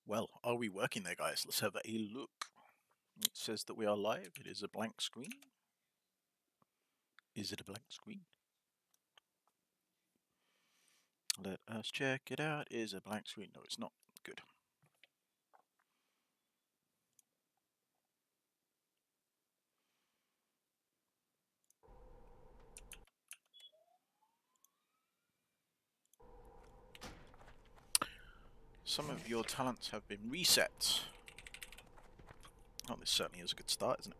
Well, are we working there, guys? Let's have a look. It says that we are live. It is a blank screen. Is it a blank screen? Let us check it out. Is a blank screen? No, it's not. Good. Some of your talents have been reset. Oh, this certainly is a good start, isn't it?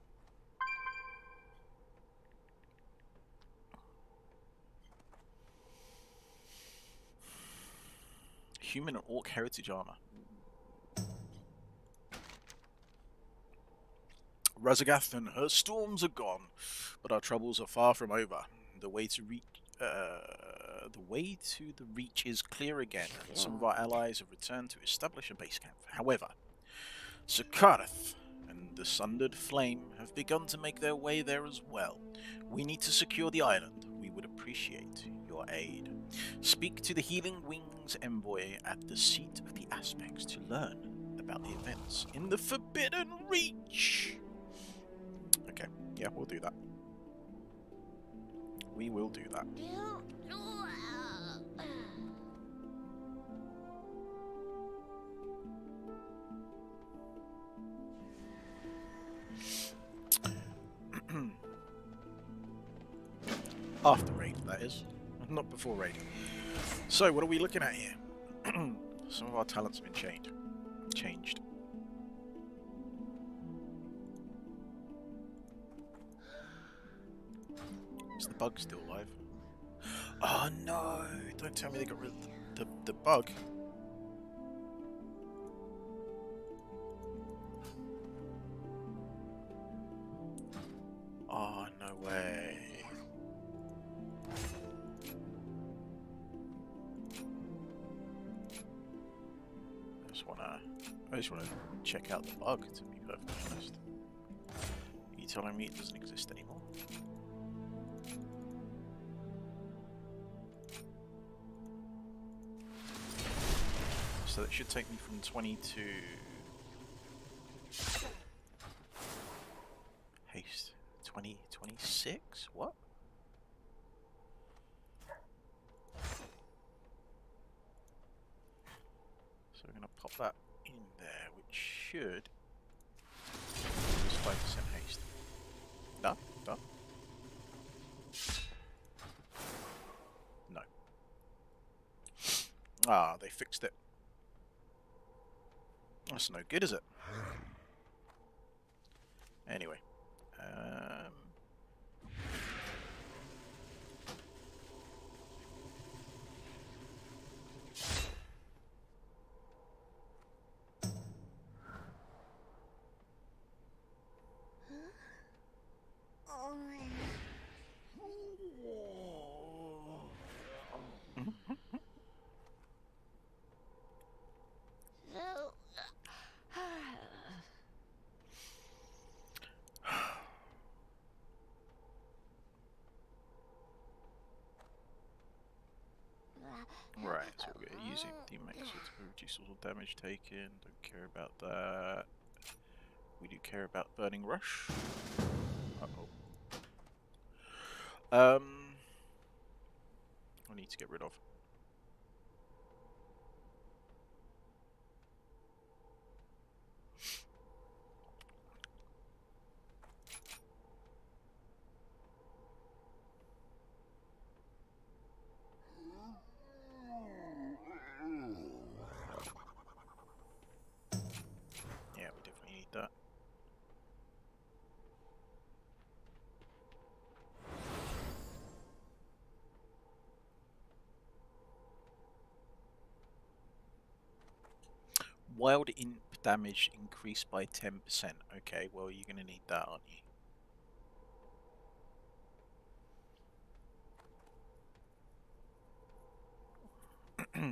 Human and Orc Heritage Armor. Razagath and her storms are gone, but our troubles are far from over. The way to the reach is clear again, and some of our allies have returned to establish a base camp. However, Sir and the Sundered Flame have begun to make their way there as well. We need to secure the island. We would appreciate your aid. Speak to the Healing Wings envoy at the Seat of the Aspects to learn about the events in the Forbidden Reach. Okay, yeah, we'll do that. We will do that. After raid, that is. Not before raid. So, what are we looking at here? Some of our talents have been changed. Is the bug still alive? Oh no! Don't tell me they got rid of the bug. Oh, no way. I just wanna check out the bug, to be perfectly honest. Are you telling me it doesn't exist anymore? So that should take me from 20 to haste. 20, 26? What? So we're going to pop that in there, which should just 5% haste. Done? Done? No. Ah, they fixed it. That's no good, is it? Anyway. Right, so we're using D-Max to reduce all damage taken. Don't care about that. We do care about Burning Rush. Uh-oh. I need to get rid of. Yeah, we definitely need that. Wild imp damage increased by 10%. Okay, well, you're going to need that, aren't you?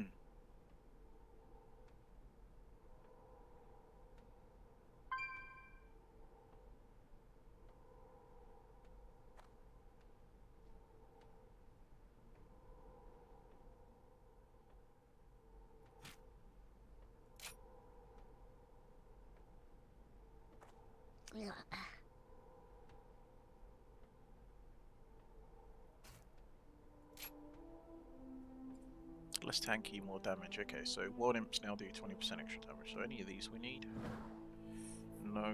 Less tanky, more damage. Okay, so Wild Imps now do 20% extra damage. So any of these we need? No.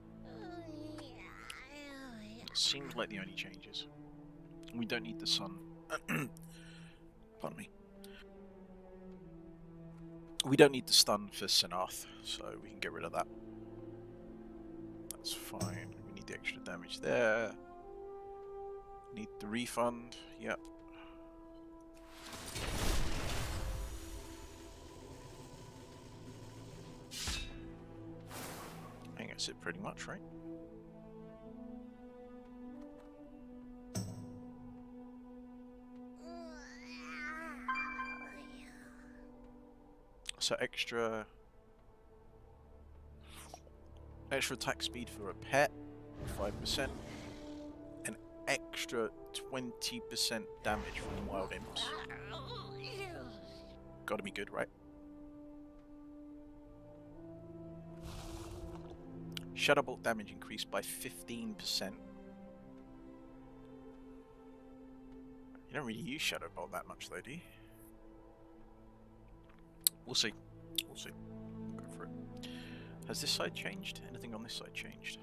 Seems like the only changes. We don't need the sun. Pardon me. We don't need the stun for Sinath, so we can get rid of that. That's fine. We need the extra damage there. Need the refund. Yep. I think that's it pretty much, right? So extra attack speed for a pet, 5%, and extra 20% damage from Wild Imps. Gotta be good, right? Shadowbolt damage increased by 15%. You don't really use Shadowbolt that much though, do you? We'll see. We'll see. Go for it. Has this side changed? Anything on this side changed?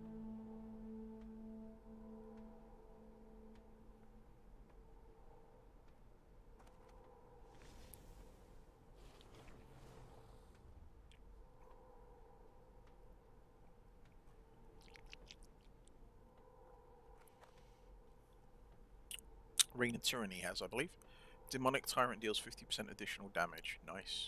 Reign of Tyranny has, I believe. Demonic Tyrant deals 50% additional damage. Nice.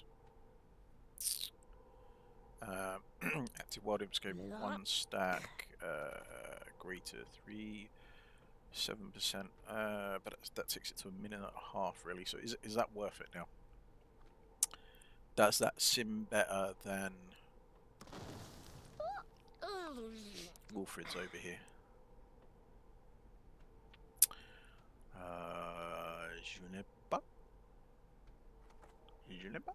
Active Wild Imps go 1 stack, greater 3, 7%, but that takes it to a minute and a half really, so is that worth it now? Does that sim better than Wilfred's over here? Je n'ai pas. Je n'ai pas.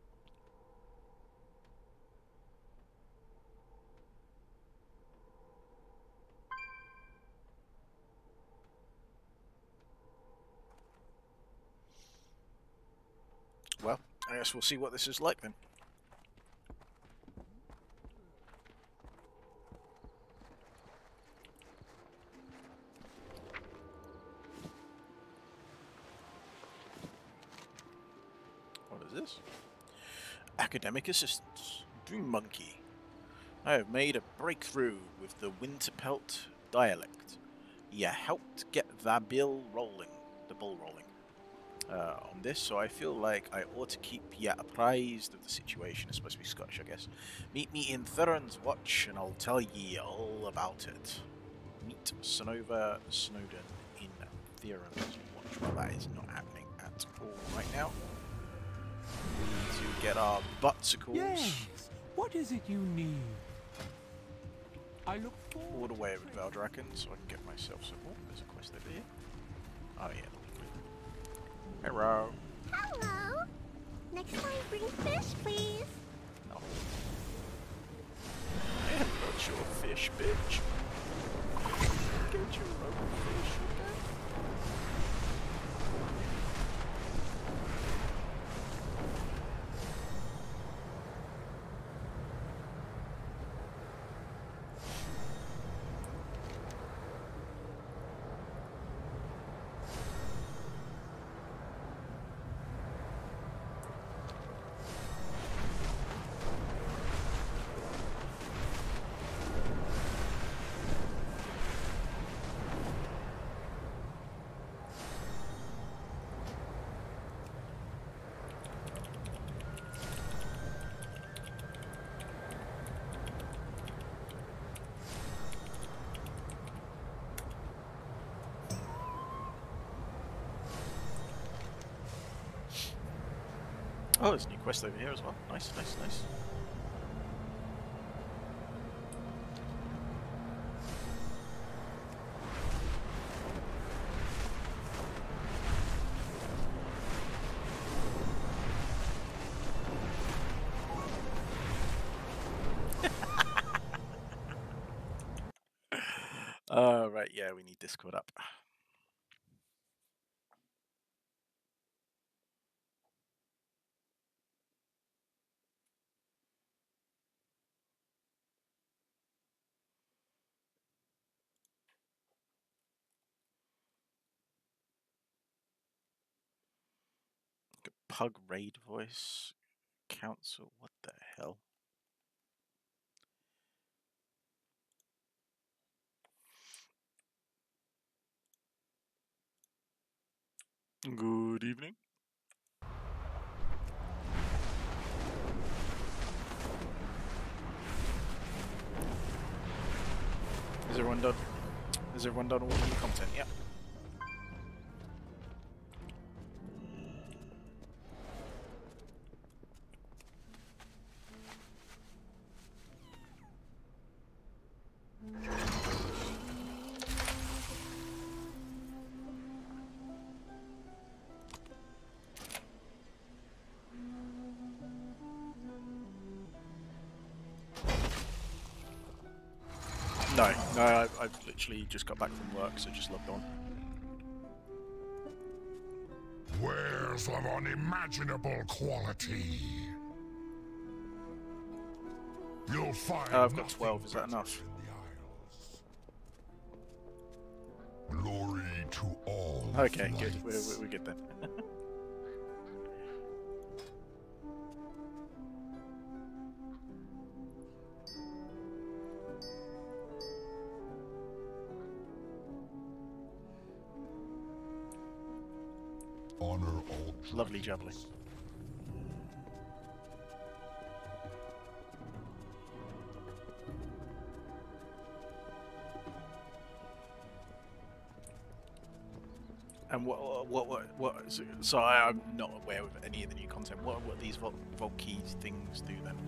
Well, I guess we'll see what this is like then. What is this? Academic assistance. Dream Monkey. I have made a breakthrough with the Winterpelt dialect. You helped get the ball rolling. On this, so I feel like I ought to keep you apprised of the situation. It's supposed to be Scottish, I guess. Meet me in Theron's Watch, and I'll tell ye all about it. Meet Sonova Snowden in Theron's Watch. Well, that is not happening at all right now. We need to get our buttsicles. Yes. What is it you need? I look all the way over to Valdraken, so I can get myself some. Oh, there's a quest over here. Oh yeah. Hello. Hello. Next time, bring fish, please. No. I am not your fish, bitch. Get your own fish, okay? Oh, there's a new quest over here as well. Nice, nice, nice. Discord up. Pug raid voice. Council, what the hell? Good evening. Is everyone done? Is everyone done all the new content? Yep. No, I've literally just got back from work, so just logged on. Wares of unimaginable quality. You'll find I've got 12, is that enough? Glory to all. Okay, good. We're good then. Honor all. Lovely jubbly. And what? So I'm not aware of any of the new content. What these Volkey things do then?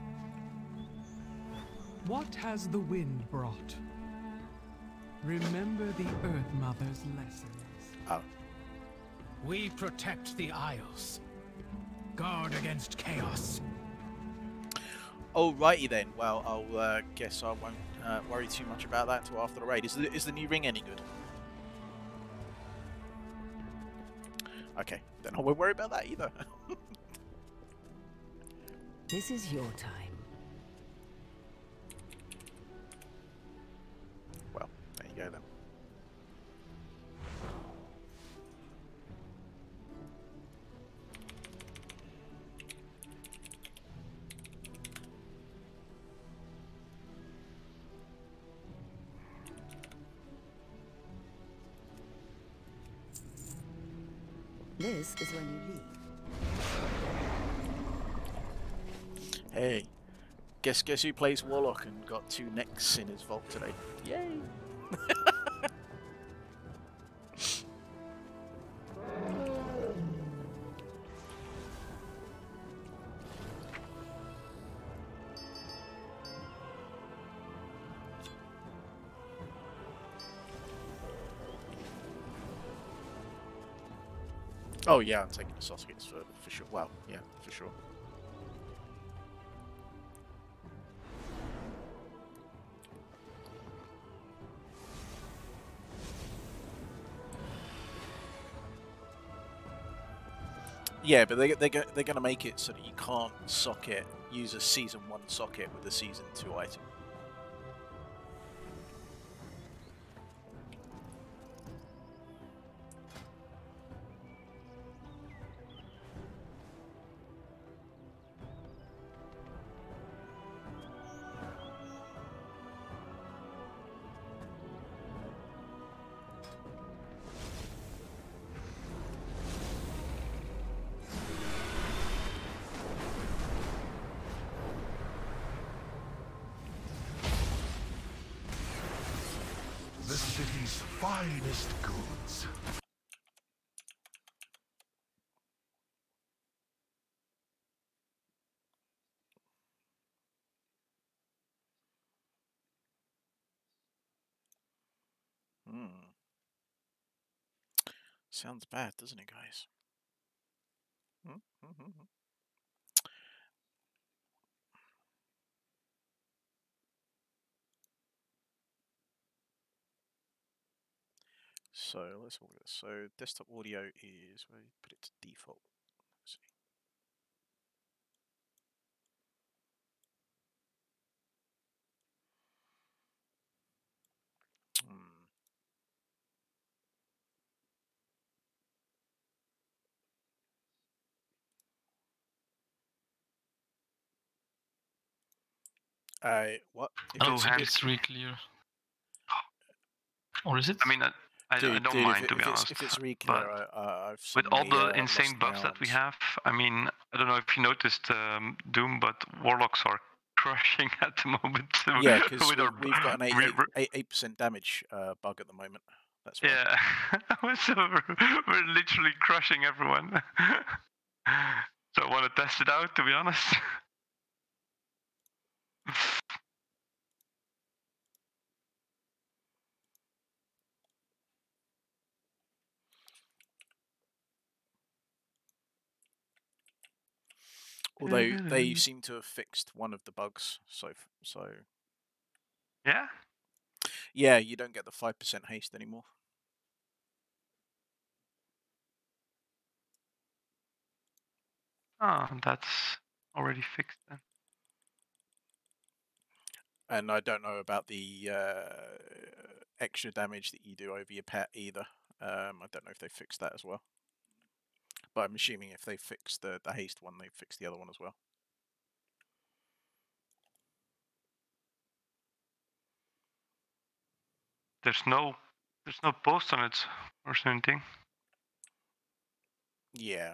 What has the wind brought? Remember the Earth Mother's lessons. Oh. We protect the Isles. Guard against chaos. Alrighty then. Well, I'll guess I won't worry too much about that until after the raid. Is the new ring any good? Okay, then I won't worry about that either. This is your time. Well, there you go then. This is when you leave. Hey, guess who plays Warlock and got 2 necks in his vault today? Yay! Oh yeah, I'm taking the sausages for sure. Well, yeah, for sure. Yeah, but they're going to make it so that you can't use a Season 1 socket with a Season 2 item. The city's finest goods. Sounds bad, doesn't it, guys? So let's have a look at this. So desktop audio is where you put it to default. Let's see. What? If Oh, it's, it's re-clear. Or is it? I mean, I don't mind, to be honest. If it's re-clear, But I've with all the insane lost buffs that we rounds. have, I mean, I don't know if you noticed, Doom, but Warlocks are crushing at the moment. Yeah, because with we've got an we- 8% damage bug at the moment. That's why. Yeah, so we're literally crushing everyone. So I want to test it out, to be honest. Although they seem to have fixed one of the bugs, so Yeah. yeah, you don't get the 5% haste anymore. Oh, that's already fixed then. And I don't know about the extra damage that you do over your pet either. I don't know if they fixed that as well. But I'm assuming if they fixed the haste one, they fixed the other one as well. There's no post on it or something. Yeah.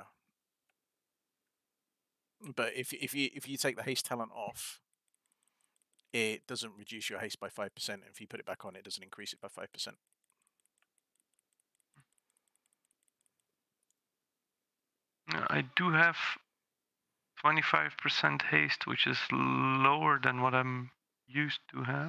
But if you take the haste talent off, it doesn't reduce your haste by 5%. And if you put it back on, it doesn't increase it by 5%. I do have 25% haste, which is lower than what I'm used to have.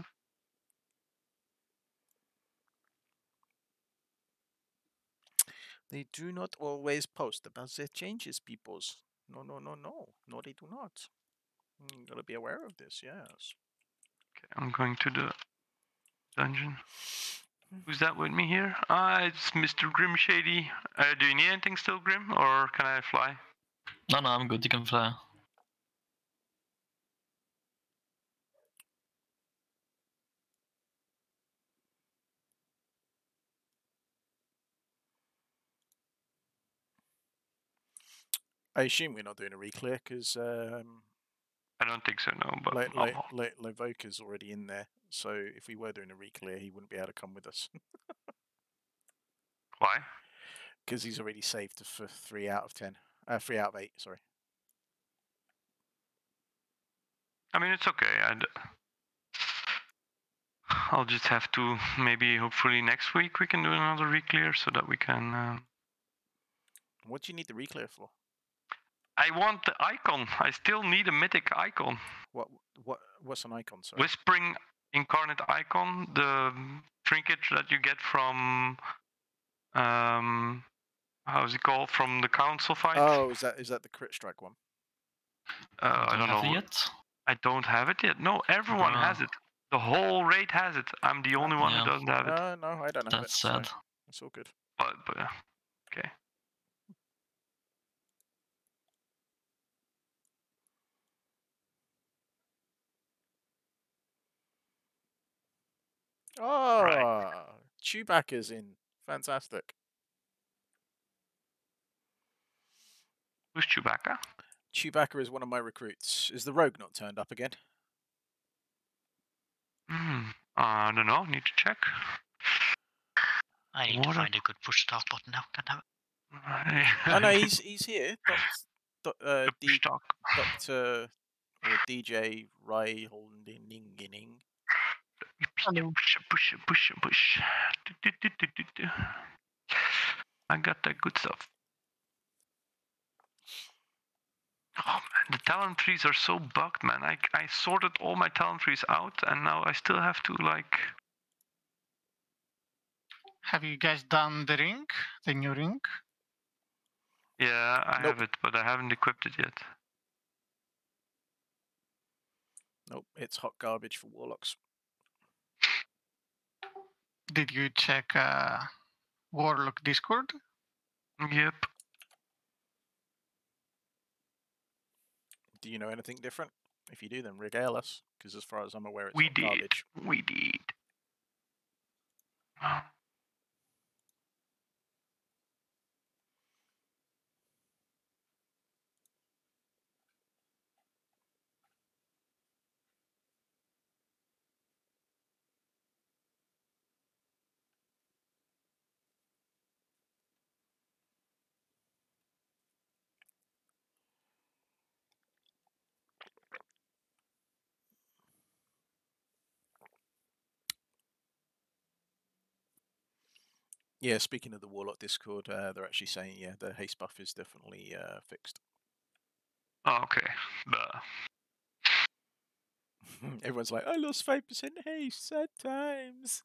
They do not always post about their changes, peoples. No. No, they do not. You gotta be aware of this, yes. Okay, I'm going to the dungeon. Who's that with me here? It's Mr. Grim Shady. Do you need anything still, Grim, or can I fly? No, I'm good. You can fly. I assume we're not doing a re-clear because I don't think so, no. But Lovoka's already in there. So if we were doing a re-clear, he wouldn't be able to come with us. Why? Because he's already saved for 3 out of 10. 3 out of 8, sorry. I mean, it's okay. I'll just have to maybe, hopefully next week we can do another re-clear so that we can. What do you need the re-clear for? I want the icon. I still need a mythic icon. What's an icon, sorry? Whispering incarnate icon, the trinket that you get from how's it called, from the council fight? Oh, is that the crit strike one? I don't know. I don't have it yet. No, everyone has it. The whole raid has it. I'm the only one who doesn't have it. No, I don't have it. That's sad. So it's all good. But okay. Oh, Right. Chewbacca's in. Fantastic. Who's Chewbacca? Chewbacca is one of my recruits. Is the rogue not turned up again? I don't know. Need to check. I need to find a good push start button now. Can't have it. Oh no, he's here. Dr. or DJ Rai Holding. Push. I got that good stuff. Oh man, the talent trees are so bugged, man. I sorted all my talent trees out, and now I still have to like. Have you guys done the ring, the new ring? Yeah, I have it, but I haven't equipped it yet. Nope, it's hot garbage for warlocks. Did you check Warlock Discord. Yep. Do you know anything different? If you do, then regale us, because as far as I'm aware, it's We not did. garbage. We did. Yeah, speaking of the Warlock Discord, they're actually saying, yeah, the haste buff is definitely fixed. Oh, okay. Duh. Everyone's like, I lost 5% haste, sad times.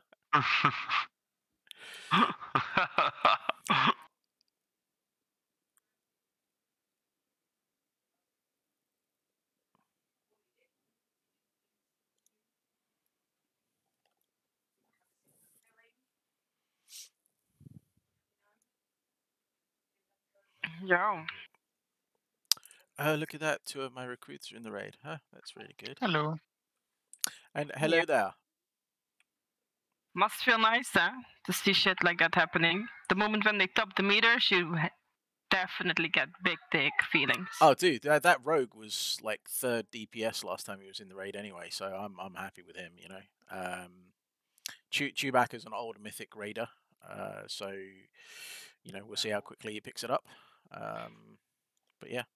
Yo. Look at that, 2 of my recruits are in the raid. Huh, that's really good. Hello. And hello Yeah. there. Must feel nice, huh? To see shit like that happening. The moment when they top the meters, you definitely get big dick feelings. Oh, dude, that rogue was like 3rd DPS last time he was in the raid anyway, so I'm happy with him, you know. Chewbacca's an old mythic raider, so you know we'll see how quickly he picks it up. But yeah.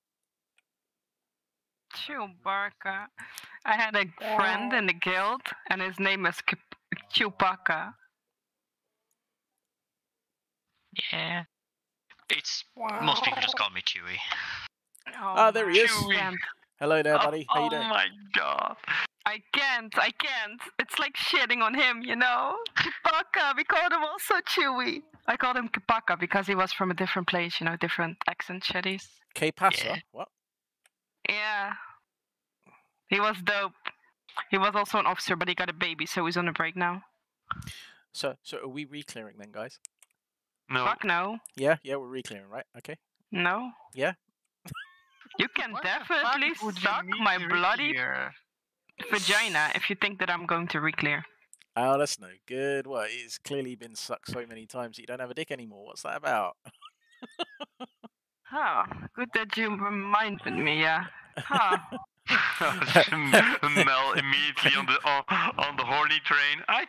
Chewbacca. I had a friend in the guild, and his name is Chewbacca. Yeah. It's most people just call me Chewy. Oh, there he is. Chewy. Hello there, buddy. How you doing? Oh my god. I can't. It's like shitting on him, you know? Chewbacca, we called him also Chewy. I called him Chewbacca because he was from a different place, you know, different accent shitties. K-Passa? Yeah. What? Yeah. He was dope. He was also an officer, but he got a baby, so he's on a break now. So are we re-clearing then, guys? No. Fuck no. Yeah, we're re-clearing, right? Okay. No. Yeah. You can What the definitely fuck would you suck need my to bloody re-clear? vagina if you think that I'm going to re-clear. Oh, that's no good. Well, it's clearly been sucked so many times that you don't have a dick anymore. What's that about? Huh. Good that you reminded me, yeah. Huh. Mel immediately on the horny train. I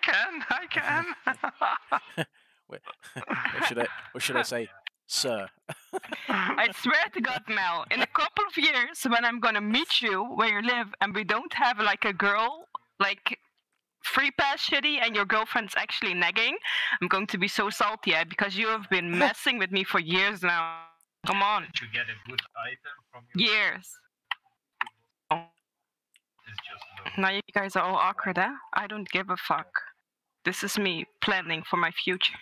can. What should I say, sir? I swear to God, Mel, in a couple of years when I'm gonna meet you where you live and we don't have like a girl, like free pass shitty and your girlfriend's actually nagging, I'm going to be so salty, because you have been messing with me for years now. Come on. To get a good item from your Years. is just low. Now you guys are all awkward, huh? I don't give a fuck. This is me planning for my future.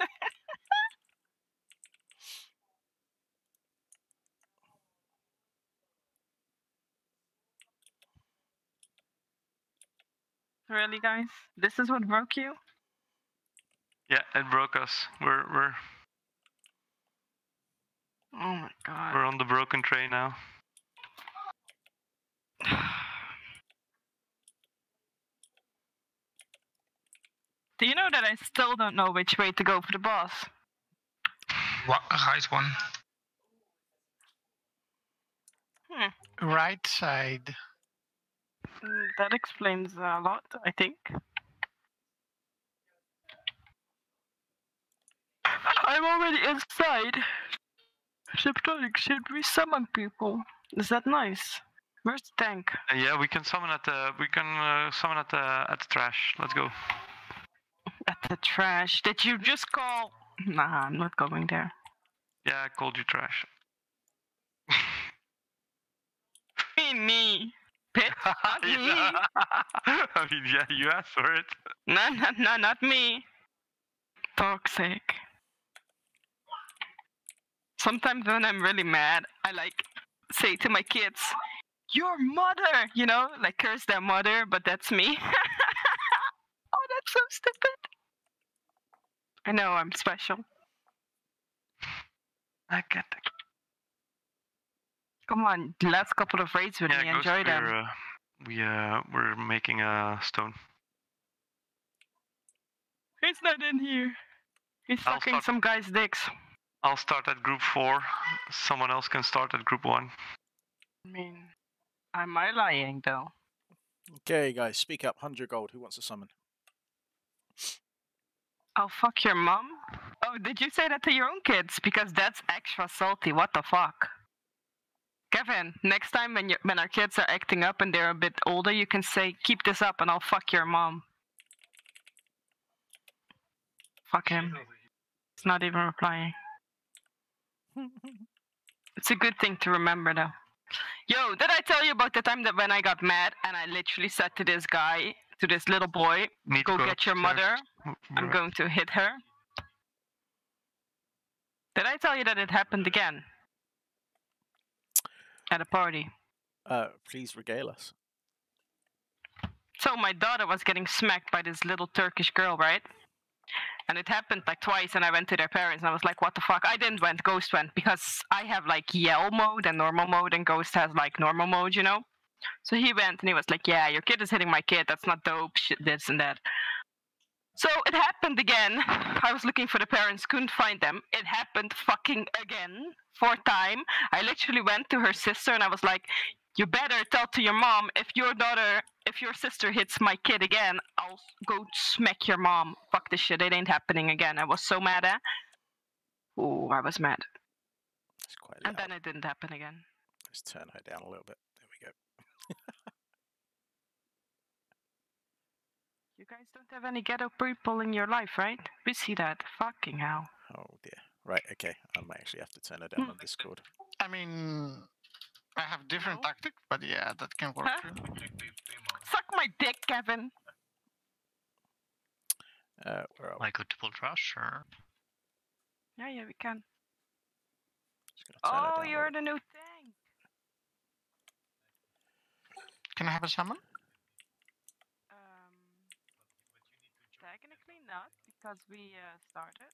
Really, guys? This is what broke you? Yeah, it broke us. We're Oh my god. on the broken train now. Do you know that I still don't know which way to go for the boss? What right one? Right side. That explains a lot, I think. I'm already inside. Septonic, should we summon people? Is that nice? Where's the tank? Yeah, we can summon at the trash. Let's go. At the trash. Did you just call? Nah, I'm not going there. Yeah, I called you trash. Me. Bitch, not me. I mean, yeah, you asked for it. No, not me. Toxic. Sometimes when I'm really mad, I say to my kids, "Your mother," you know, like curse their mother, but that's me. Oh, that's so stupid. I know, I'm special. I get it. Come on, the last couple of raids with me, Ghost, enjoy them. we're making a stone. He's not in here. He's I'll sucking start- some guy's dicks. I'll start at group 4. Someone else can start at group 1. I mean, am I lying though? Okay, guys, speak up. 100 gold. Who wants to summon? Oh, fuck your mom? Oh, did you say that to your own kids? Because that's extra salty. What the fuck? Kevin, next time when our kids are acting up and they're a bit older, you can say, keep this up and I'll fuck your mom. Fuck him. He's not even replying. It's a good thing to remember though. Yo, did I tell you about the time that when I got mad and I literally said to this guy, to this little boy, go get your mother, I'm going to hit her? Did I tell you that it happened again? At a party. Please regale us. So my daughter was getting smacked by this little Turkish girl, right? And it happened like twice and I went to their parents and I was like, what the fuck? I didn't went, Ghost went, because I have like yell mode and normal mode and Ghost has like normal mode, you know? So he went and he was like, yeah, your kid is hitting my kid, that's not dope, shit, this and that. So it happened again. I was looking for the parents, couldn't find them. It happened fucking again, 4th time. I literally went to her sister and I was like, you better tell to your mom, if your sister hits my kid again, I'll go smack your mom. Fuck this shit, it ain't happening again. I was so mad, eh? Ooh, I was mad. It's quite loud. And then it didn't happen again. Let's turn her down a little bit. There we go. You guys don't have any ghetto people in your life, right? We see that. Fucking hell. Oh dear. Right, okay. I might actually have to turn her down on Discord. I mean, I have different tactics, but yeah, that can work too. Suck my dick, Kevin. Where are we? I could pull trash, or... Yeah, we can. Just gonna turn her Oh, down a you're little. the new thing. Can I have a summon? Technically not, because we started.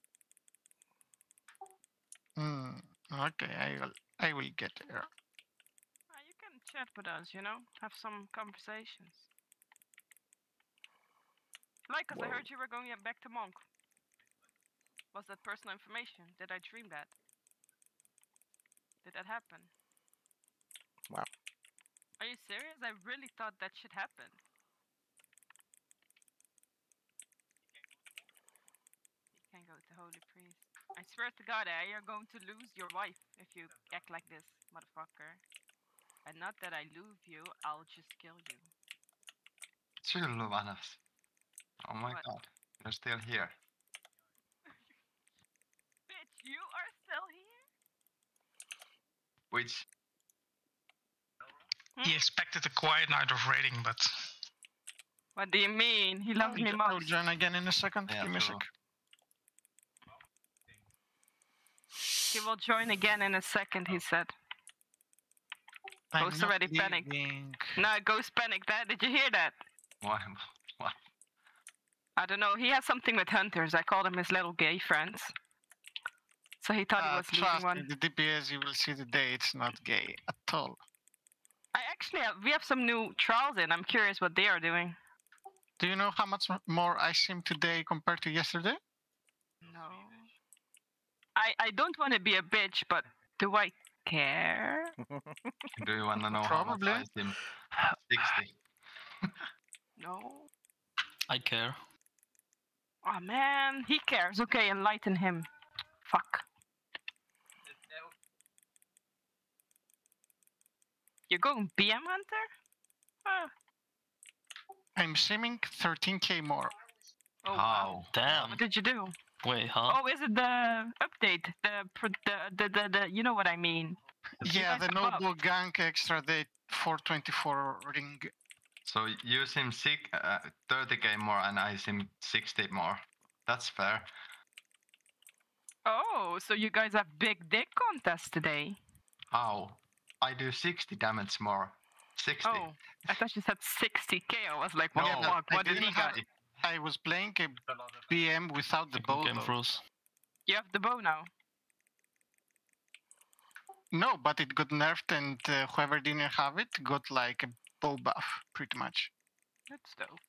Okay, I will get there. You can chat with us, you know? Have some conversations. Like, because I heard you were going back to Monk. Was that personal information? Did I dream that? Did that happen? Wow. Are you serious? I really thought that should happen. You can go to Holy Priest. I swear to God, you're going to lose your wife if you act like this, motherfucker. And not that I love you, I'll just kill you. Sylvanas. Oh my god, you're still here. Bitch, you are still here? Which? He expected a quiet night of raiding, but... What do you mean? He loves me I'll most. join again in a second. Yeah, Give me a sec. He will join again in a second, he said. Ghost already panicked. No, Ghost panicked. Did you hear that? What? I don't know. He has something with hunters. I called him his little gay friends. So he thought he was losing Trust one. me, the DPS, you will see the day, it's not gay at all. I actually we have some new trials in. I'm curious what they are doing. Do you know how much more I seem today compared to yesterday? No. I don't want to be a bitch, but do I care? Do you want to know Probably. how much I seem? 60. No. I care. Oh man, he cares. Okay, enlighten him. Fuck. You're going BM Hunter? I'm seeming 13k more. Oh, How? Damn. What did you do? Wait, huh? Oh, is it the update? The you know what I mean? Yeah, the guys are Noble Gang extra day 424 ring. So you seem 30k more and I seem 60 more. That's fair. Oh, so you guys have big dick contest today? How? I do 60 damage more. 60. Oh, I thought you said 60k. I was like, what No, the fuck? I What did he didn't got? I was playing a BM without the bow. Game Though. froze. You have the bow now. No, but it got nerfed, and whoever didn't have it got like a bow buff, pretty much. That's dope.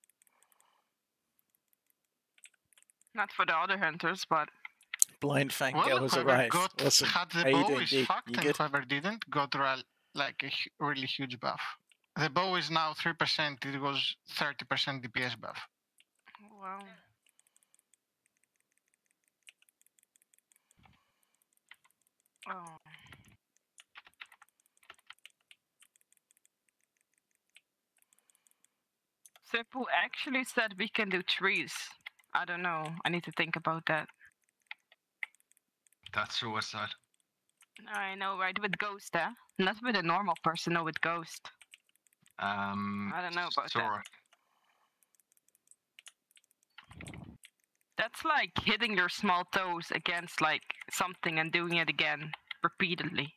Not for the other hunters, but Blind Fang Well, Girl has whoever arrived. got Listen, had the how you bow doing, is G? fucked, You and good? whoever didn't got like a really huge buff. The bow is now 3%. It was 30% DPS buff. wow. Oh. Seppu actually said we can do trees. I don't know. I need to think about that. That's suicide. I know, right? With Ghost, eh? Not with a normal person, no, with Ghost. I don't know about sure. that. That's like hitting your small toes against like something and doing it again repeatedly.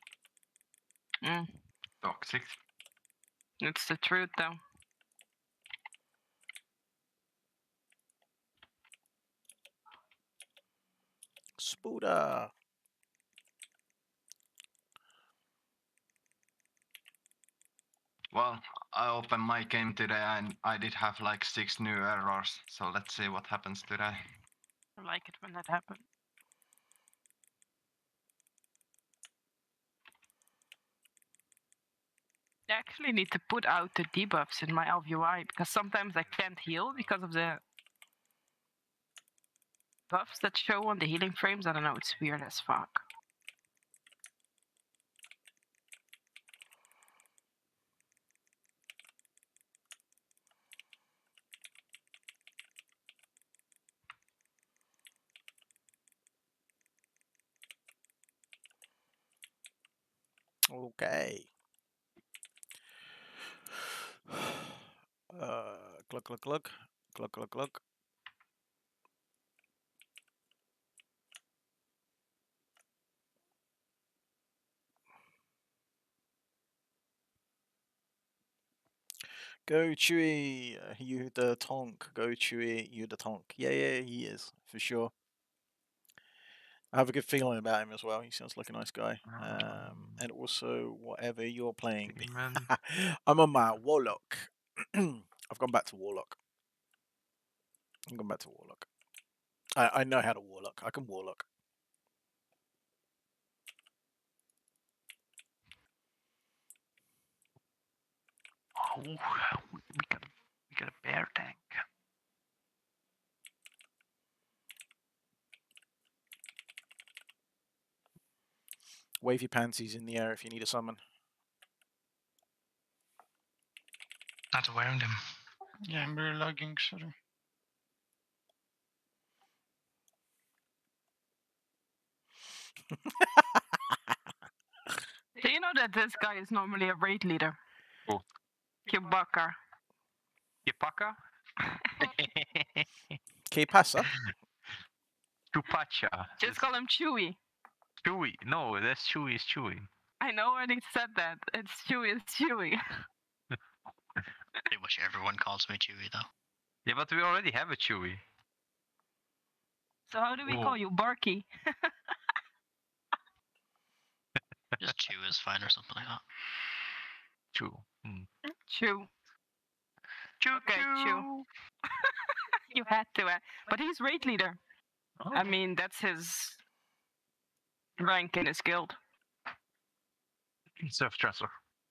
Toxic. It's the truth, though. Spooder. Well, I opened my game today and I did have like 6 new errors, so let's see what happens today. I like it when that happens. I actually need to put out the debuffs in my LVI because sometimes I can't heal because of the buffs that show on the healing frames. I don't know, it's weird as fuck. Okay. Cluck, cluck, cluck. Cluck, cluck, cluck. Go Chewy, you the tonk. Go Chewy, you the tonk. Yeah, he is, for sure. I have a good feeling about him as well. He sounds like a nice guy. And also, whatever you're playing. I'm on my Warlock. I've gone back to Warlock. I'm going back to Warlock. I know how to Warlock. I can Warlock. Oh, we got a bear tank. Wave your panties in the air if you need a summon. Not wearing them. Yeah, I'm very lagging, sorry. Do you know that this guy is normally a raid leader? Oh. Kibaka. Kipaka? Que pasa? Chupacha. Just call him Chewy. Chewy. No, that's Chewy is Chewy. I know already said that. It's Chewy, it's Chewy. Pretty much everyone calls me Chewy, though. Yeah, but we already have a Chewy. So how do we call you? Barky? Just Chew is fine or something like that. Chew. Chew. Chew. Okay, Chew. You had to, but he's raid leader. Oh. I mean, that's his rank in his guild. Surf Chancellor.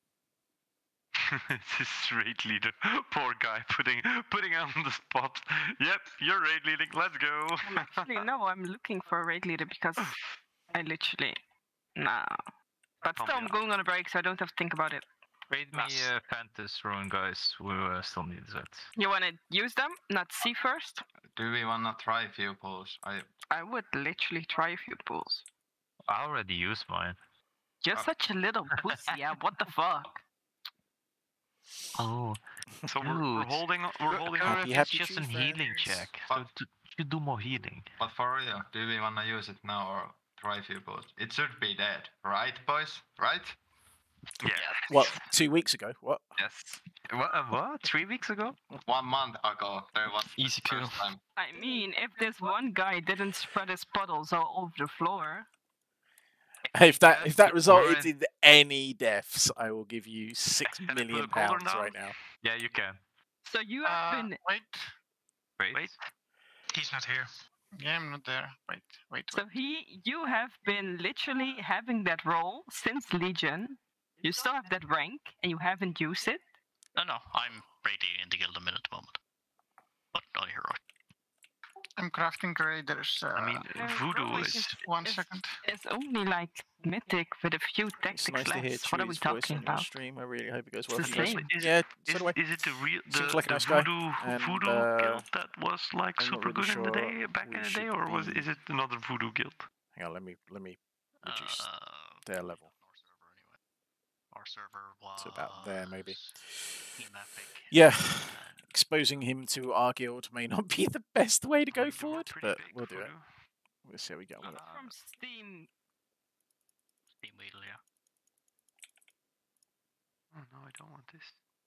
This is raid leader. Poor guy putting on the spot. Yep, you're raid leading. Let's go. Actually, no, I'm looking for a raid leader because I literally But still, I'm going on a break, so I don't have to think about it. Raid me Fantas Ruin, guys. We still need that. You want to use them, not see first? Do we wanna try a few pulls? I would literally try a few pulls. I already used mine. You're such a little pussy, yeah. What the fuck? Oh, so we're holding. It's just a healing check. So you do more healing. But for real, do we wanna use it now or try a few pulls? It should be dead, right, boys? Right? Yeah. What? 2 weeks ago? What? Yes. What? 3 weeks ago? 1 month ago, there was the Easy kill. first time. I mean, if this one guy didn't spread his puddles all over the floor. If that resulted We're in any deaths, I will give you £6 Can I put million a collar now? right now. Yeah, you can. So you have been. Wait. He's not here. Yeah, I'm not there. Wait. So you have been literally having that role since Legion. You still have that rank, and you haven't used it. No, I'm raiding in the guild at the moment. But not a hero. I'm crafting raiders. I mean, voodoo is. 1 second. It's only like Mythic with a few It's tactics nice to hear left. What are we Chewy's voice talking on your about? stream. I really hope it goes well. It's the for you guys. same. Yeah, so do I. Is it the real Seems like a the nice guy, voodoo and, voodoo guild that was like I'm not super really good in the sure day back we in the should day, or be- is it another voodoo guild? Hang on, let me reduce their level Our server was to about there, maybe. Mythic. Yeah, exposing him to our guild may not be the best way to go forward, but we'll do it. We'll see how we get on with it. From Steam. Steam Wheel, yeah. Oh no, I don't want this.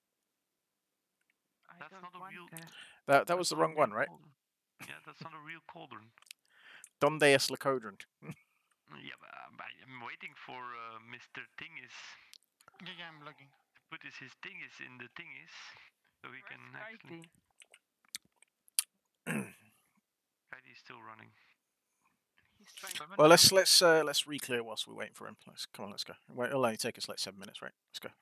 That's not a real. That was the wrong one, right? Yeah, that's not a real cauldron. Donde es la cauldron? Yeah, but I'm waiting for Mr. Thingus Yeah, I'm logging. to put his thingus in the thingus, so we can actually. Kaidi's still running. Well, let's re-clear whilst we're waiting for him. Come on, let's go. Wait, it'll only take us like 7 minutes, right? Let's go.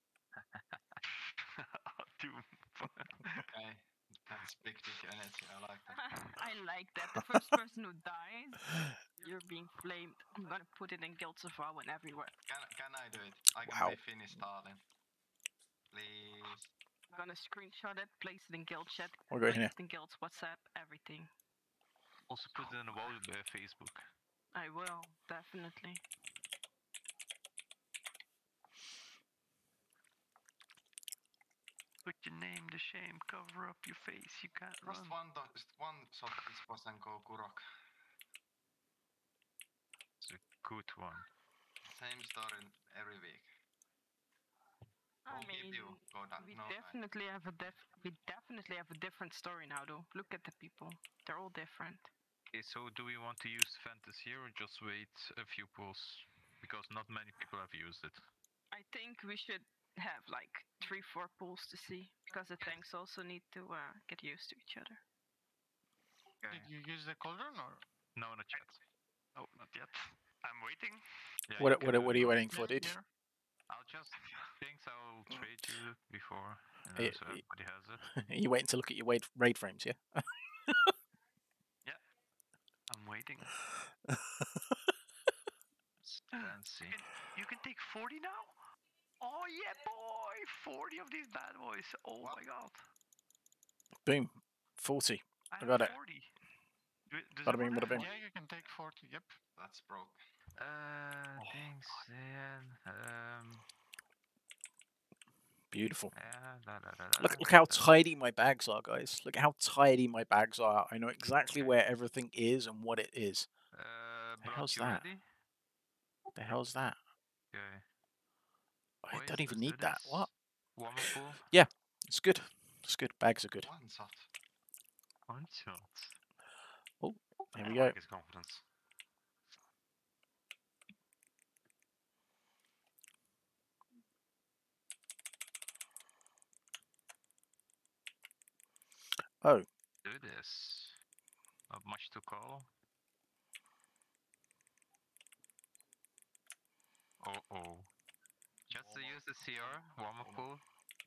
Okay, that's big energy. I like that. I like that. The first person who dies, you're being flamed. I'm gonna put it in Guilds of WoW and everywhere. Can I do it? I can Wow. be finished, darling. Please. I'm gonna screenshot it, place it in Guild chat, We'll go place here. it in Guilds WhatsApp, everything. Also put it in the WoW Facebook. I will, definitely. Put your name to shame, cover up your face, you can't Just run. one shot this boss and go Kurok. It's a good one. Same story every week. I Won't give mean, you go down. we No, definitely have a different story now, though. Look at the people; they're all different. Okay, so do we want to use fantasy or just wait a few pulls? Because not many people have used it. I think we should have like 3-4 pools to see, because the tanks also need to get used to each other. Okay. Did you use the cauldron or? No, not yet. No, not yet. I'm waiting. Yeah, What are you waiting for, dude? I'll just think I'll trade you before, Yeah, so everybody has it. Are you waiting to look at your raid frames, yeah? Yeah, I'm waiting. Fancy. You can take 40 now? Oh yeah, boy! 40 of these bad boys. Oh my god. Boom. 40. I have got it. 40. Does Bada bing, everyone bada bing. Yeah, you can take 40. Yep. that's broke. Thanks, Ian. Beautiful. Yeah, Look how tidy my bags are, guys. Look how tidy my bags are. I know exactly where everything is and what it is. The hell's that? The hell's that? Okay. I don't even need that. What? Warmer pool? Yeah, it's good. It's good. Bags are good. One shot. One shot. Oh, here we I go. like his confidence. Oh. Do this. Not much to call. Oh. Just to use the CR, warm up pool.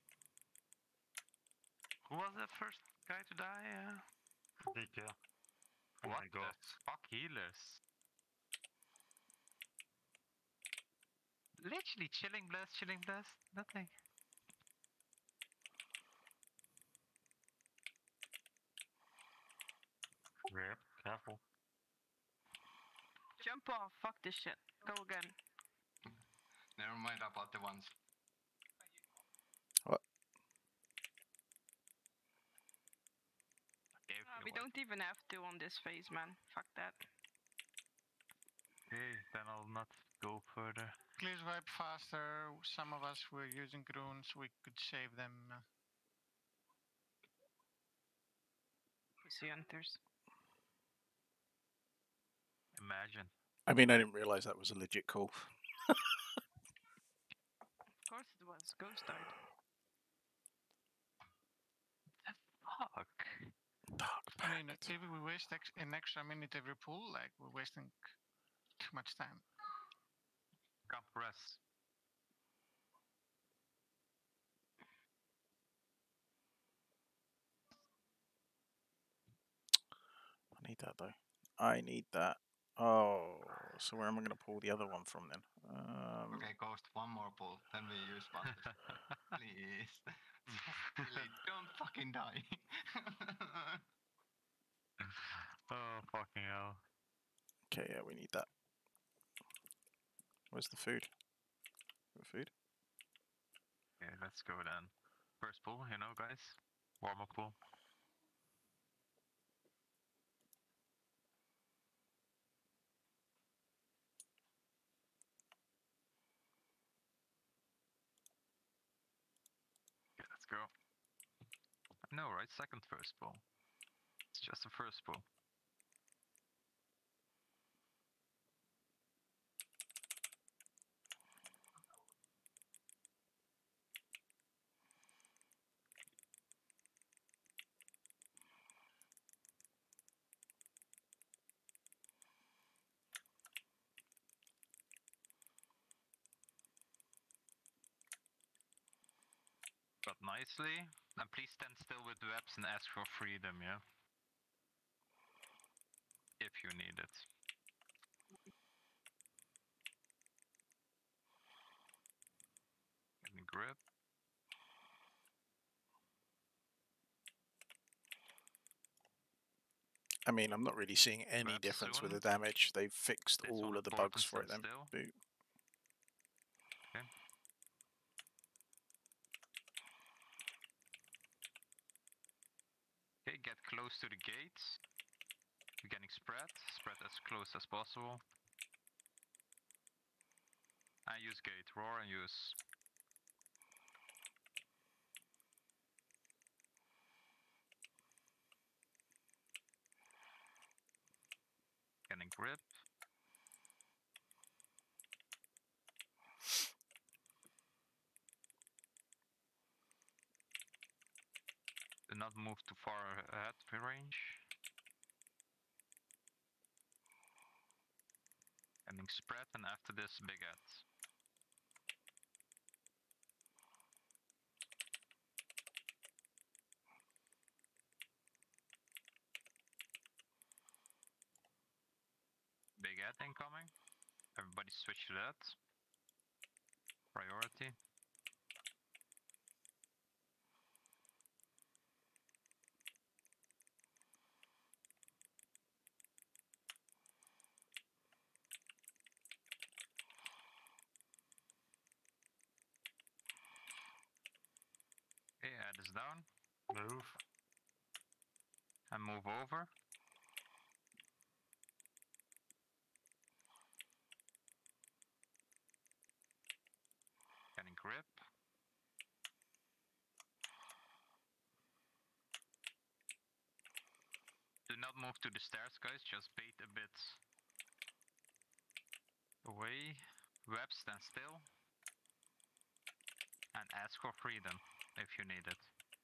Who was the first guy to die? Dika. Oh What my god. the fuck, healers? Literally chilling blast, nothing. Yep, careful. Jump off, fuck this shit. Go again. Never mind about the ones. What? We don't even have to on this phase, man. Fuck that. Okay, then I'll not go further. clears wipe faster. Some of us were using runes, we could save them. Pussy hunters. Imagine. I mean, I didn't realise that was a legit call. Of course it was. Ghost died. Fuck. I mean, if we waste an extra minute every pull, like we're wasting too much time. Compress. I need that though. I need that. Oh, so where am I going to pull the other one from then? Okay, Ghost, one more pull, then we use Buster. Please. Really, don't fucking die. Oh, fucking hell. Okay, yeah, we need that. Where's the food? The food? Okay, let's go then. First pull, you know, guys. Warm up pull. Okay, let's go. No, right? Second first pull. It's just the first pull. But nicely. And please stand still with webs and ask for freedom, yeah? If you need it. Getting grip. I mean, I'm not really seeing any Webs difference with the soon. damage. They've fixed It's all on of the important bugs for it then. stand still. Boot. Okay. Okay, get close to the gates. You're getting spread. Spread as close as possible. And use gate. Roar and use. Getting grip. Do not move too far ahead of range. Getting spread, and after this, big head. Big head incoming. Everybody switch to that. Priority. Okay, head is down. Move. And move over. Getting grip. Do not move to the stairs, guys, just bait a bit away. Web, stand still. And ask for freedom if you need it.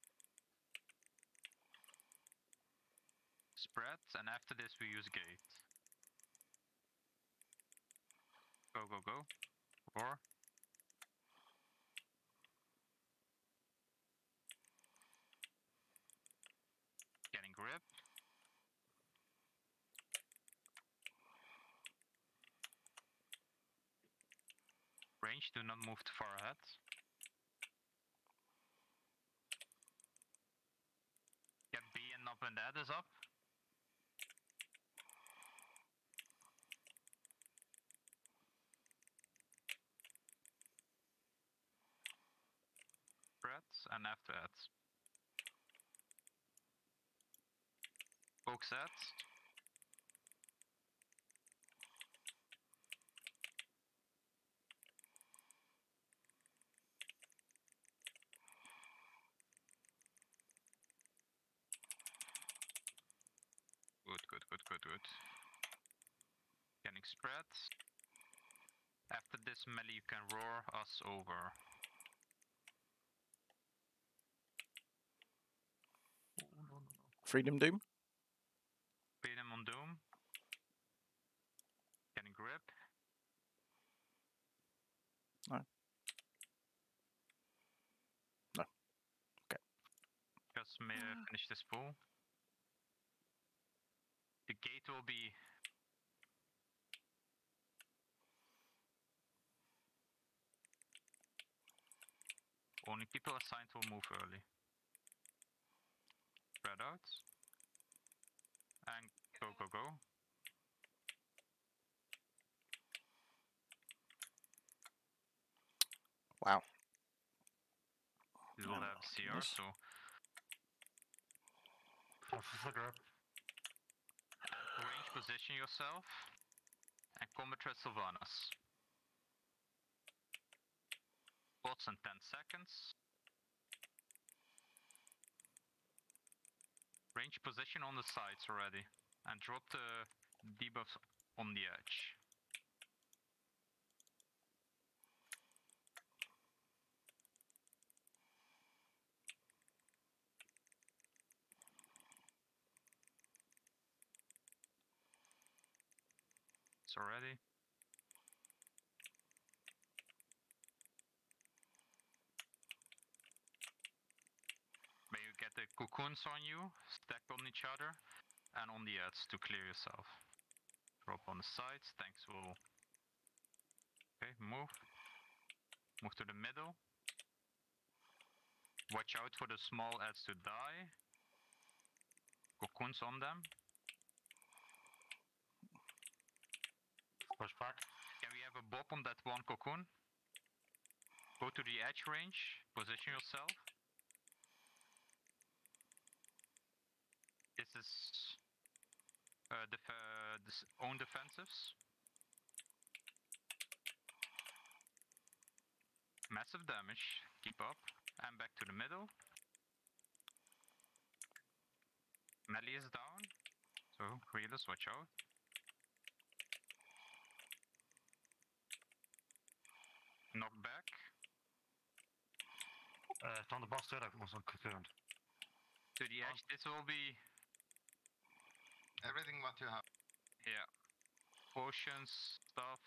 Spread, and after this we use gate. Go, go, go. Roar. Getting grip. Range, do not move too far ahead. Get B and up, and that is up. Spread, and after that. Poke sets. spread. After this melee, you can roar us over. Oh, no. Freedom Doom? Freedom on Doom. Getting grip. No. No. Okay. Just may finish this pool. The gate will be... Only people assigned will move early. Spread out. And go, go, go. Wow. You will have CR, so... Range position yourself. And combat threat Sylvanas. Spots in 10 seconds. Range position on the sides already. And drop the debuffs on the edge. It's already. May you get the cocoons on you, stacked on each other, and on the edge to clear yourself. Drop on the sides, tanks will... Okay, move. Move to the middle. Watch out for the small ads to die. Cocoons on them. Push back. Can we have a bob on that one cocoon? Go to the edge range, position yourself. This is own defensives. Massive damage, keep up, and back to the middle. Melee is down, so healers watch out. Knock back. On the boss that was confirmed. To the edge, this will be... Everything what you have. Yeah. Potions, stuff.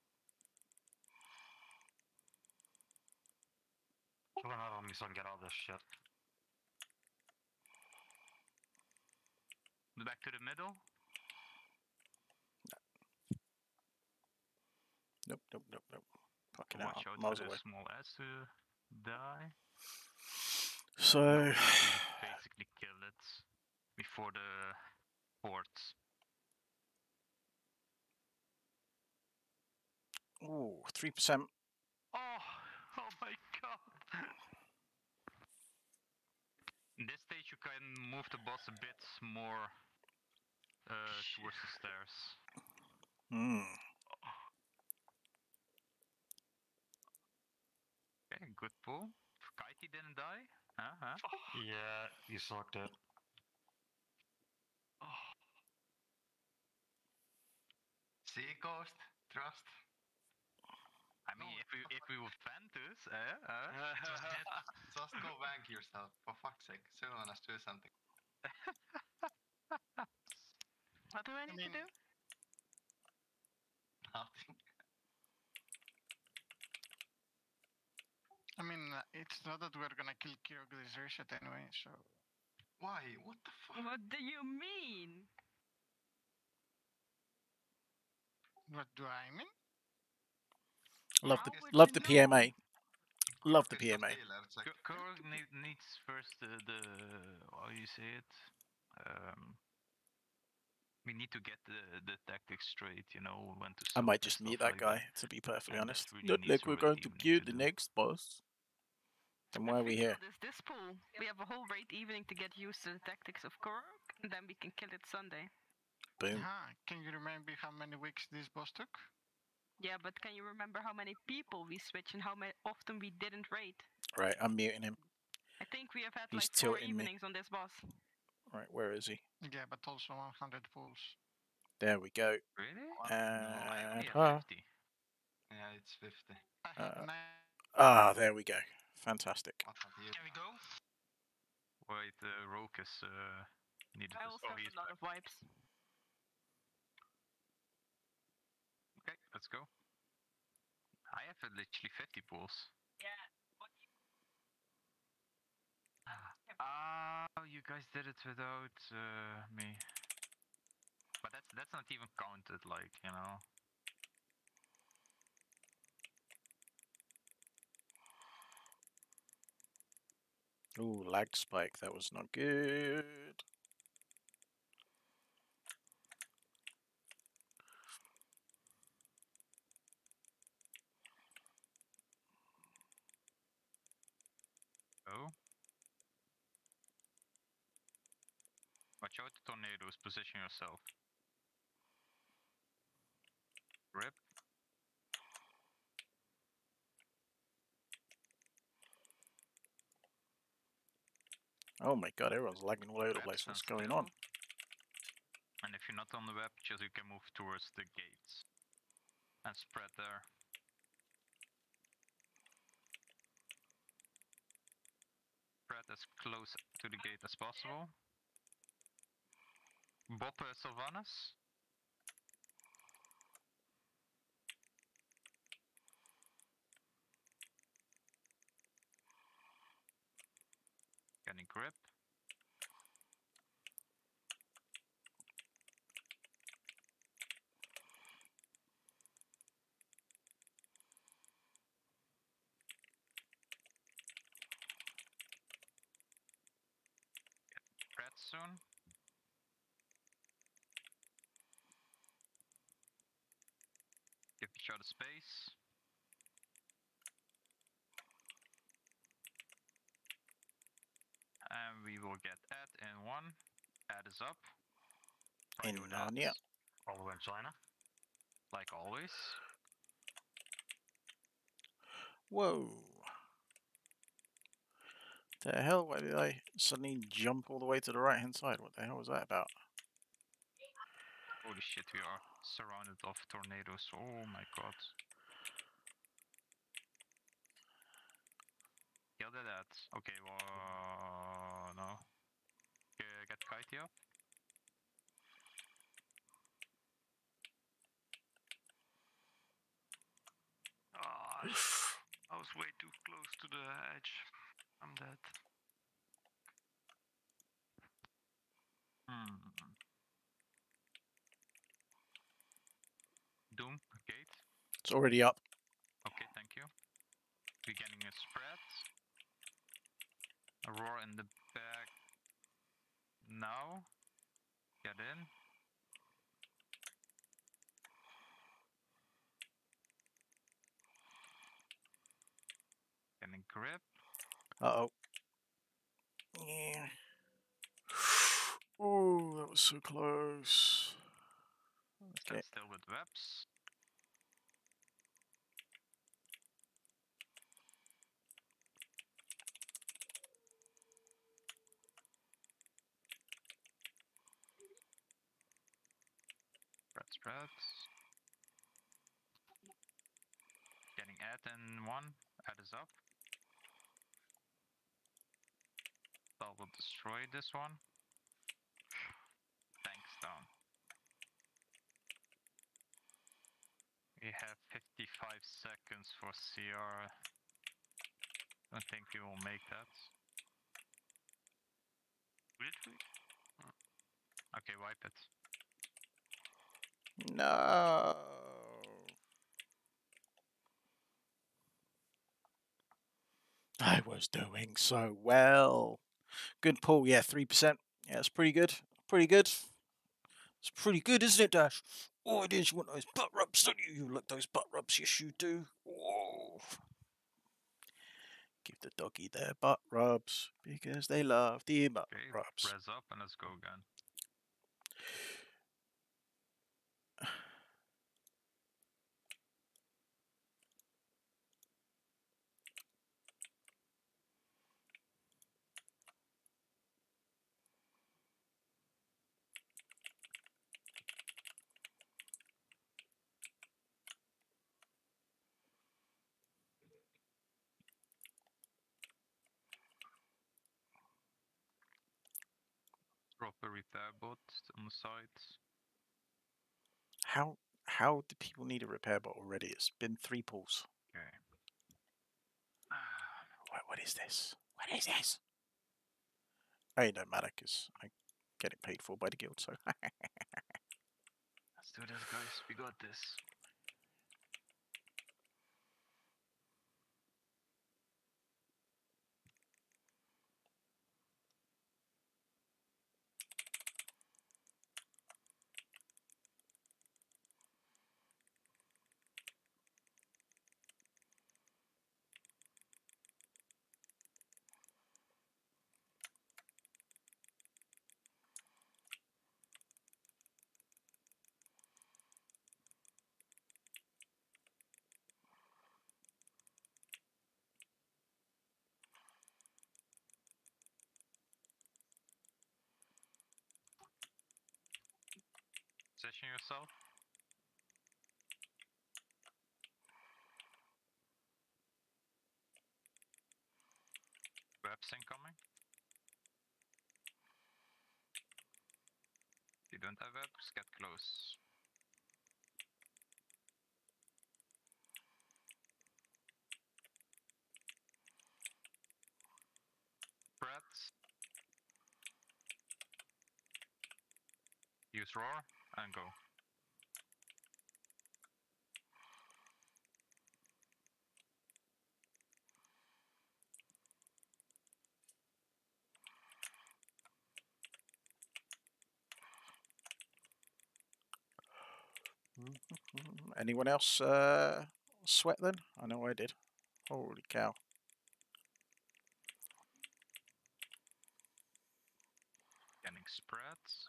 Run out on me so I can get all this shit. Back to the middle. Nope, nope, nope, nope. Fucking Watch out, out miles for away. the small ads to die. So... Basically kill it before the hordes. Ooh, 3%. Oh my god! In this stage you can move the boss a bit more towards the stairs. Hmm. Okay, good pull. Kaiti didn't die? Huh? Yeah, you sucked it. See, Ghost, trust. I mean, if we would Fantus, Just go wank yourself, for fuck's sake. Someone has to do something. What do I need to do? Nothing. I mean, it's not that we're gonna kill Kirog this reset anyway, so... Why? What the fuck? What do you mean? What do I mean? Love the PMA. Love the PMA. Korg needs first the how you say it? We need to get the tactics straight, you know, when to I stop might and just stuff meet that like guy, to be perfectly And honest. that really Not needs like we're red going to evening queue to the do. next boss. Then why are we here? This pool. We have a whole raid evening to get used to the tactics of Korok, and then we can kill it Sunday. Boom. Can you remember how many weeks this boss took? Yeah, but can you remember how many people we switched and how often we didn't raid? Right, I'm muting him. I think we have had He's like 4 tilting me. evenings on this boss. Right, where is he? Yeah, but also 100 pulls. There we go. Really? What? No, I only And have 50. Yeah, it's 50. there we go. Fantastic. What have you? Can we go? Wait, the Rogue is needed. I also have he's a lot back. of wipes. Okay, let's go. I have literally 50 pools. Yeah. Oh, you guys did it without me. But that's not even counted, like, you know. Ooh, lag spike. That was not good. Oh. Watch out the tornadoes, position yourself. Rip. Oh my god, everyone's lagging all over the place. What's going on? And if you're not on the web, just you can move towards the gates. And spread there. Spread as close to the gate as possible. Bob Sylvanas. Getting grip. Get spread soon. Give each other space. And we will get add in one. Add is up. In Narnia. All the way in China. Like always. Whoa. The hell? Why did I suddenly jump all the way to the right hand side? What the hell was that about? Holy shit, we are surrounded of tornadoes. Oh my god. Kill that. Okay, well, no. Get Kaiti up. Ah, I was way too close to the edge. I'm dead. Doom, gate. It's already up. Okay, thank you. We're getting a spread. A roar in the back. Now. Get in. Getting grip. Uh-oh. Yeah. Oh, that was so close. Okay. Stand still with webs. Spread. Getting add in one. Add is up. That will destroy this one. Tanks down. We have 55 seconds for CR. Don't think we will make that. Okay, wipe it. No. I was doing so well. Good pull, yeah, 3%. Yeah, it's pretty good. Pretty good. It's pretty good, isn't it, Dash? Oh, it is. You want those butt rubs, don't you? You like those butt rubs, yes you do. Whoa. Give the doggy their butt rubs because they love the butt rubs. Press up and let's go again. Drop a repair bot on the sides. How do people need a repair bot already? It's been 3 pulls. Okay. What is this? What is this? Oh, it don't matter because I get it paid for by the guild, so. Let's do this, guys. We got this. Position yourself. Webs incoming. If you don't have webs, get close. Spreads. Use roar and go. Anyone else sweat then? I know I did. Holy cow. Getting spreads.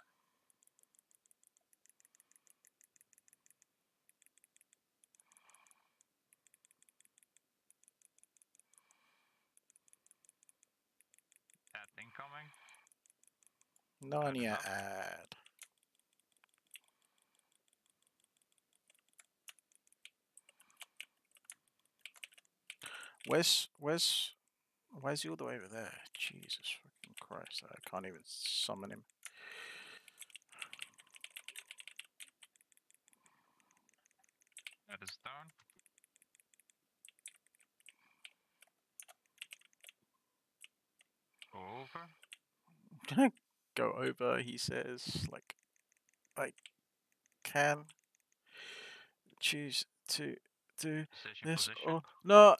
Add incoming. Narnia ad. Why is he all the way over there? Jesus fucking Christ, I can't even summon him. That is down. Go over. Go over, he says, like I can choose to do this or no.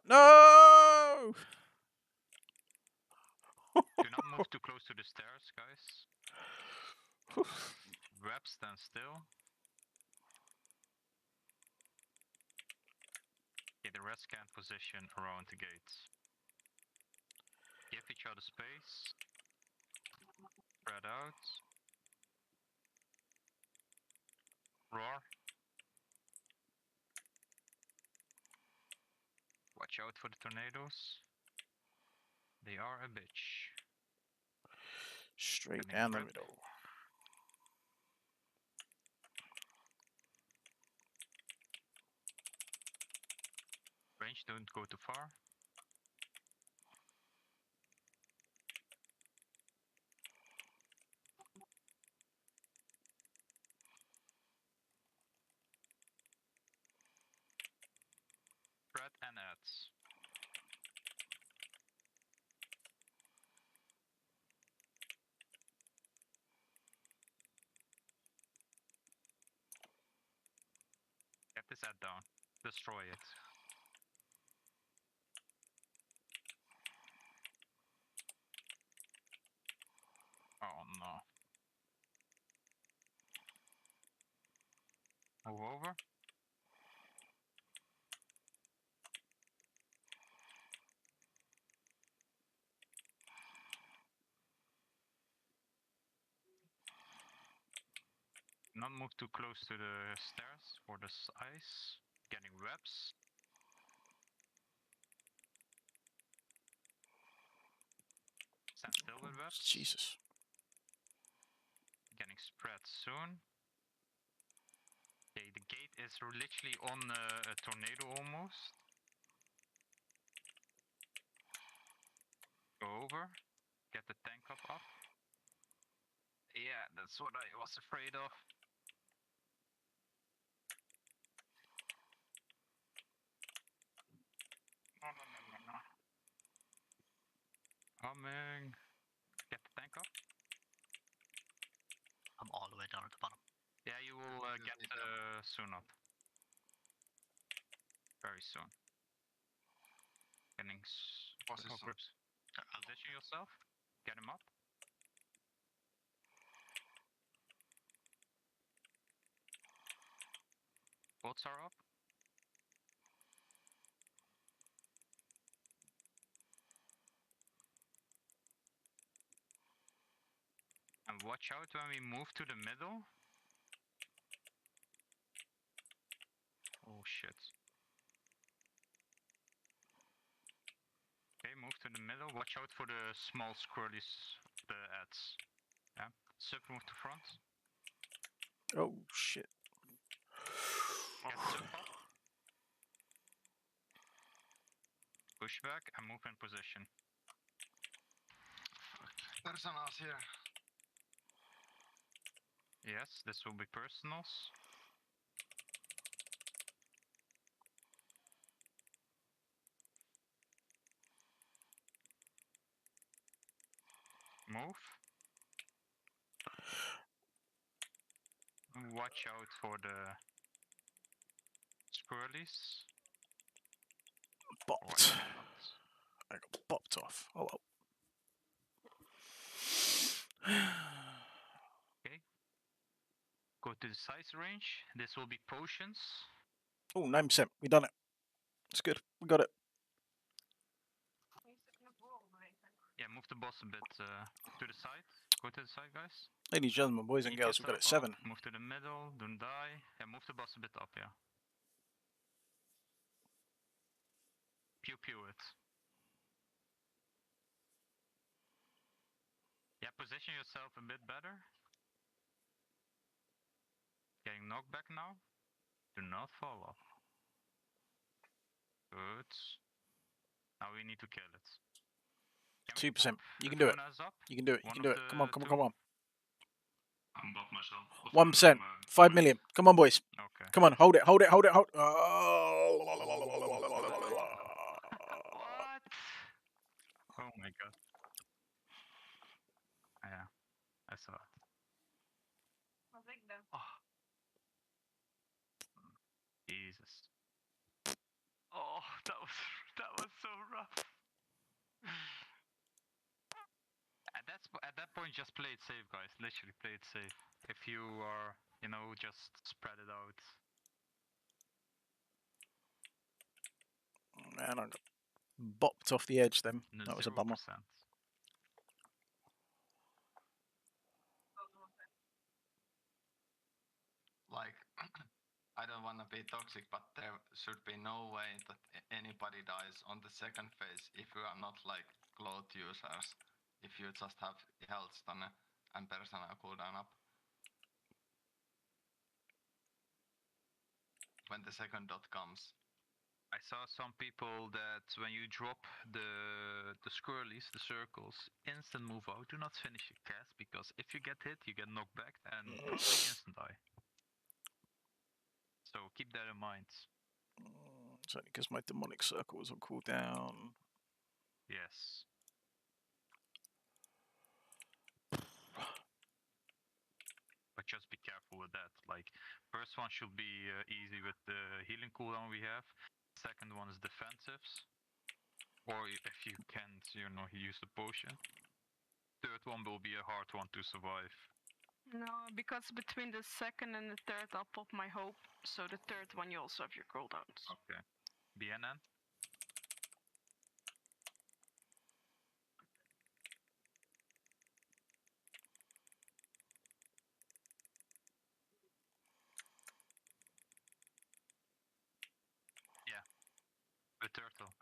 Do not move too close to the stairs, guys. Web, stand still. Okay, the rest can position around the gates. Give each other space. Spread out. Roar. Watch out for the tornadoes. They are a bitch. Straight down the middle. Range, don't go too far. Spread and adds. Get this ad down. Destroy it. Oh no. Move over. Not move too close to the stairs or the ice. Getting webs. Stand still with webs. Jesus. Getting spread soon. Okay, the gate is literally on a tornado almost. Go over. Get the tank up. Yeah, that's what I was afraid of. No. Coming. Get the tank up. I'm all the way down at the bottom. Yeah, you will get soon up. Very soon. Getting grips. Position yourself. Get him up. Boats are up. And watch out when we move to the middle. Oh shit. Okay, move to the middle. Watch out for the small squirrelies, the ads. Yeah. Sub, move to front. Oh shit. Get sub up. Push back and move in position. Personals here. Yes, this will be personals. Move. Watch out for the squirrelies. Bopped. I got bopped off. Oh well. Okay. Go to the size range. This will be potions. Oh, 9%. We done it. It's good. We got it. Yeah, move the boss a bit to the side. Go to the side, guys. Ladies and gentlemen, boys and girls, we got it. 7. Move to the middle. Don't die. Yeah, move the boss a bit up, yeah. Pew pew it. Yeah, position yourself a bit better. Getting knocked back now. Do not fall off. Good. Now we need to kill it. 2%. You can do it. You can do it. You can do it. Come on, come on, come on. I'm above myself. 1%. 5 million. Come on, boys. Okay. Come on, hold it, hold it, hold it, hold it. What? Oh my god. Yeah, I saw it. Oh. Jesus. Oh, that was so rough. At that point, just play it safe, guys. Literally play it safe. If you are, you know, just spread it out. Man, I got bopped off the edge then. No, That was a bummer. 0%. Like, I don't want to be toxic, but there should be no way that anybody dies on the second phase if you are not like cloth users. If you just have health stun and personal cooldown up. When the second dot comes. I saw some people that when you drop the squirrelies, the circles, instant move out. Do not finish your cast because if you get hit, you get knocked back and probably instant die. So keep that in mind. It's only because my demonic circle was on cooldown. Yes. But just be careful with that. Like, first one should be easy with the healing cooldown we have. Second one is defensives. Or if you can't, you know, use the potion. Third one will be a hard one to survive. No, because between the second and the third, I'll pop my hope. So the third one, you also have your cooldowns. Okay. BNN? Yeah. The turtle.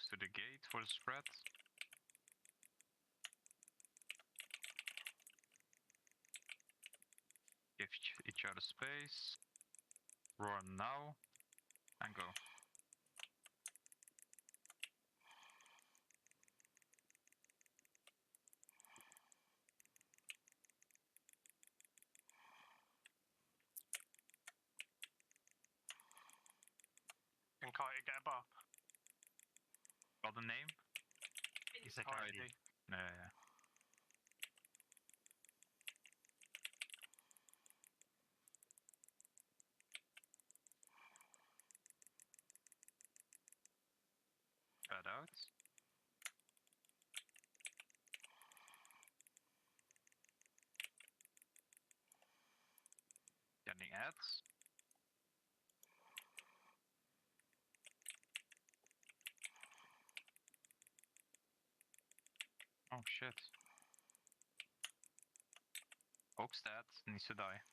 close to the gate for the spread. Give each other space. Roar now. And go. Can Carter get a bar? Got the name? He's like ID. Yeah. Spread out. Getting ads. Oh shit. Oakstad needs to die.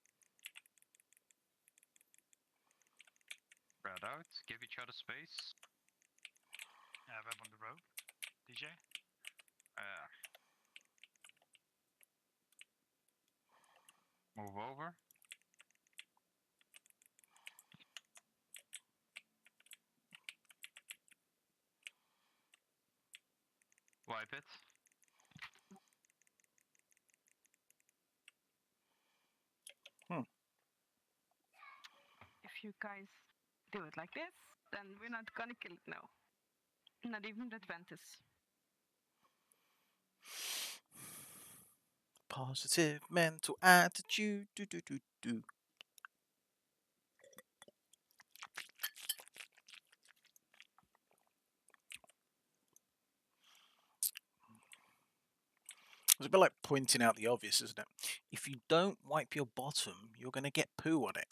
Spread out, give each other space. Yeah, web on the road. DJ? Move over. Wipe it. If you guys do it like this, then we're not gonna kill it now. Not even the Adventus. Positive mental attitude. Do. It's a bit like pointing out the obvious, isn't it? If you don't wipe your bottom, you're going to get poo on it.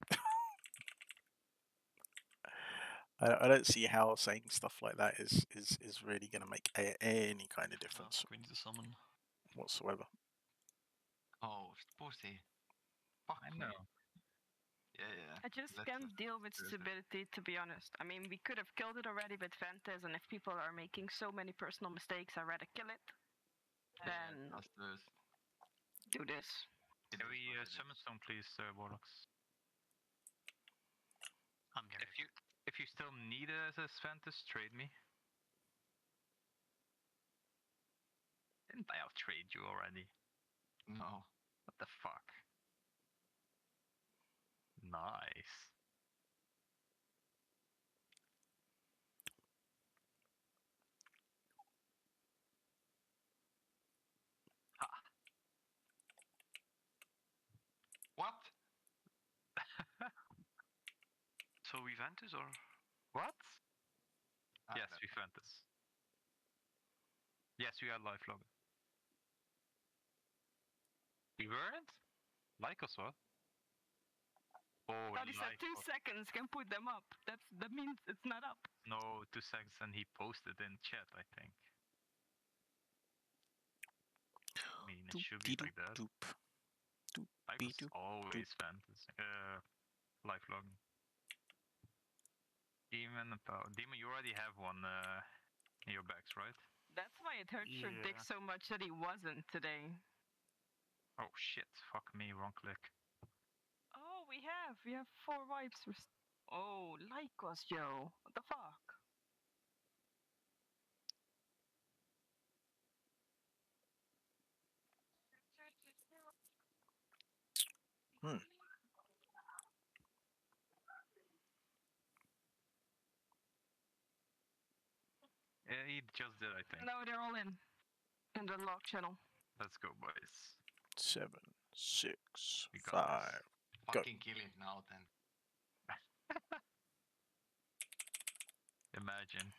I don't see how saying stuff like that is really going to make any kind of difference We need to summon whatsoever. Oh, pussy. Fuck I me. know. Yeah. I just Let's can't just deal with do it. stability, to be honest. I mean, we could have killed it already with Ventus, and if people are making so many personal mistakes, I'd rather kill it than Let's do it. do this. Can we summon stone, please, Warlocks? I'm getting If you still need it as a Sventus, trade me. Didn't I out-trade you already? No. What the fuck? Nice. What? So we Ventus or? What? I Yes, don't we found this. Yes, we are lifelog. We weren't? Lycos what? Oh, Thought he said 2 Lycos. seconds can put them up. That means it's not up. No, 2 seconds and he posted in chat, I think. I mean, it should be like that. Lycos always fantasy. Lifelog. Demon, Demon, you already have one in your bags, right? That's why it hurts your dick so much that he wasn't today. Oh shit, fuck me, wrong click. Oh, we have 4 wipes. Oh, Lycos, yo. What the fuck? Yeah, he just did, I think. No, they're all in the lock channel. Let's go, boys. 7, 6, We got 5. this. Go. Fucking kill it now then. Imagine.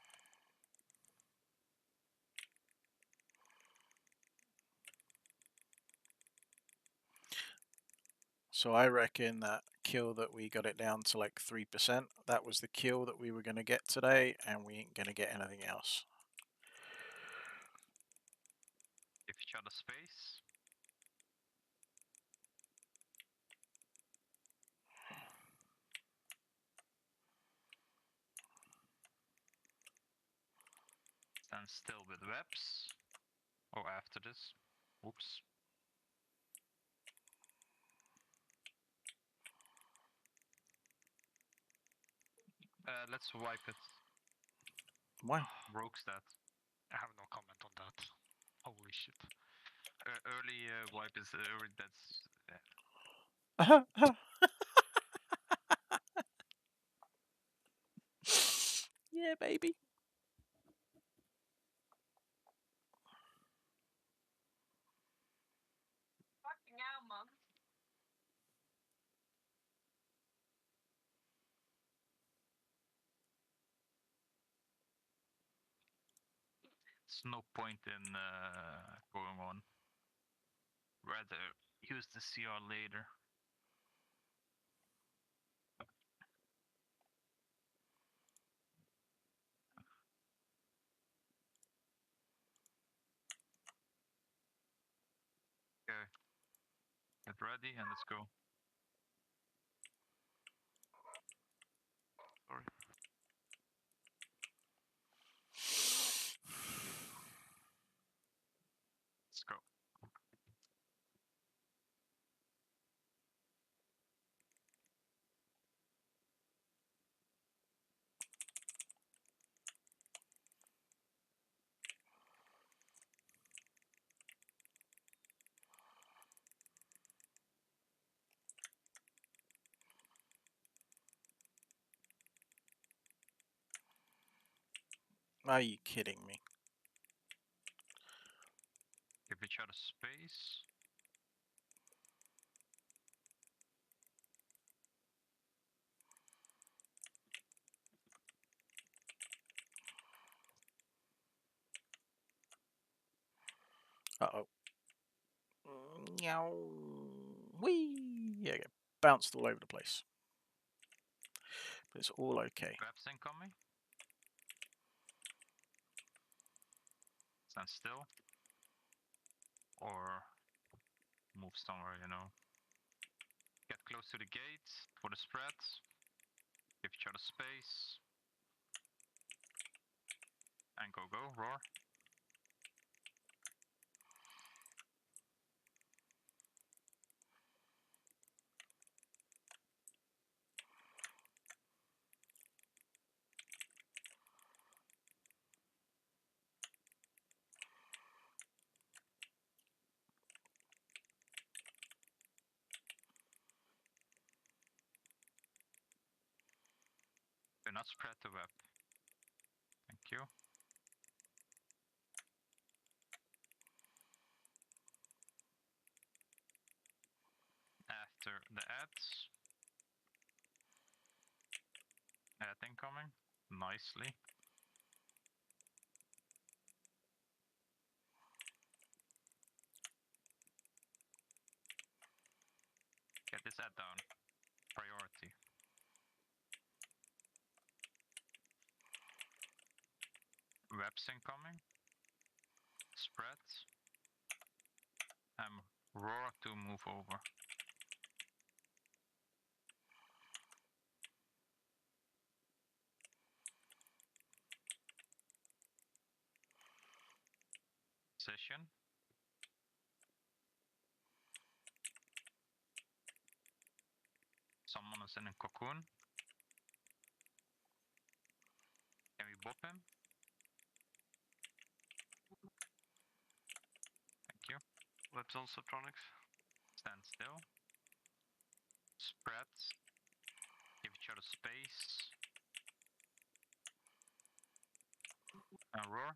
So I reckon that kill that we got it down to like 3%, that was the kill that we were going to get today, and we ain't going to get anything else. Give each other space. Stand still with webs. Or after this. Oops. Let's wipe it. Why? Rogue's that. I have no comment on that. Holy shit. Early wipe is that's. Yeah, baby. Fucking hell, man. There's no point in going on. Rather use the CR later. Okay. Get ready and let's go. Sorry. Let's go. Are you kidding me? Give each other space. Uh-oh. Meow. Whee! Yeah, get bounced all over the place. But it's all okay. Webs incoming. Stand still. Or move somewhere, you know. Get close to the gate for the spreads. Give each other space. And go, roar. Do not spread the web. Thank you. After the ads. Ad incoming. Nicely. Get this ad down. Priority. Webs incoming. Spreads. Roar to move over. Session. Someone is in a cocoon. Can we bop him? Thank you. Webs on subtronics. Stand still. Spreads. Give each other space. And roar.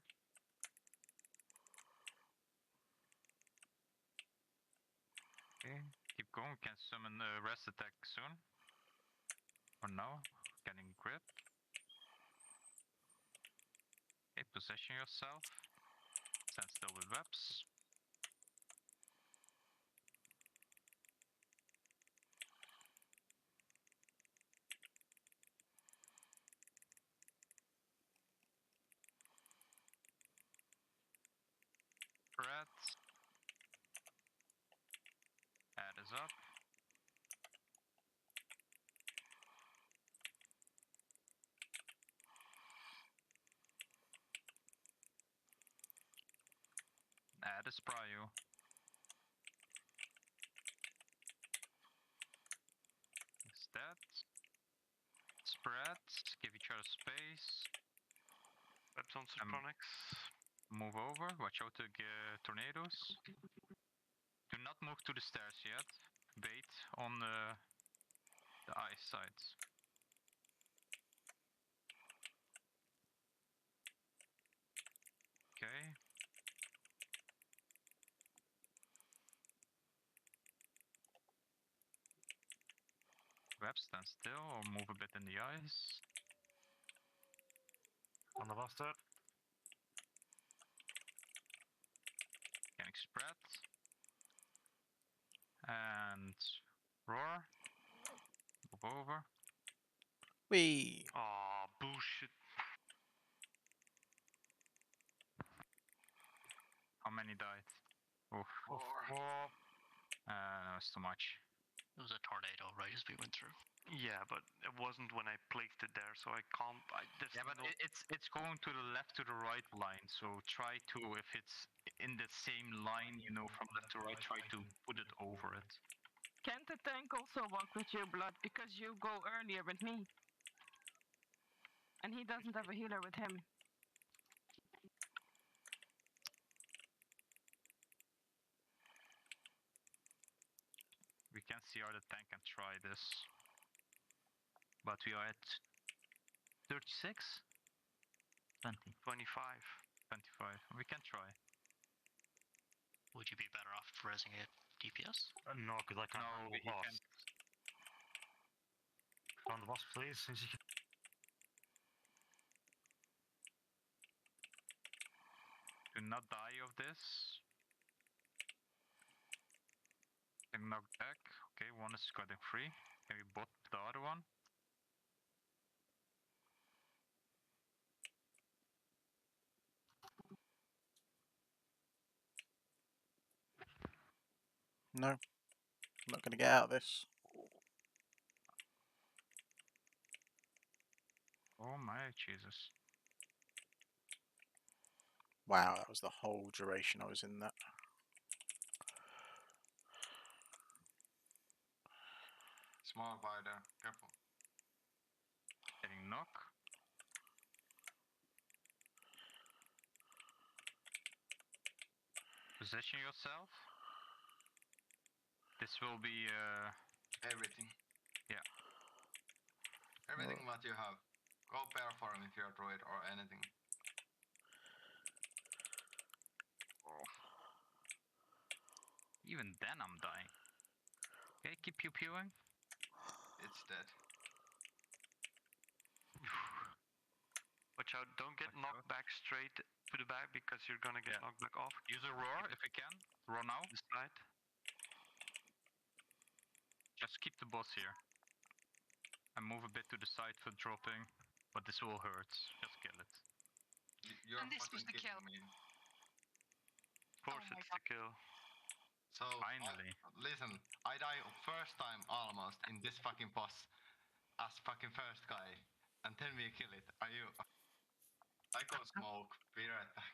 Okay, keep going. Can summon the rest attack soon. Or no. Getting grip. Okay, position yourself. Stand still with webs. Spreads. Add is up. spray you. Is that? Spread, give each other space. Webs on Sopronics. Move over, watch out to tornadoes. Do not move to the stairs yet. Bait on the ice sides. Okay. Web, stand still or move a bit in the ice. On the bastard. Getting spread. And roar. Move over. Whee! Oh, bullshit. How many died? Oof. Four. No, it's too much. It was a tornado right as we went through. Yeah, but it wasn't when I placed it there, so I can't. Yeah, but it's going to the left to the right line. So try to, if it's in the same line, you know, from left to right, try to put it over it. Can't the tank also walk with you, Blood? Because you go earlier with me. And he doesn't have a healer with him. We can see how the tank can try this. But we are at 36? 20. 25. 25. We can try. Would you be better off raising it DPS? No, because I can't No, handle you boss. can't. On the boss, please. Since you can... Do not die of this. Can knock back. Okay, one is getting free. Can we bot the other one? No. I'm not going to get out of this. Oh my Jesus. Wow, that was the whole duration I was in that. Small spider, careful. Getting knock. Position yourself. This will be everything. Yeah. Everything what you have. Go pair farm if you're a druid or anything. Even then I'm dying. Okay, keep pew pewing. It's dead. Watch out, don't get knocked back straight to the back because you're gonna get knocked back off. Use a roar if you can. Roar now. This side. Just keep the boss here. And move a bit to the side for dropping. But this will hurt. Just kill it. You're And this was fucking the kill. kidding me. Of course it's the kill. So, finally. Listen, I die first time almost in this fucking boss as fucking first guy. And then we kill it. Are you... I go smoke. Be right back.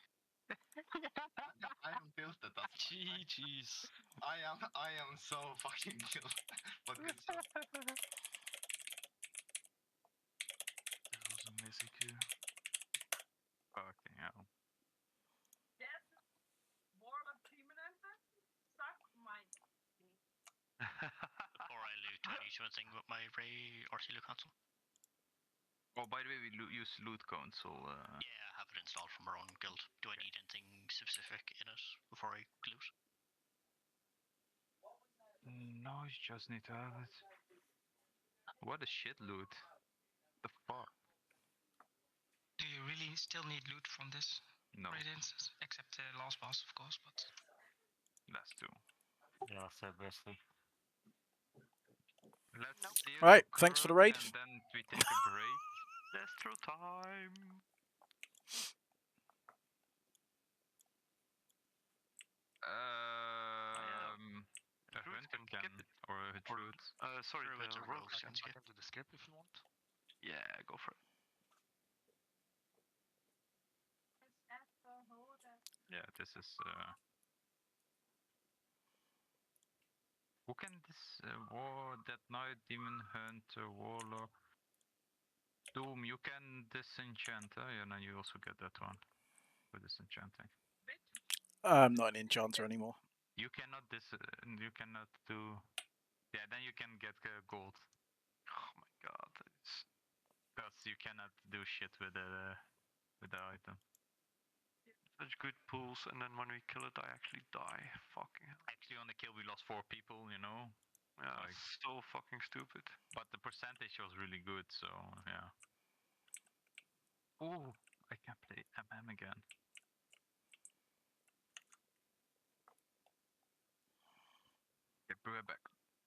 I am tilted as fuck. GG's. I am so fucking killed. But good stuff. There was a Mythic here. Fucking hell. Yes, Warlock suck my... Before I loot, I need to think with my Ray Artillery console. Oh, by the way, we use loot console. Yeah, I have it installed from our own guild. Do I need anything specific in it before I loot? No, you just need to have it. What a shit loot. The fuck? Do you really still need loot from this No. raid instance? Except the last boss, of course, but... Last two. Yeah, I said basically. Let's see. Right, thanks for the raid. And then we take a break. Destro time. A hunter can, or a druid. Sorry, Druids the and rogue rogues can can skip. Do the skip if you want. Yeah, go for it. Yeah, this is Who can this war that night demon hunter warlock? Doom, you can disenchant, and then you also get that one for disenchanting. I'm not an enchanter anymore. You cannot you cannot do. Yeah, then you can get gold. Oh my god, it's Because you cannot do shit with the item. such good pulls, and then when we kill it, I actually die. Fucking hell. Actually, on the kill, we lost 4 people, you know? Yeah, Like, so fucking stupid. but the percentage was really good, so yeah. Oh, I can play MM again. Get right back.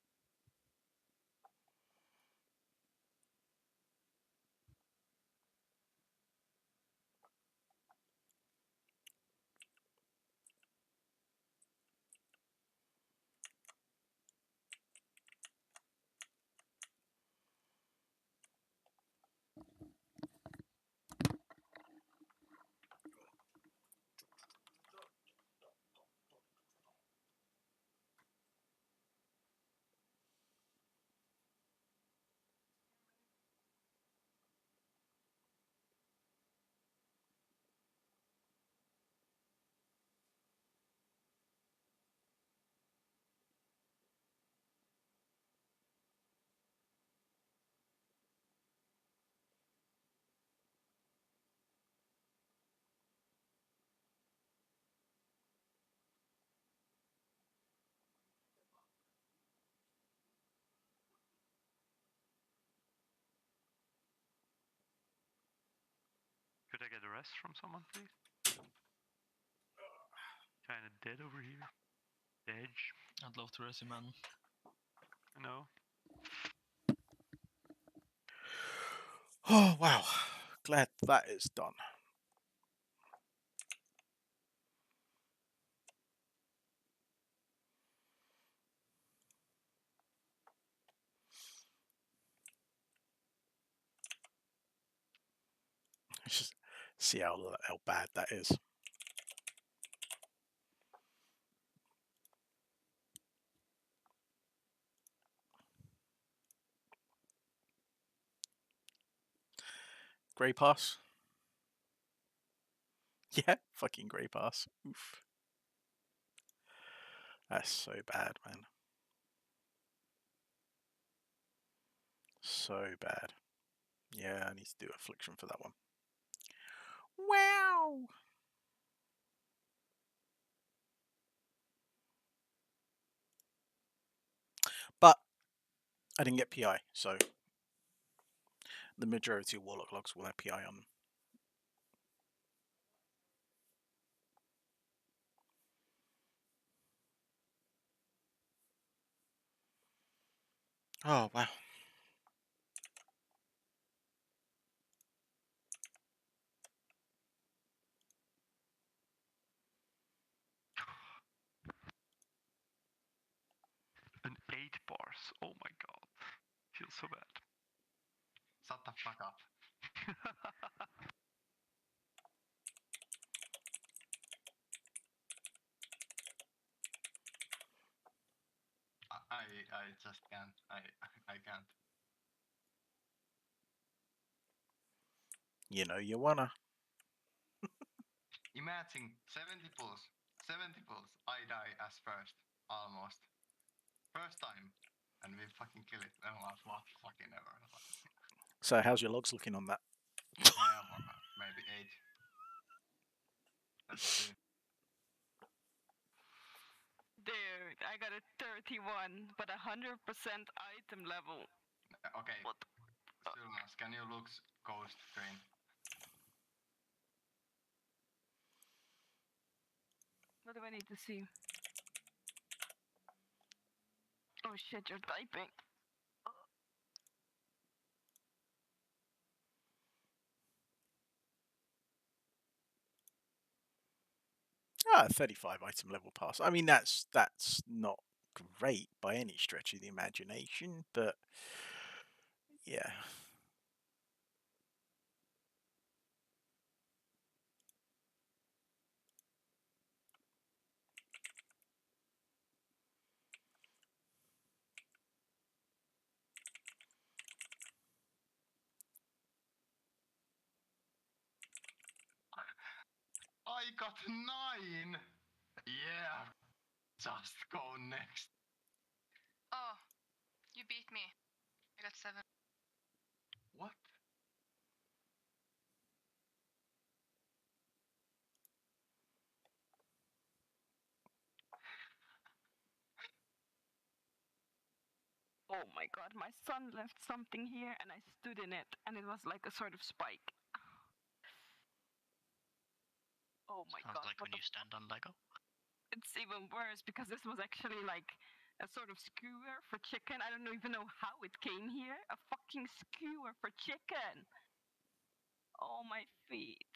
Could I get a rest from someone, please? Kinda dead over here. Edge. I'd love to rest you, man. No. Oh wow, glad that is done. Let's just see how bad that is. Grey pass. Yeah, fucking grey pass. Oof. That's so bad, man. So bad. Yeah, I need to do affliction for that one. Wow. But I didn't get PI, so the majority of Warlock logs will have PI on them. Oh, wow. An 8 bars. Oh my god. Feels so bad. Shut the fuck up. I just can't. I can't. You know you wanna. Imagine 70 pulls. 70 pulls. I die as first. Almost. First time. And we fucking kill it. Oh, what fucking ever. So how's your logs looking on that? Yeah, maybe 8. Let's see. Dude, I got a 31, but 100% item level. Okay. Sylvanas, can you look ghost green? What do I need to see? Oh shit, you're typing. Ah, 35 item level pass. I mean, that's not great by any stretch of the imagination, but yeah. got 9! Yeah, just go next. Oh, you beat me. I got 7. What? Oh my god, my son left something here and I stood in it and it was like a sort of spike. Oh my Sounds god. like when you stand on Lego. It's even worse because this was actually like a sort of skewer for chicken. I don't even know how it came here. A fucking skewer for chicken. Oh, my feet.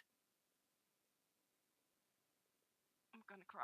I'm gonna cry.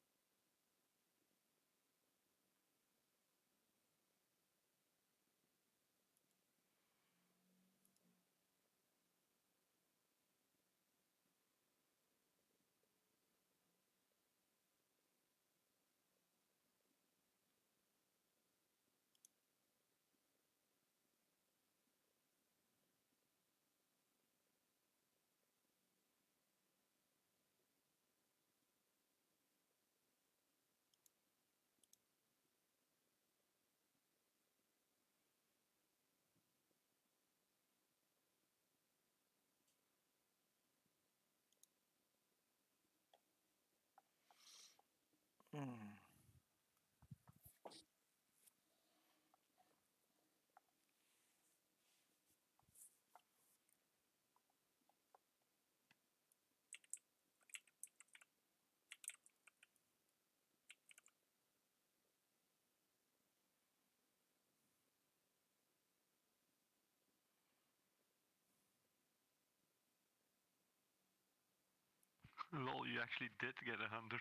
Lol, you actually did get 100.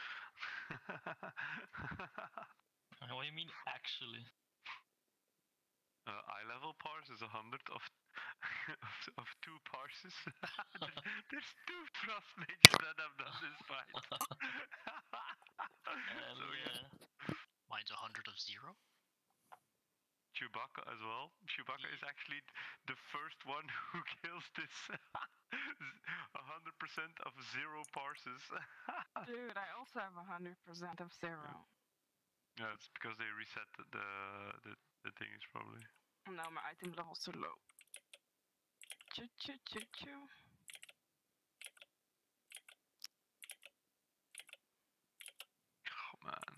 What do you mean, actually? Eye level parse is 100 of of 2 parses. There's 2 frost mages that have done this fight. So yeah. Mine's 100 of 0. Chewbacca as well. Chewbacca is actually the first one who kills this 100% of 0 parses. Dude, I also have 100% of 0. Yeah, it's because they reset the thing is probably. Now my item level's so low. Choo choo choo choo. Oh man.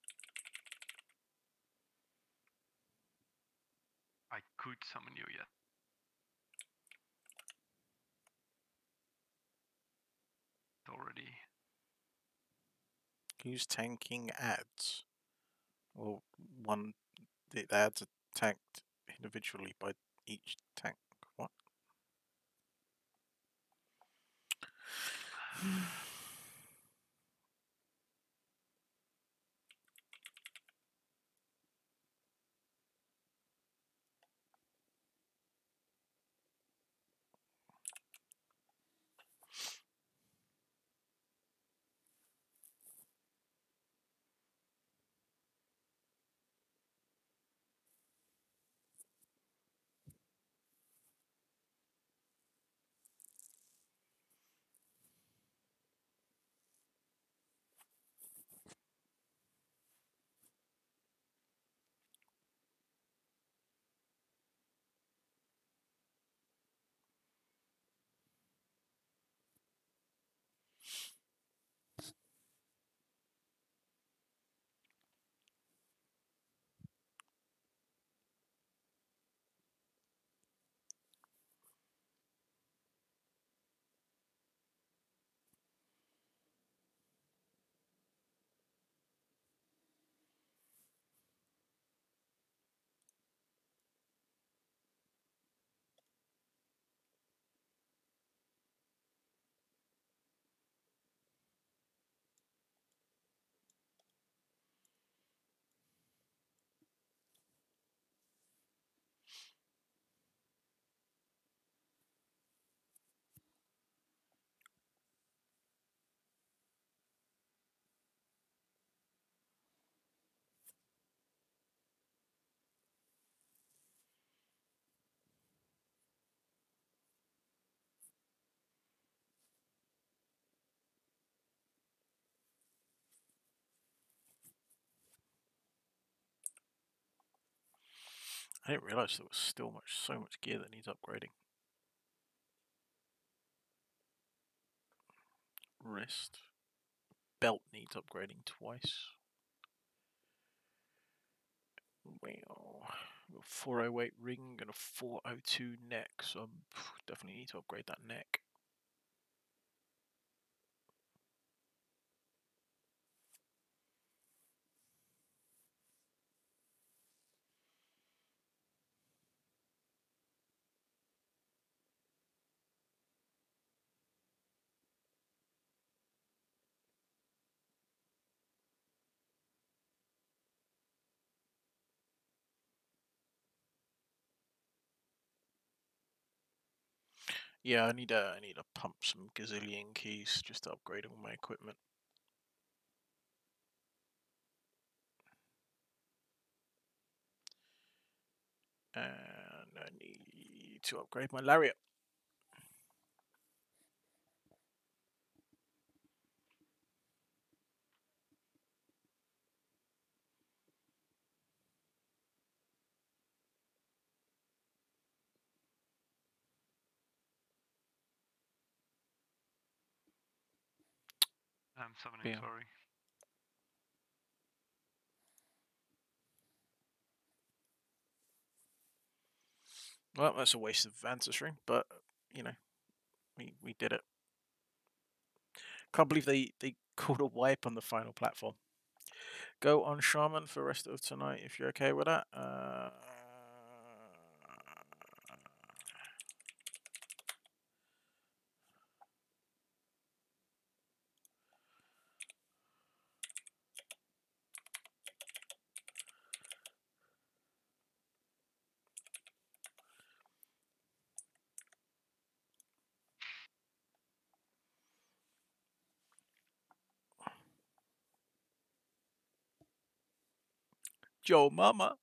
I could summon you yet. Already. Use tanking ads. Or one. The ads are tanked individually by each tank. What? I didn't realise there was still so much gear that needs upgrading. Wrist. Belt needs upgrading twice. Well, a 408 ring and a 402 neck, so I definitely need to upgrade that neck. Yeah, I need to pump some gazillion keys just to upgrade all my equipment. And I need to upgrade my lariat. I'm summoning, sorry. Well, that's a waste of ancestry, but you know, we did it. Can't believe they called a wipe on the final platform. Go on shaman for the rest of tonight if you're okay with that. Joe Mama.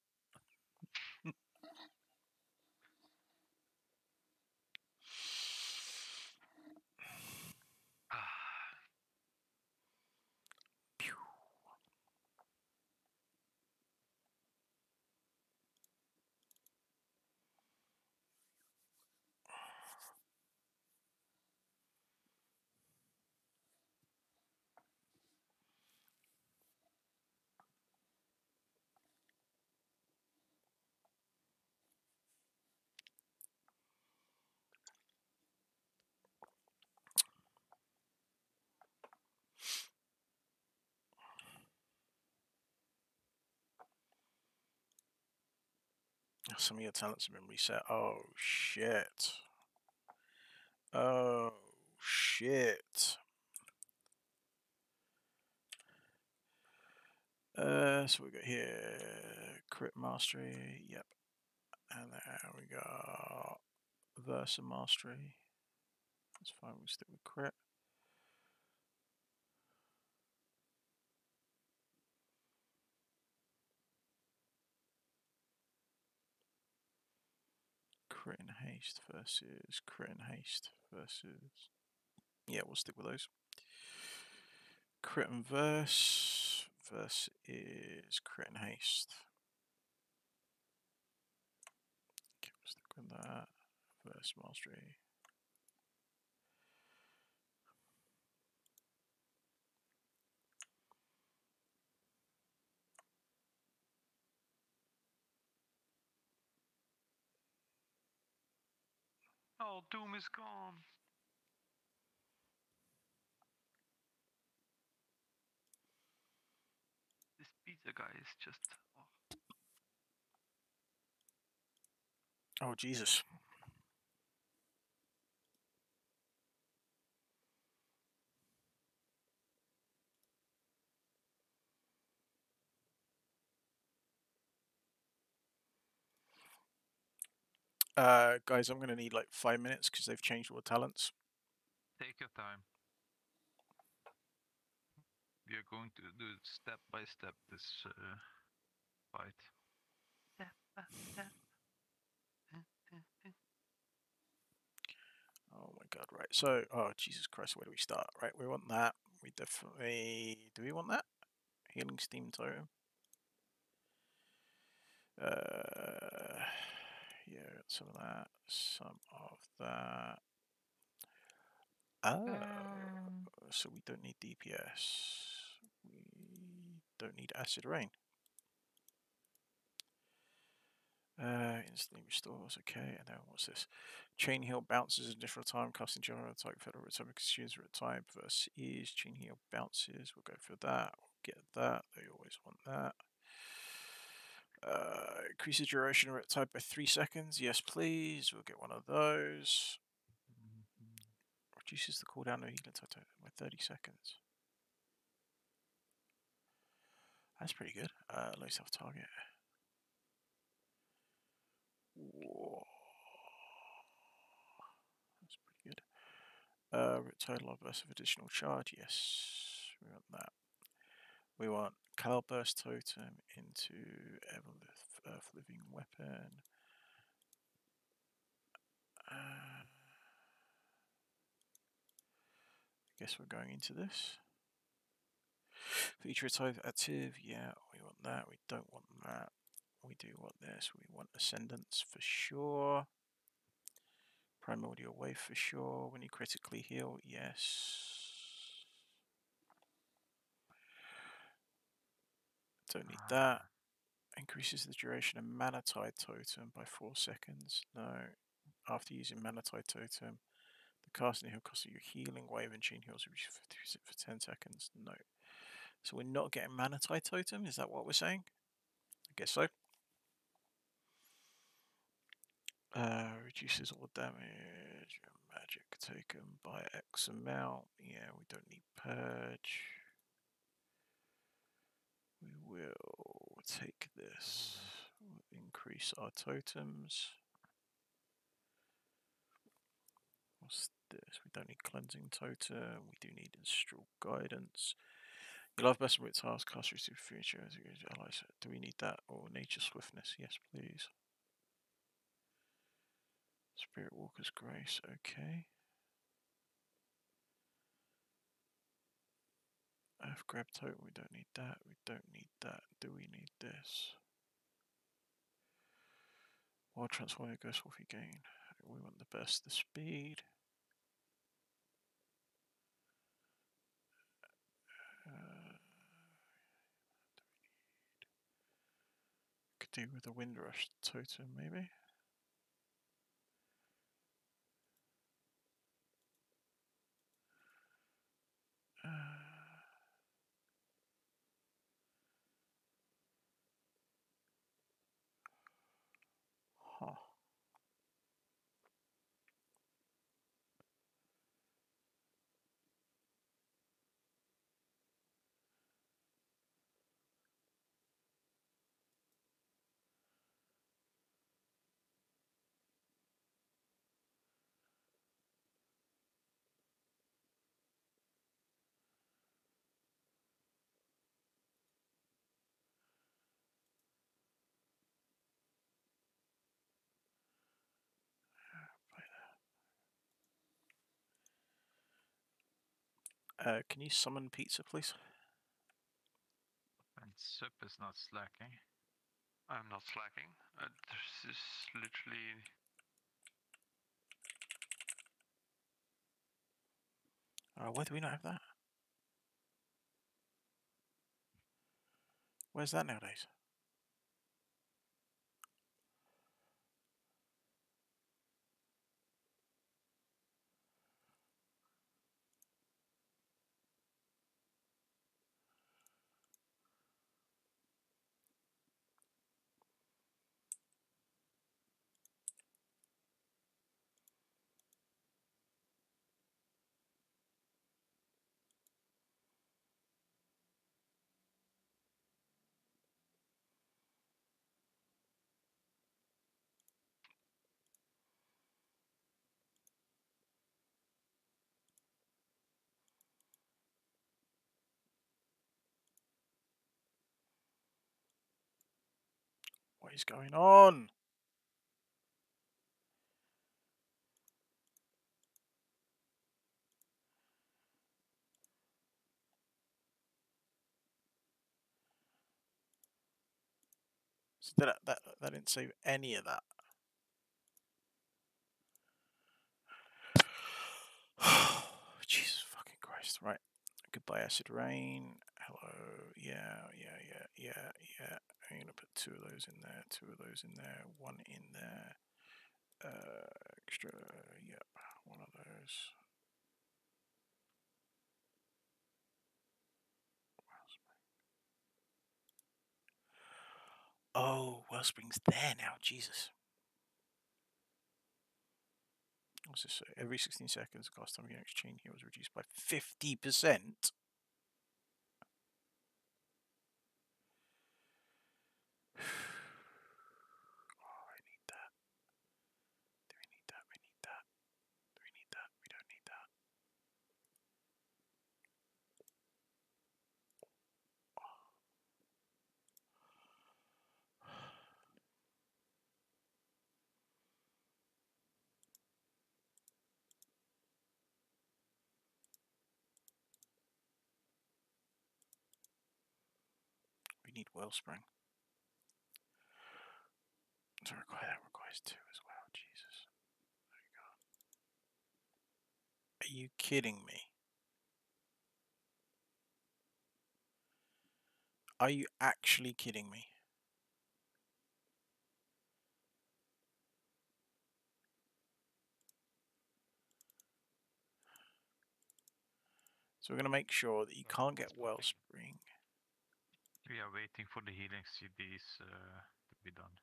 Some of your talents have been reset. Oh shit. Oh shit. So we got here crit mastery, yep. And there we go. Versa mastery. That's fine, we'll stick with crit. Crit and haste versus crit and haste versus. Yeah, we'll stick with those. Crit and verse is crit and haste. Okay, we'll stick with that. Verse mastery. Oh, Doom is gone. This pizza guy is just. Oh Jesus. Guys, I'm gonna need like 5 minutes because they've changed all the talents. Take your time. We are going to do it step by step this fight. Step by step. Oh my god, right. So, oh Jesus Christ, where do we start? Right, we want that. We definitely. Do we want that? Healing steam totem. some of that, some of that. Oh, so we don't need DPS. We don't need acid rain. Instantly restores, okay, and then what's this? Chain heal bounces a different time, casting general type federal return consumes at a time versus is chain heal bounces. We'll go for that, we'll get that, they always want that. Increases duration of type by 3 seconds, yes please, we'll get one of those. Reduces the cooldown of healing type by 30 seconds. That's pretty good. Low self target. Whoa. That's pretty good. Total burst of additional charge. Yes, we want that. We want Cloudburst Totem into Earth Living Weapon. I guess we're going into this. Feature type active. Yeah, we want that. We don't want that. We do want this. We want Ascendance for sure. Primordial Wave for sure. When you critically heal, yes. Don't need that. Increases the duration of Mana Tide Totem by 4 seconds. No. After using Mana Tide Totem, the casting heal costs you healing wave and chain heals for 10 seconds. No. So we're not getting Mana Tide Totem? Is that what we're saying? I guess so. Reduces all damage and magic taken by X amount. Yeah, we don't need Purge. We will take this. We'll increase our totems. What's this? We don't need Cleansing Totem. We do need Install Guidance. You love best with task, cast receive future. Do we need that? Or Nature Swiftness? Yes, please. Spirit Walker's Grace, okay. Earth Grab Totem, we don't need that. We don't need that. Do we need this? While transforming Ghost Wolf, you gain. We want the best, the speed. Could do with a Wind Rush Totem, maybe. Huh. Can you summon pizza, please? And Sup is not slacking. I'm not slacking. This is literally... Why do we not have that? Where's that nowadays? What is going on? So that didn't save any of that. Right. Goodbye, acid rain. Hello. Yeah. I'm gonna put 2 of those in there. 2 of those in there. 1 in there. Extra. Yep. 1 of those. Oh, Wellspring's there now. Jesus. What's this say? Every 16 seconds, the cost time of your next chain here was reduced by 50%. We need Wellspring. So that requires 2 as well. Jesus. There you go. Are you kidding me? Are you actually kidding me? So we're going to make sure that you can't get Wellspring. We are waiting for the healing CDs to be done.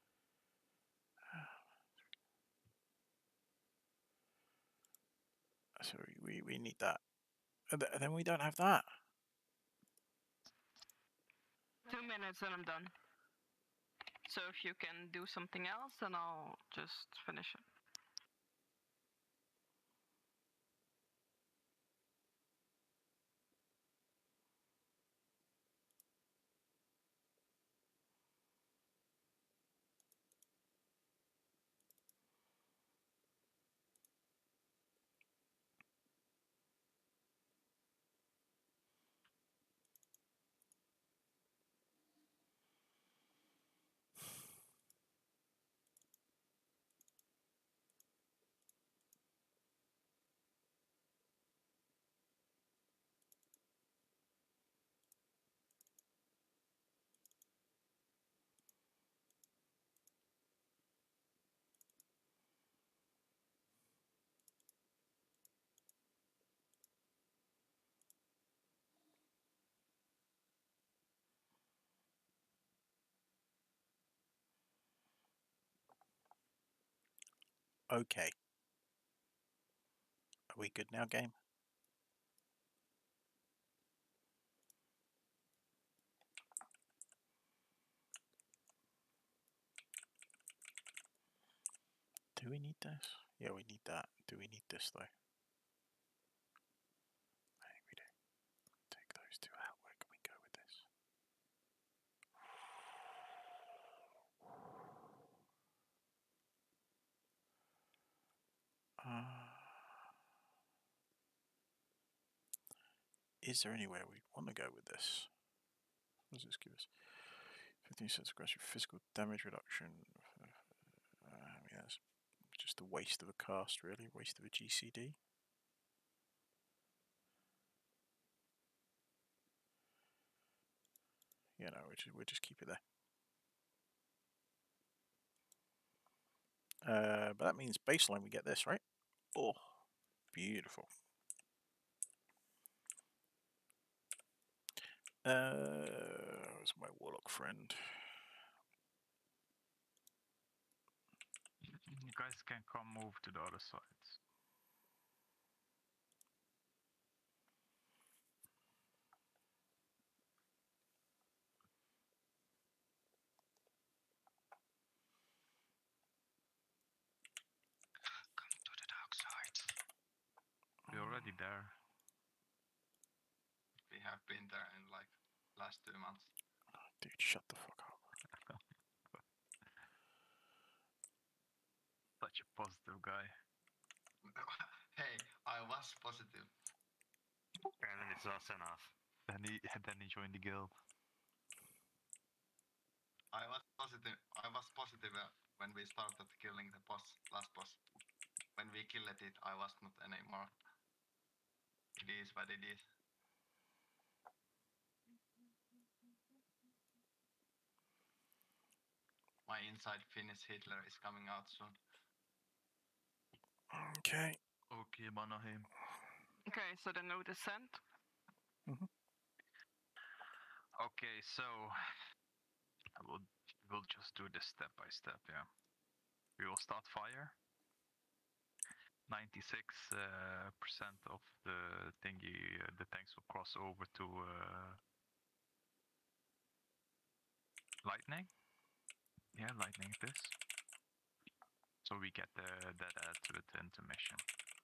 So we need that. Then we don't have that. 2 minutes and I'm done. So if you can do something else, then I'll just finish it. Okay. Are we good now, game? Do we need this? Yeah, we need that. Do we need this, though? I think we do. Take those 2 out. Where can we go with this? Is there anywhere we want to go with this? What does this give us? 15 cents aggressive physical damage reduction. I mean, that's just a waste of a cast, really. Waste of a GCD. Yeah, no, we'll just keep it there. But that means baseline we get this, right? Oh, beautiful. Where's my Warlock friend? You guys can come move to the other sides. Come to the dark side. We're already there. We have been there in like last 2 months. Dude, shut the fuck up. Such a positive guy. Hey, I was positive. And then it's us enough. Then he joined the guild. I was positive when we started killing the last boss. When we killed it, I was not anymore. It is what it is. My inside Finnish Hitler is coming out soon. Okay. Okay, Manahim. Okay, so then no descent. Okay, so we'll just do this step by step. Yeah, we will start fire. 96% of the thingy, the tanks will cross over to lightning. Yeah, lightning it is. So we get that add with the intermission.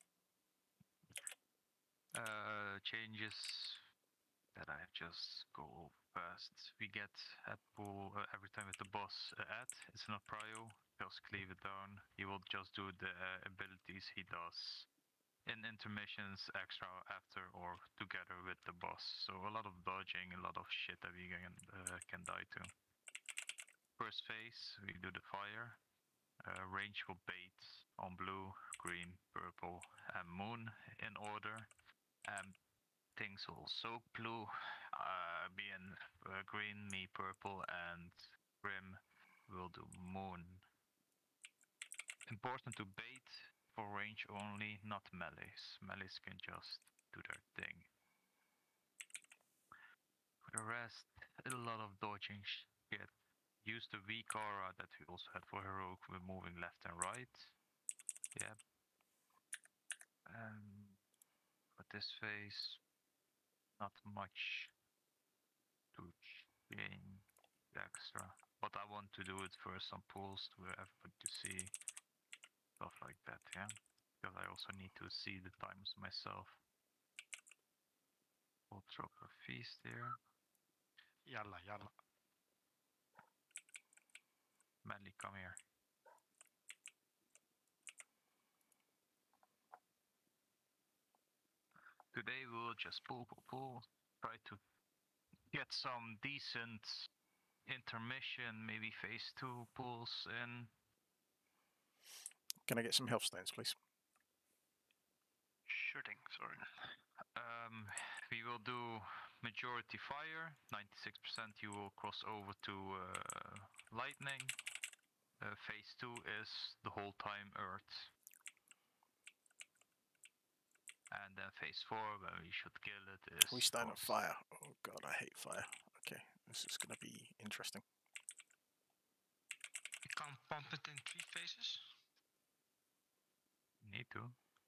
Changes that I just go over fast. We get at pool every time with the boss add. It's not prio. Just cleave it down. He will just do the abilities he does in intermissions, extra after or together with the boss. So a lot of dodging, a lot of shit that we can die to. First phase, we do the fire. Range will bait on blue, green, purple, and moon in order. Things will soak blue, being green, me purple, and Grim will do moon. Important to bait for range only, not melees. Melees can just do their thing. For the rest, a lot of dodging shit. Use the weak aura that we also had for heroic with moving left and right. Yep. But this phase, not much to change extra. But I want to do it first on pools to everybody to see stuff like that, yeah. Because I also need to see the times myself. We'll drop a feast here. Yalla, yalla. Madly, come here. Today we'll just pull, try to get some decent intermission, maybe phase 2 pulls in. Can I get some health stones, please? Sure thing, sorry. We will do majority fire, 96% you will cross over to lightning. Phase 2 is the whole time earth. And then phase 4, when we should kill it, is... We stand on fire. Oh god, I hate fire. Okay, this is going to be interesting. You can't pump it in 3 phases? Need to.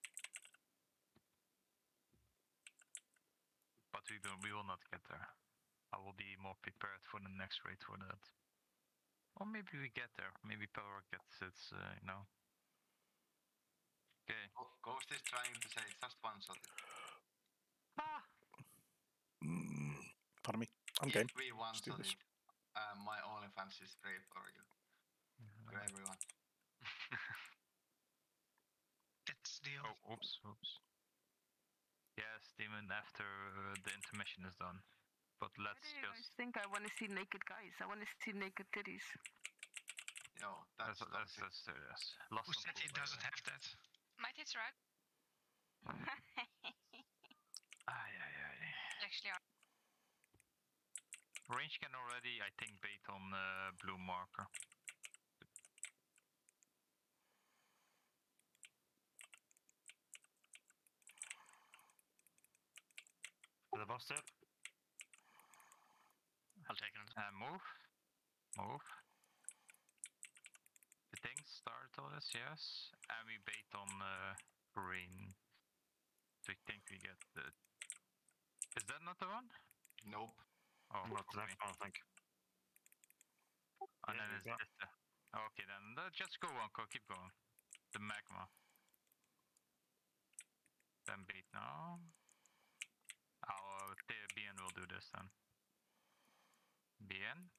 But we will not get there. I will be more prepared for the next raid for that. Or maybe we get there. Maybe Power gets its, you know. Okay. Ghost is trying to say just one shot. Pardon me. I'm game. If we one Let's do shot this. it, my OnlyFans is free for you. For everyone. That's the deal. Oh, oops. Yes, Demon, after the intermission is done. But let's Why do you guys just... think I want to see naked guys? I want to see naked titties. Yo, that's serious. Who said he doesn't have that? My tits right. Actually are. Range can already, I think, bait on blue marker. The boss step. I'll take it. Move. The things start all this, yes. And we bait on green. So I think we get the... Is that not the one? Nope. Oh, Not the next one, I think. And then is this the... Okay, then just go on, keep going. The magma. Then bait now. Our BN will do this then. BN.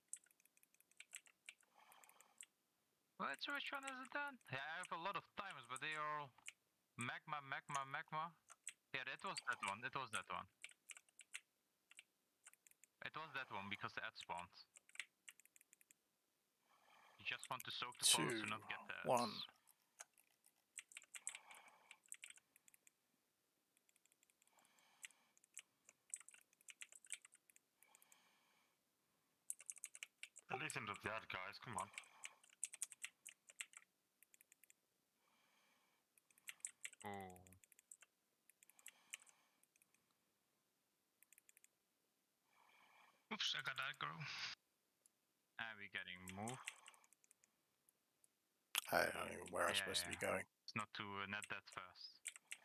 Which one is it then? Yeah, I have a lot of timers, but they are all magma. Yeah, it was that one. It was that one because the ad spawned. You just want to soak the pulse to not get the ads. 1. At least chase him to death, guys. Come on. Oh. Oops, I got aggro. And we're getting moved. I don't know where I'm supposed to be going. It's not not that fast.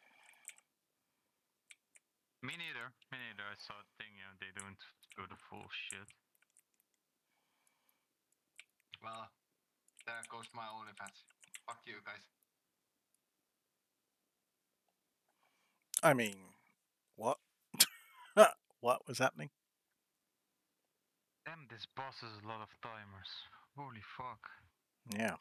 Me neither. Me neither. I saw a thing, you know, they don't go the full shit. Well, there goes my OnlyFans. Fuck you guys. I mean, what? What was happening? Damn, this boss is a lot of timers. Holy fuck. Yeah.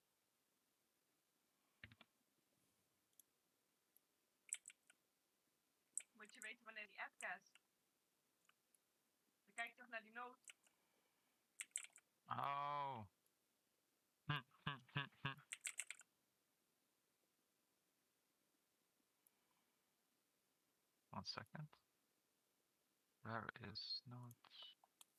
Moet je weten wanneer die appcast. Dan kijk toch naar die noot. Oh. 1 second. Where is notes?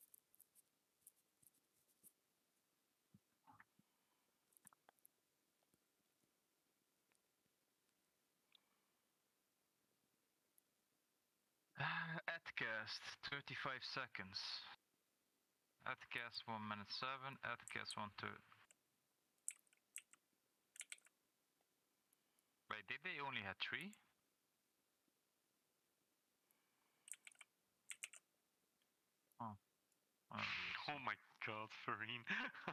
Adcast, 35 seconds. Adcast 1 minute 7, Adcast 1 2. Wait, did they only have 3? Oh. Oh my god, Farine.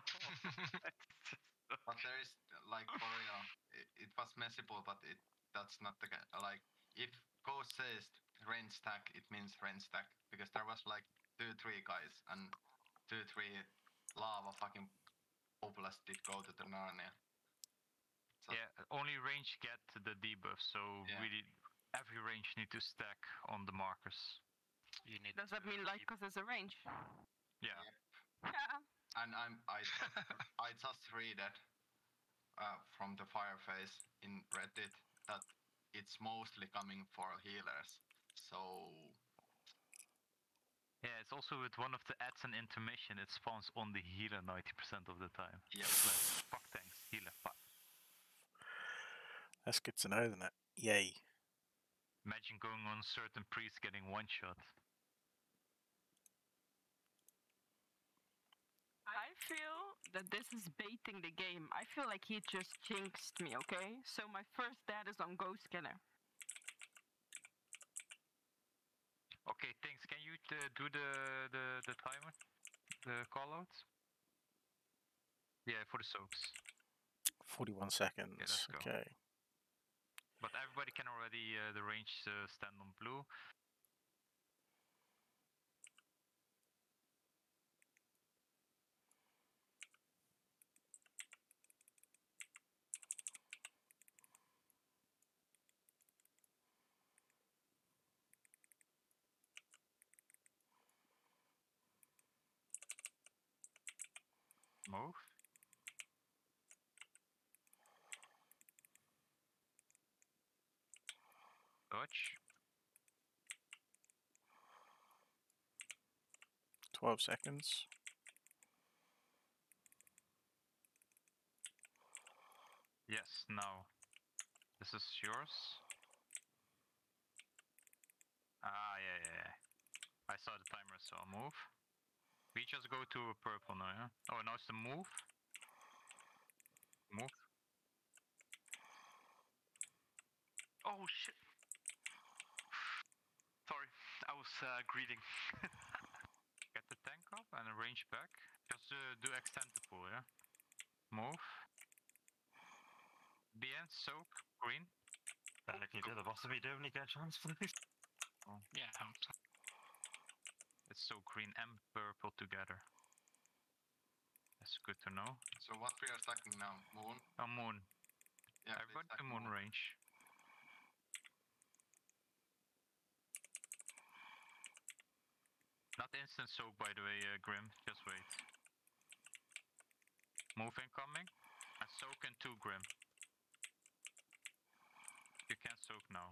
But there is, like, for real, it was messable, but that's not the like, if Ghost says range stack, it means range stack, because there was like 2-3 guys, and 2-3 lava fucking oblast did go to the Narnia. So Yeah, only range get the debuff, so really every range need to stack on the markers. You need. Does that mean like because there's a range? Yeah. Yeah. And I just read it from the Fireface in Reddit that it's mostly coming for healers. So yeah, it's also with one of the adds and intermission, it spawns on the healer 90% of the time. Yeah. Like, fuck thanks, healer, fuck. That's good to know, isn't it? Yay. Imagine going on certain priests getting one shot. I feel that this is baiting the game. I feel like he just jinxed me, okay? So my first death is on Ghost Killer. Okay, thanks. Can you do the timer? The callouts? Yeah, for the soaps. 41 seconds. Yeah, let's go. Okay. But everybody can already, the range stand on blue. Move. Dodge. 12 seconds. Yes, now. This is yours. Ah, yeah. I saw the timer, so I'll move. We just go to purple now, yeah? Oh, now it's the move. Move. Oh shit. Sorry, I was greeting. Get the tank up and range back. Just do extend the pool, yeah? Move. BN, soak, green. Technically, the boss of me don't only get a chance for this. Oh. Yeah, Hamster. It's so green and purple together. That's good to know. So what we are stacking now? Moon? Moon. Yeah, everybody to moon range. Not instant soak, by the way, Grim. Just wait. Move incoming. And soak in 2, Grim. You can soak now.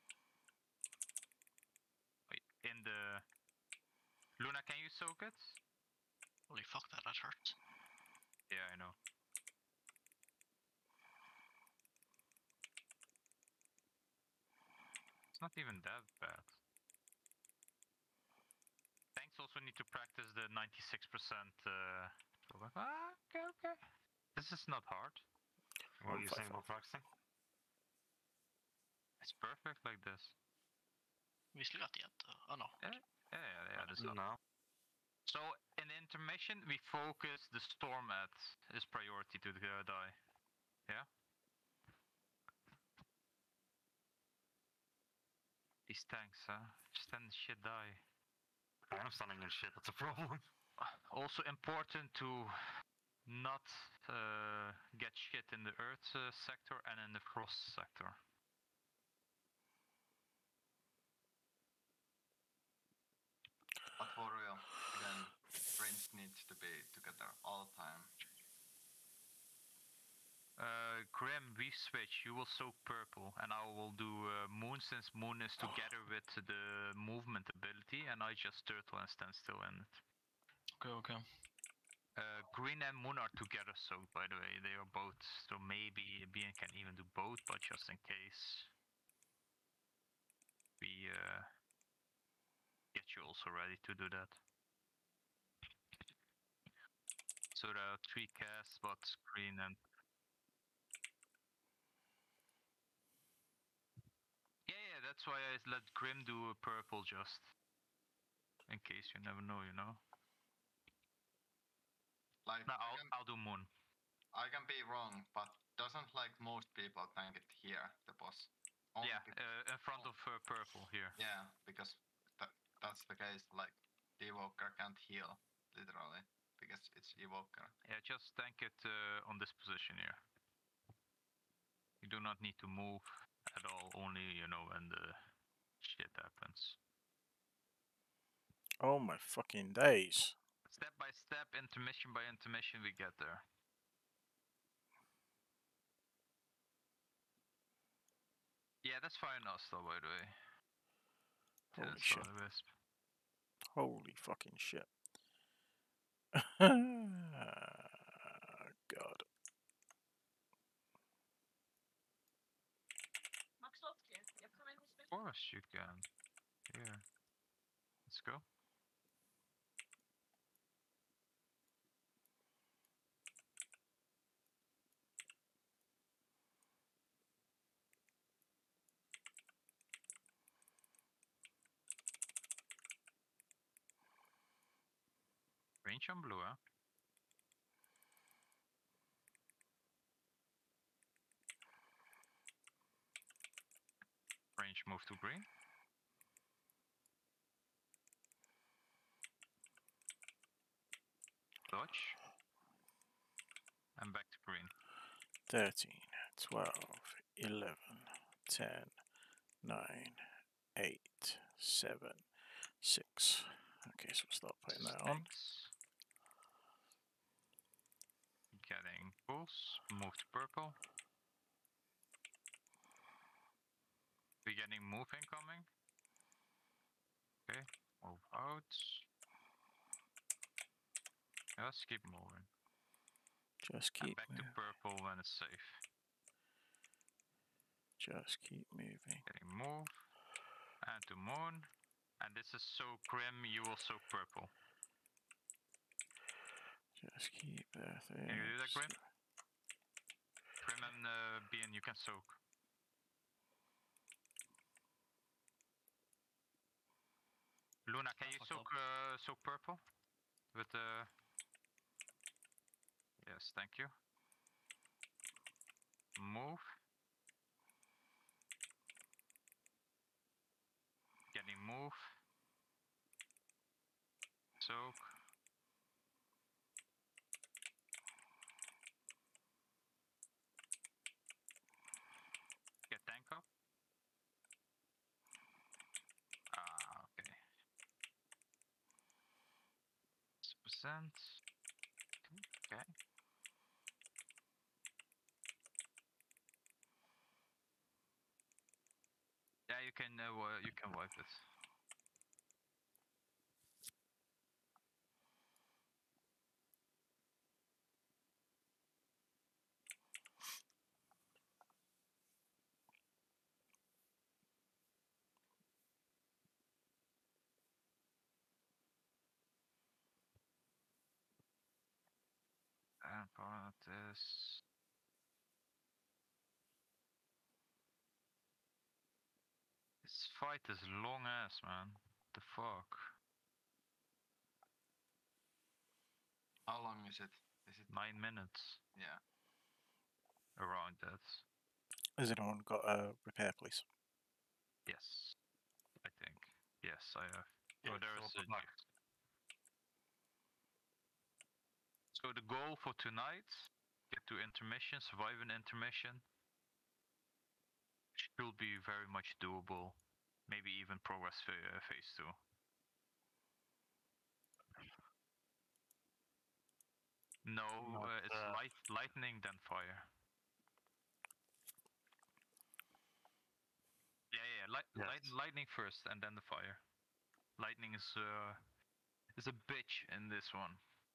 Wait, in the... Luna, can you soak it? Holy fuck, that hurts. Yeah, I know. It's not even that bad. Tanks also need to practice the 96%. Okay. This is not hard. What are you saying about practicing? It's perfect like this. Vi skulle got yet. Oh no. Yeah, this is not. So in intermission, we focus the storm at is priority to die. Yeah. These tanks, just stand shit die. I'm standing in shit. That's a problem. Also important to not get shit in the earth sector and in the frost sector. But for real, again, brains needs to be together all the time. Grim, we switch. You will soak purple, and I will do moon, since moon is together with the movement ability, and I just turtle and stand still in it. Okay. Green and moon are together soaked, by the way. They are both, so maybe BN can even do both, but just in case we get you also ready to do that. So there are 3 casts, but green and... Yeah, that's why I let Grim do purple just. In case you never know, you know? Like, no, I'll do moon. I can be wrong, but doesn't like most people tank it here, the boss? Only in front of purple here. Yeah, because that's the case, like, the evoker can't heal, literally, because it's evoker. Yeah, just tank it on this position here. You do not need to move at all, only, you know, when the shit happens. Oh my fucking days. Step by step, intermission by intermission, we get there. Yeah, that's fine now still, by the way. Holy shit. Wisp. Holy fucking shit. God. Of course you can. Here. Let's go. Range on blue, huh? Range move to green. Dodge. And back to green. 13, 12, 11, 10, 9, 8, 7, 6. Okay, so we'll start putting that on. Getting pulse, move to purple. We're getting move incoming. Okay, move out. Just keep moving. Just keep back to purple when it's safe. Just keep moving. Getting move. And to moon. And this is so grim, you will soak purple. Just keep that there. Can you do that, Grim? Grim and Bean, you can soak. Luna, can you soak soak purple? With yes, thank you. Move. Getting move. Soak. Get tank up. Ah, okay. 6%. Okay. Yeah, you can wipe it. Incarnates. This fight is long ass, man. The fuck? How long is it? Is it 9 minutes? Yeah. Around that. Has anyone got a repair, please? Yes. I think. Yes, I have. Yeah, Oh, there's so a So the goal for tonight, get to intermission, survive an intermission. Should be very much doable. Maybe even progress phase 2. No, it's lightning then fire. Yeah, lightning first and then the fire. Lightning is a bitch in this one.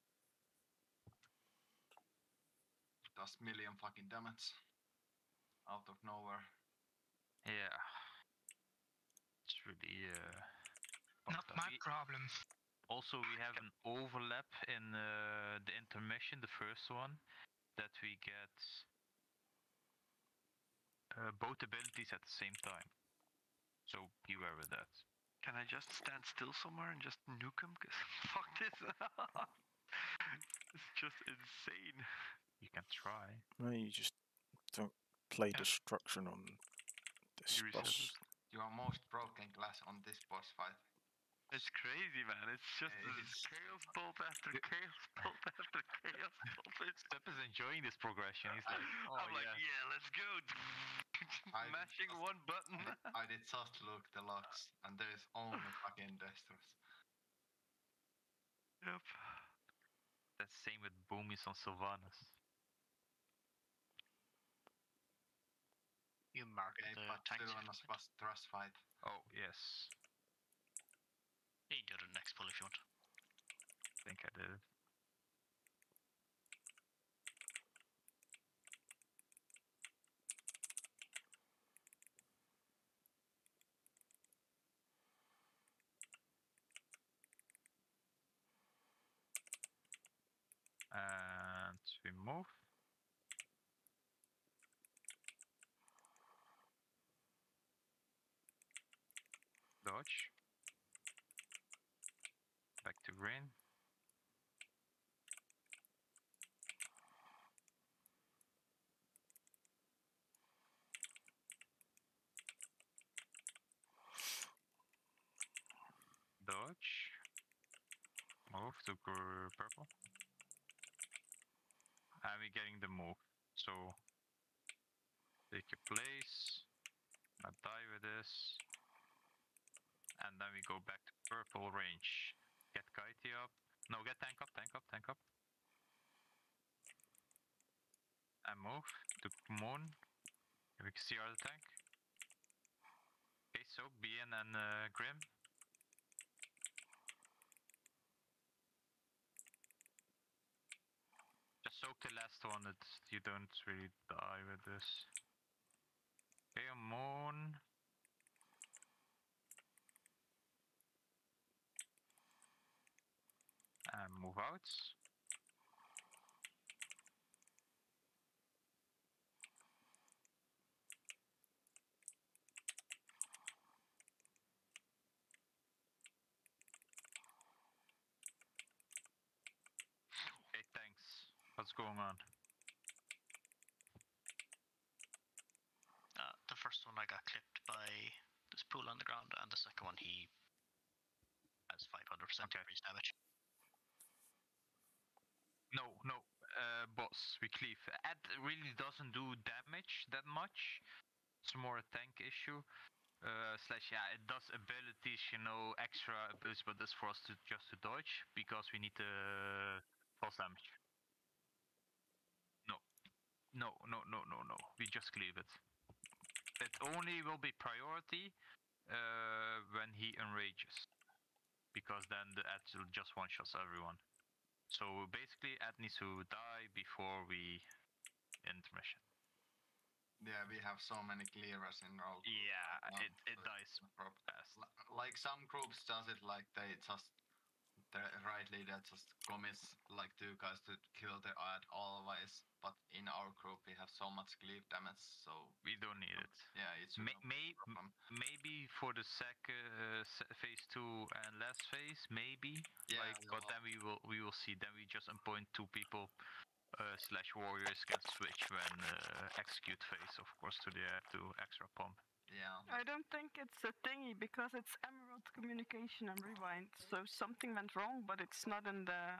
Does million fucking damage out of nowhere. Yeah. It's really not my problem. Also, we have an overlap in the intermission, the first one, that we get both abilities at the same time. So beware with that. Can I just stand still somewhere and just nuke him? Cause fuck this. It's just insane. You can try. No, you just don't play destruction on this boss. You are most broken class on this boss fight. It's crazy, man. It's just chaos bolt after chaos bolt after chaos bolt. Step is enjoying this progression. He's like, oh, I'm like, yeah, let's go. Mashing one button. I did just look the logs, and there is only fucking Destros. Yep. That's same with Boomies on Sylvanas. You marked the tank. Sylvanas was thrust fight. Oh, yes. You can do the next pull if you want. I think I did. And we move. Dodge. Back to green. Dodge. Move to purple. And we're getting the move. So take your place. I die with this. And then we go back to purple range. Get Kaiti up. No, get tank up, tank up, tank up. And move to Moon. We can see the tank. Okay, so BN and Grim. Just soak the last one that you don't really die with this. Okay, Moon. And move out. Okay, thanks. What's going on? The first one I got clipped by this pool on the ground, and the second one he has 500% increased damage. No, boss, we cleave. Ed really doesn't do damage that much. It's more a tank issue. Slash, yeah, it does abilities, you know, extra abilities, but that's for us to just to dodge because we need the false damage. No. We just cleave it. It only will be priority when he enrages, because then the Ed just one-shots everyone. So basically, Ed needs to die before we intermission. Yeah, we have so many clearers in our group. Yeah, it dies fast. Like some groups does it like they just rightly that just commits like 2 guys to kill the ad always, but in our group we have so much cleave damage, so we don't need it. Yeah, it's maybe for the phase 2 and last phase, maybe. Yeah, but then we will see. Then we just appoint 2 people. / warriors can switch when execute phase, of course, to extra pump. Yeah. I don't think it's a thingy because it's Emerald Communication and Rewind. So something went wrong, but it's not in the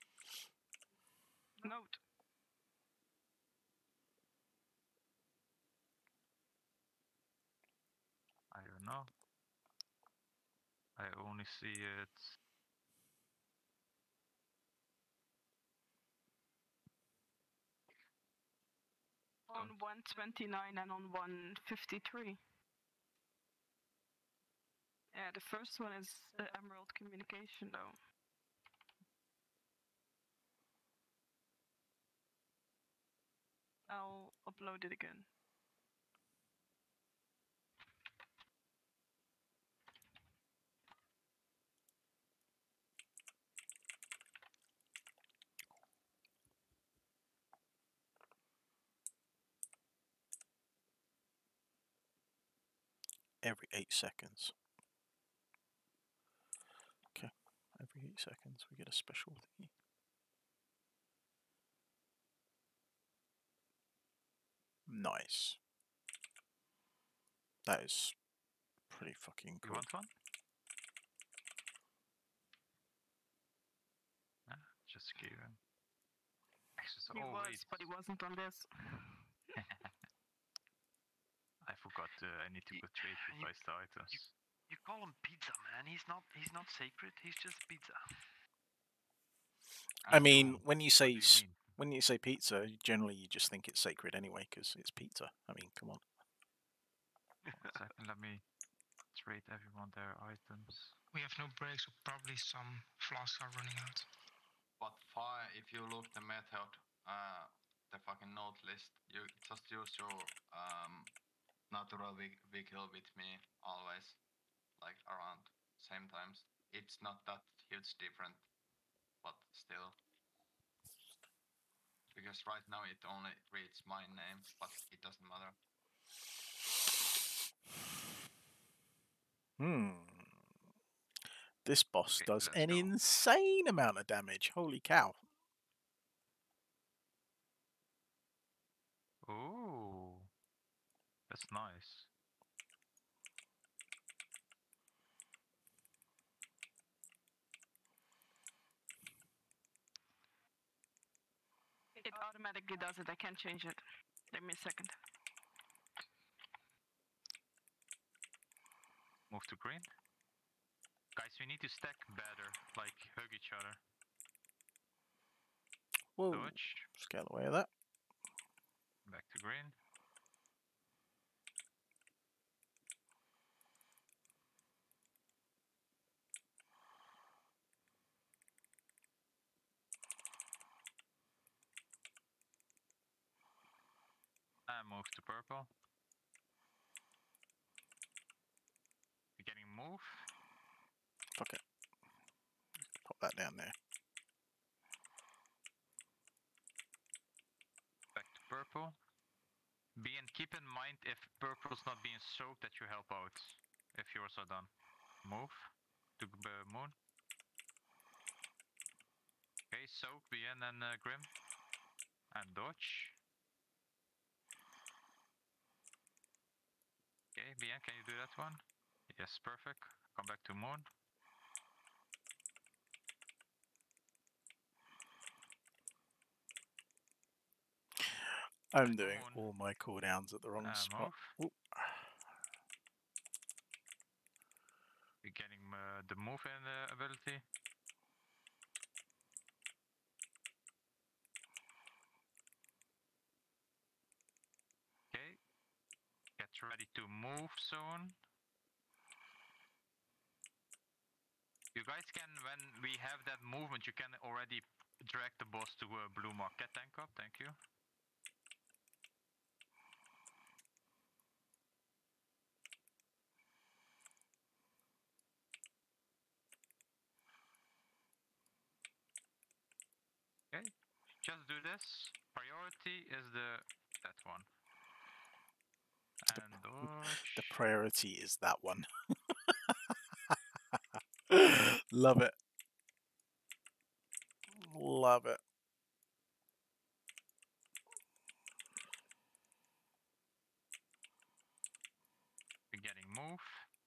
note. I don't know. I only see it. On 129 and on 153. Yeah, the first one is the Emerald Communication though. I'll upload it again. Every 8 seconds. Okay, every 8 seconds we get a special thingy. Nice. That is pretty fucking cool. You want one? Just give him. He was, but he wasn't on this. I forgot. I need to put trade replace the items. You call him pizza, man. He's not sacred. He's just pizza. I mean, when you say pizza, generally you just think it's sacred anyway, because it's pizza. I mean, come on. 1 second, let me trade everyone their items. We have no breaks, so probably some flasks are running out. But if you look the method, the fucking note list, you just use your natural vehicle with me always, like around same times. It's not that huge different, but still. Because right now it only reads my name, but it doesn't matter. This boss does an insane amount of damage. Holy cow. Oh, that's nice. It automatically does it. I can't change it. Give me a second. Move to green. Guys, we need to stack better, like hug each other. Whoa. Dodge. Scale away of that. Back to green. And move to purple. Beginning move. Fuck it. Pop that down there. Back to purple. Keep in mind if purple's not being soaked that you help out. If yours are done. Move to moon. Okay, soak, Bien and Grim. And dodge. Okay, Bien, can you do that one? Yes, perfect. Come back to moon. I'm doing all my cooldowns at the wrong spot. You're getting the move and ability. Okay. Get ready to move soon. You guys can, when we have that movement, you can already drag the boss to a blue mark. Get tank up, thank you. Just do this. Priority is that one. And The priority is that one. Love it. Love it. We're getting move.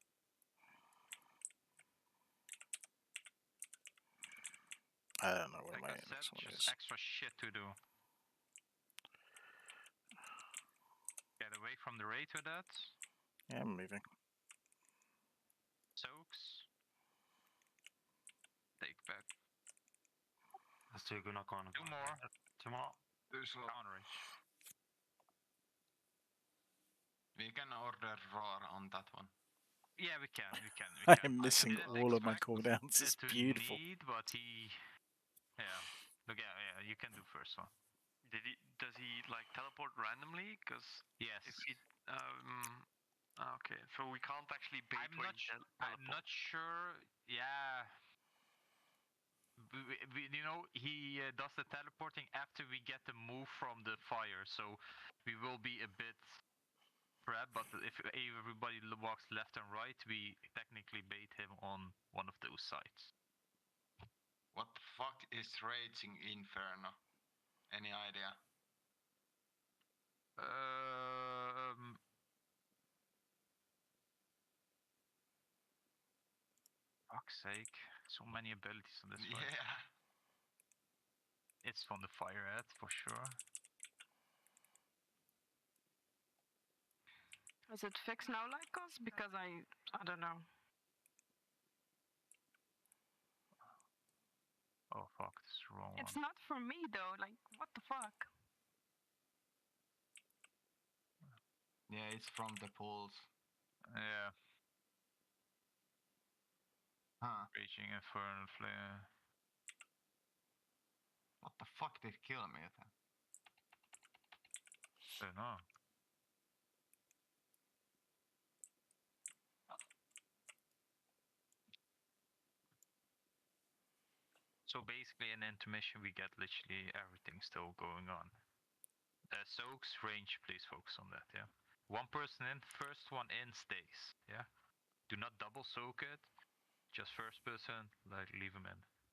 I don't know where Like my I said, next one just is. extra shit to do. Get away from the raid with that. Yeah, I'm moving. Soaks. Take back. Let's do a good knock on. Two more. Two more. Counter it. We can order roar on that one. Yeah, we can. I'm missing all of my cooldowns. It's beautiful. But he, yeah. Look, yeah. You can do first one. Does he like teleport randomly? Because yes. If he, okay, so we can't actually bait I'm not sure. Yeah. You know, he does the teleporting after we get the move from the fire, so we will be a bit prepped. But if everybody walks left and right, we technically bait him on one of those sides. What the fuck is Raging Inferno? Any idea? Fuck's sake. So many abilities on this one. Yeah. It's from the fire head, for sure. Is it fixed now, Lycos? Because I don't know. Oh fuck, this is the wrong It's one. not for me though, like, what the fuck? Yeah, it's from the pools. Yeah. Huh. Raging Infernal Flare. What the fuck did kill me then? I don't know. So basically in intermission we get literally everything still going on. Soaks, range, please focus on that, yeah? One person in, first one in stays, yeah? Do not double soak it, just first person, like leave him in.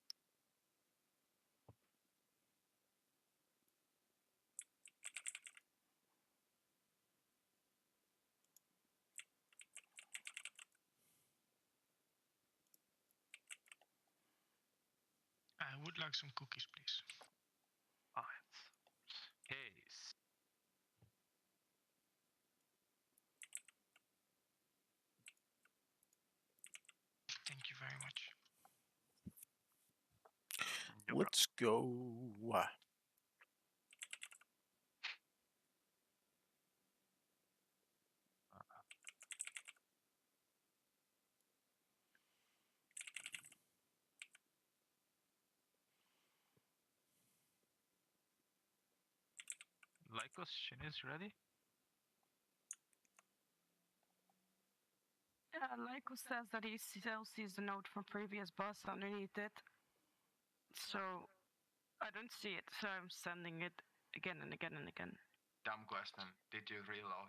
I would like some cookies, please. Alright. Case. Thank you very much. Let's go. Lycos, Shin is ready? Yeah, Lycos says that he still sees the note from previous boss underneath it. So I don't see it, so I'm sending it again and again and again. Dumb question. Did you reload?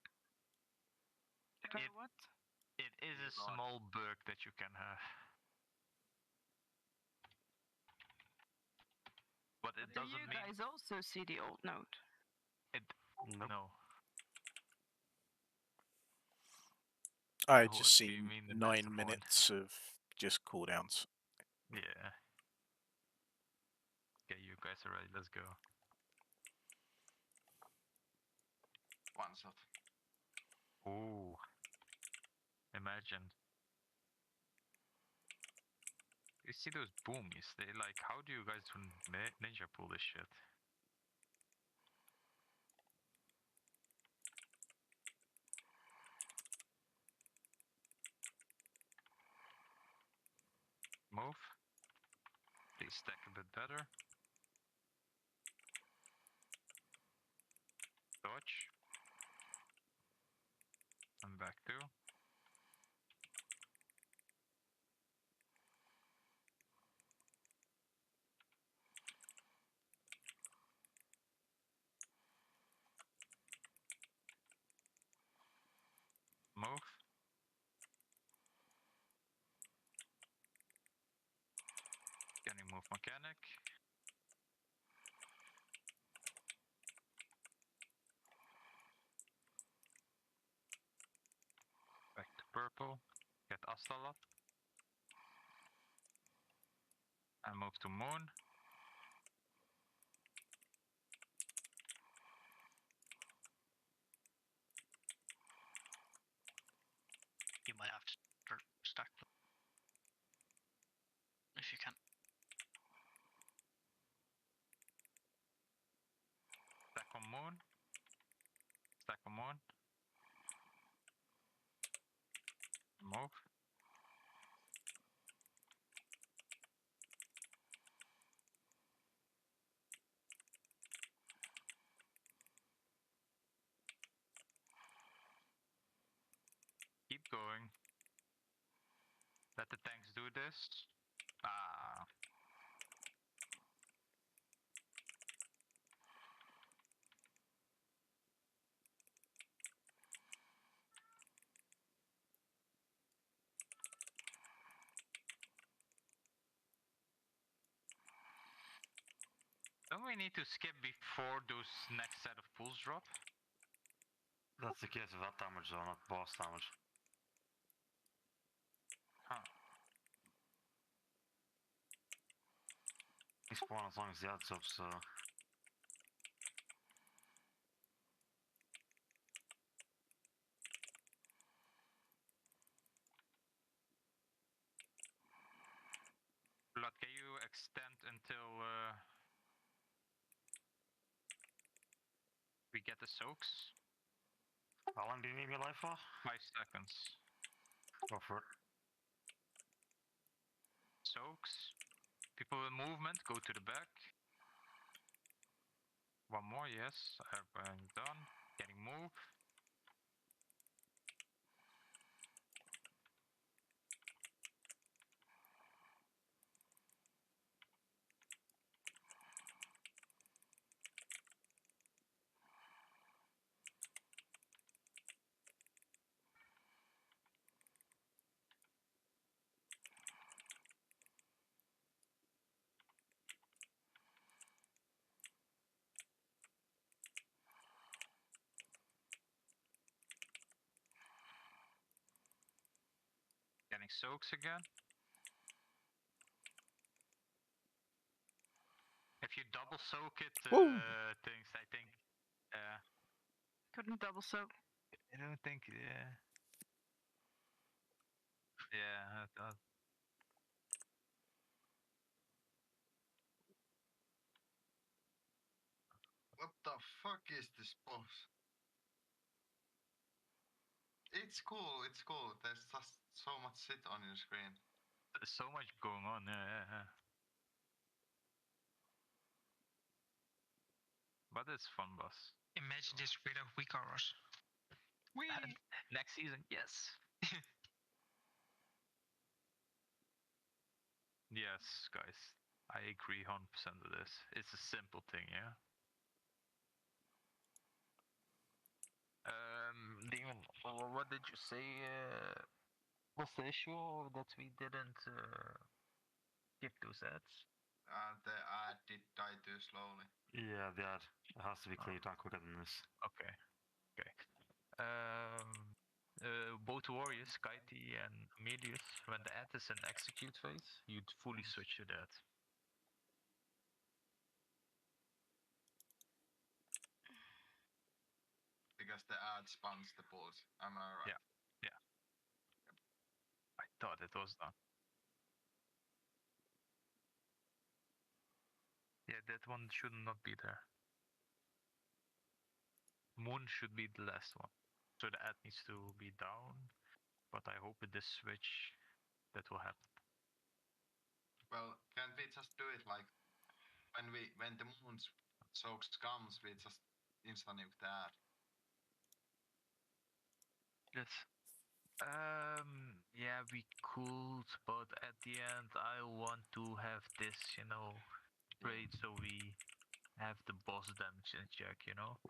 What? It is a small bug that you can have. But it Do doesn't you mean... guys also see the old note? No. I Oh, just do you seen mean the 9 massive one? minutes of just cooldowns. Yeah. Okay, you guys are ready, let's go. One shot. Ooh. Imagine. You see those boomies? They like, how do you guys do ninja pull this shit? Move. Please stack a bit better. Dodge. I'm back too. panic. Back to purple. Get Astalot. And move to moon. You might have to stack them. If you can. Stack on moon. Stack on moon. Move. Keep going. Let the tanks do this. Ah. Don't we need to skip before those next set of pools drop? That's the case of that damage though, not boss damage. Huh. They spawn as long as the adds up, so... Blood, can you extend until we get the soaks? How long do you need me life for? 5 seconds. Go for it. Soaks. People with movement, go to the back. One more, yes. I'm done. Getting move. Getting soaks again. If you double soak it, things, I think. Couldn't double soak. I don't think. Yeah. Yeah. What the fuck is this boss? It's cool, it's cool. There's just so much shit on your screen. There's so much going on. Yeah. But it's fun, boss. Imagine this without weak hours. Next season, yes. Yes, guys. I agree 100% with this. It's a simple thing, yeah? Demon, what did you say? What's the issue that we didn't skip those ads? The ad did die too slowly. Yeah, the ad. It has to be cleared down quicker than this. Okay. Both warriors, Kaiti and Amelius, when the ad is in execute phase, you'd fully switch to that. Because the ad spawns the pools. Am I right? Yeah. I thought it was done. Yeah, that one should not be there. Moon should be the last one. So the ad needs to be down. But I hope with this switch that will happen. Well, can't we just do it like when the moon's soaks comes, we just instant nuke the ad? Yes. Yeah, we could, but at the end, I want to have this, trade so we have the boss damage in check,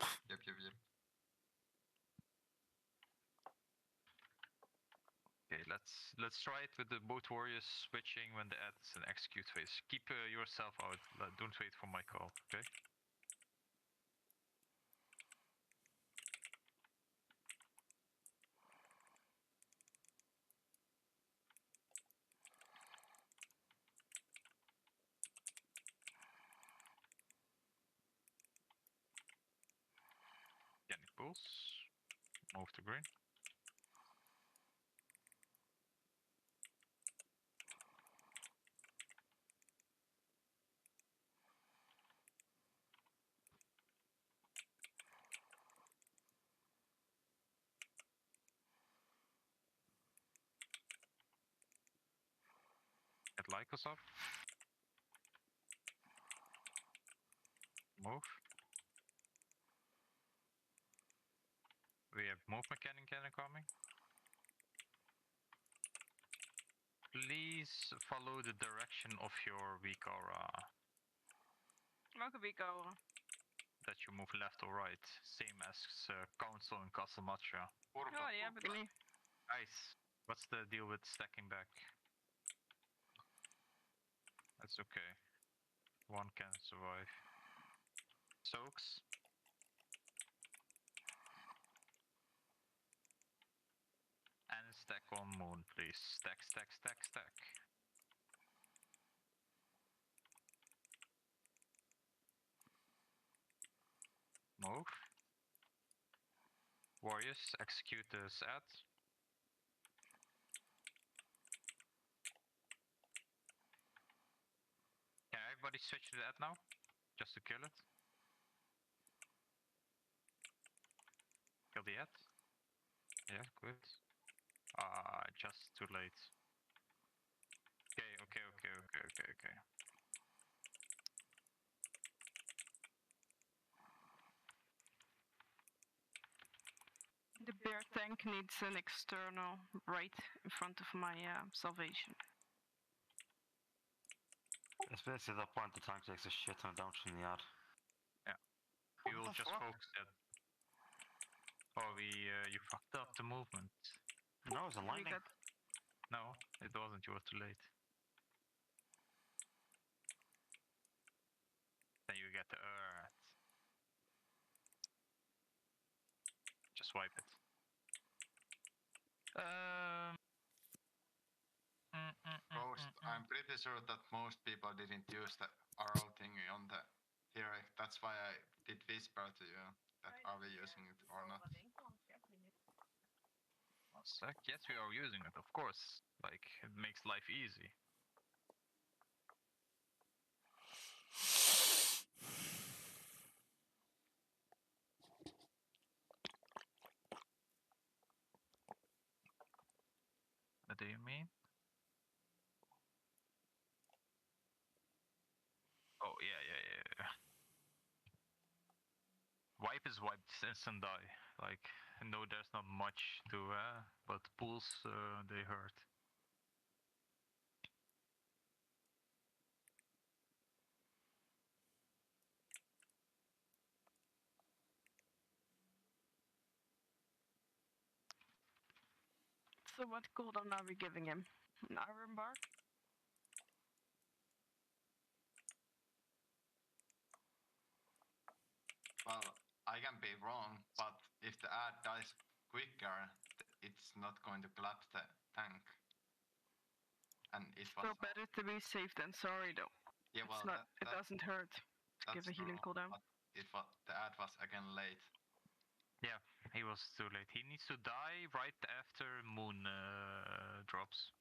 Yep. Okay, let's try it with the both warriors switching when the ad is an execute phase. Keep yourself out. Don't wait for my call. Okay. Getting pulse. Move to green. Get Lycos up. Move. We have move mechanic coming. Please follow the direction of your weak aura. Welke weak aura? That you move left or right. Same as Council and Castle Matra. Oh, die heb ik niet. Guys, what's the deal with stacking back? That's okay. One can survive. Soaks. And stack on moon, please. Stack, stack, stack, stack. Move. Warriors, execute this ad. Can everybody switch to the ad now? Just to kill it? Kill the ad? Yeah, good. Just too late. Okay. The bear tank needs an external right in front of my salvation. Especially at that point, the tank takes a shit ton of damage from the ad. Yeah. We will just focus that. Oh, you fucked up the movement. No, it was a lightning. No, it wasn't. You were too late. Then you get the earth. Just wipe it. I'm pretty sure that most people didn't use the arrow thingy on the hero. That's why I did whisper to you that are we using it or not. One sec. Yes, we are using it, of course. Like, it makes life easy. What do you mean? Oh, yeah. Wipe is wiped, instant die. Like, no, there's not much to, but pools, they hurt. So what cooldown are we giving him? An iron bark? Well, I can be wrong, but if the ad dies quicker, it's not going to collapse the tank. And it was So better to be safe than sorry, though. Yeah, well, it doesn't hurt to give a healing cooldown. But the ad was again late. Yeah, he was too late. He needs to die right after moon drops.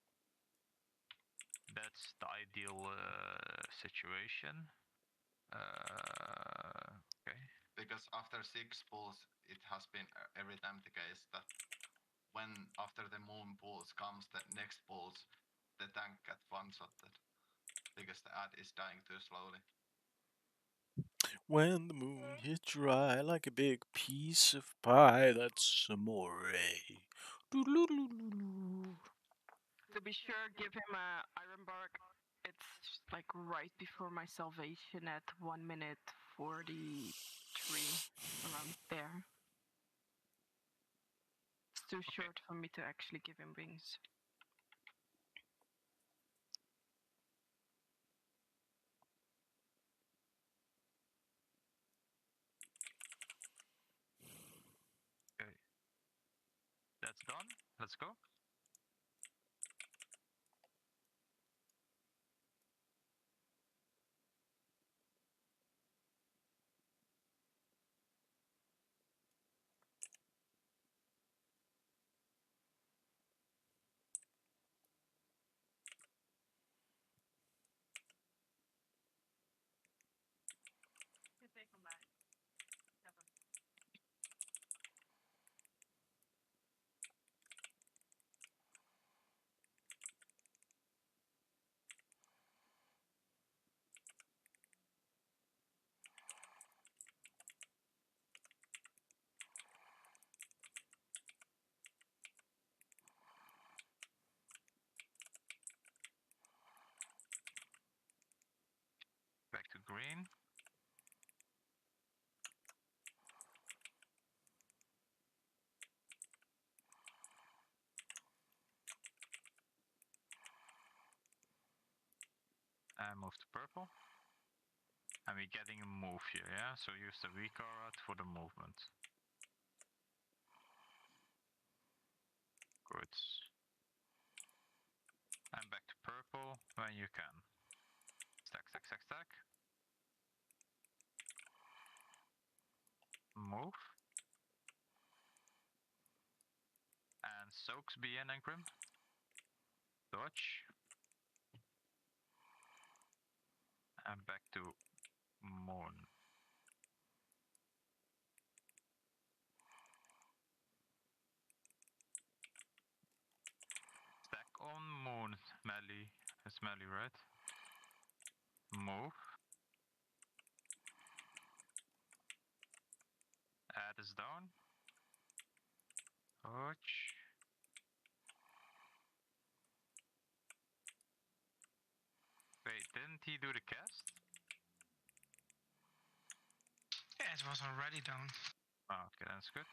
That's the ideal situation. Okay. Because after 6 pulls, it has been every time the case that when after the moon pulls comes the next pulls, the tank gets one-shotted. Because the ad is dying too slowly. When the moon hits dry like a big piece of pie, that's amore. To be sure, give him a iron bark. It's like right before my salvation at 1 minute 43, around there. too short for me to actually give him wings. Okay. That's done. Let's go. Back to green. And move to purple. And we're getting a move here, yeah? So use the weak aura for the movement. Good. And back to purple when you can. Stack, stack, stack, stack. Move. And soaks BN and Grim. Dodge. And back to Moon. Stack on Moon, melee. It's melee, right? Move. Add is down. Dodge. Wait, didn't he do the cast? Yeah, it was already down. Oh, okay, that's good.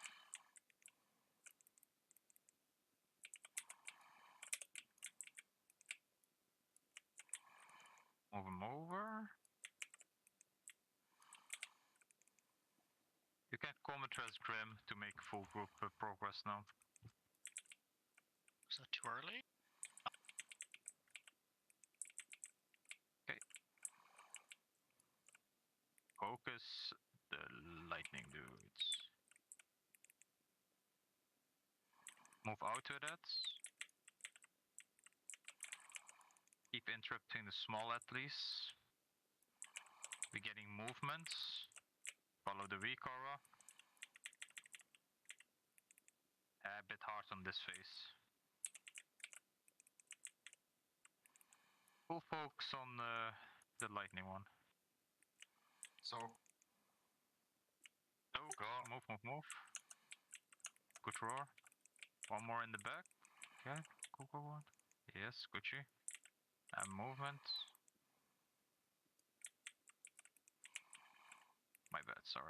Move him over. You can comment as Grim to make full group progress now. Is that too early? Okay. Focus the lightning dudes. Move out to that. Keep interrupting the small at least. We're getting movements. Follow the weak aura. A bit hard on this phase. Full focus on the lightning one. So. Oh, go, move, move, move. Good roar. One more in the back. Okay, go on. Yes, Gucci. And movement. My bad, sorry.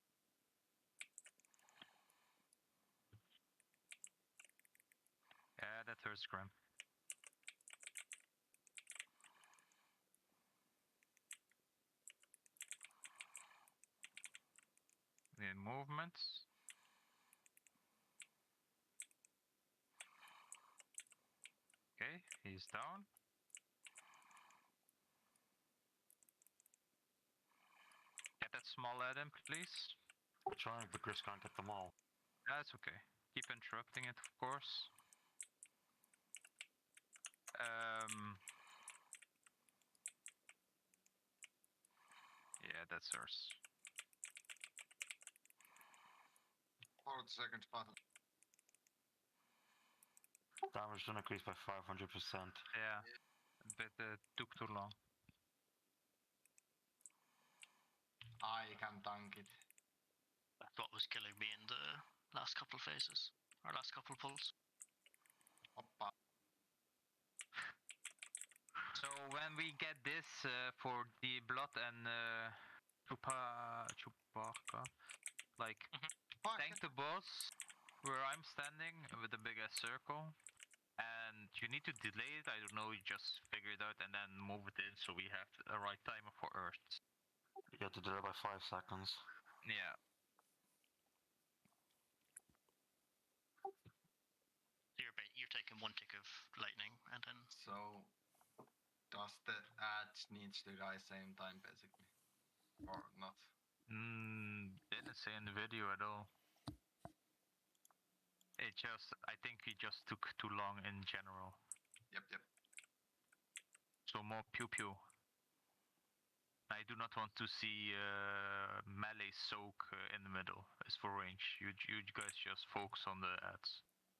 Yeah, that hurts, Grim. The movements. Okay, he's down. Get that small at him, please. We're trying, but Chris can't get them all. That's okay. Keep interrupting it, of course. Yeah, that's ours. 4 seconds battle. Damage done increased by 500%. Yeah, but took too long. I can tank it. That's what was killing me in the last couple phases, or last couple pulls. Oppa. So when we get this for the blood and Chupacca, like tank the boss where I'm standing with the big ass circle, and you need to delay it. I don't know. You just figure it out and then move it in, so we have a right timer for Earth. You have to delay by 5 seconds. Yeah. You're taking 1 tick of lightning, and then. So, does the edge needs to die same time basically, or not? Didn't say in the video at all. It just, I think he just took too long in general. Yep. So more pew pew. I do not want to see melee soak in the middle. It's for range. You guys just focus on the ads.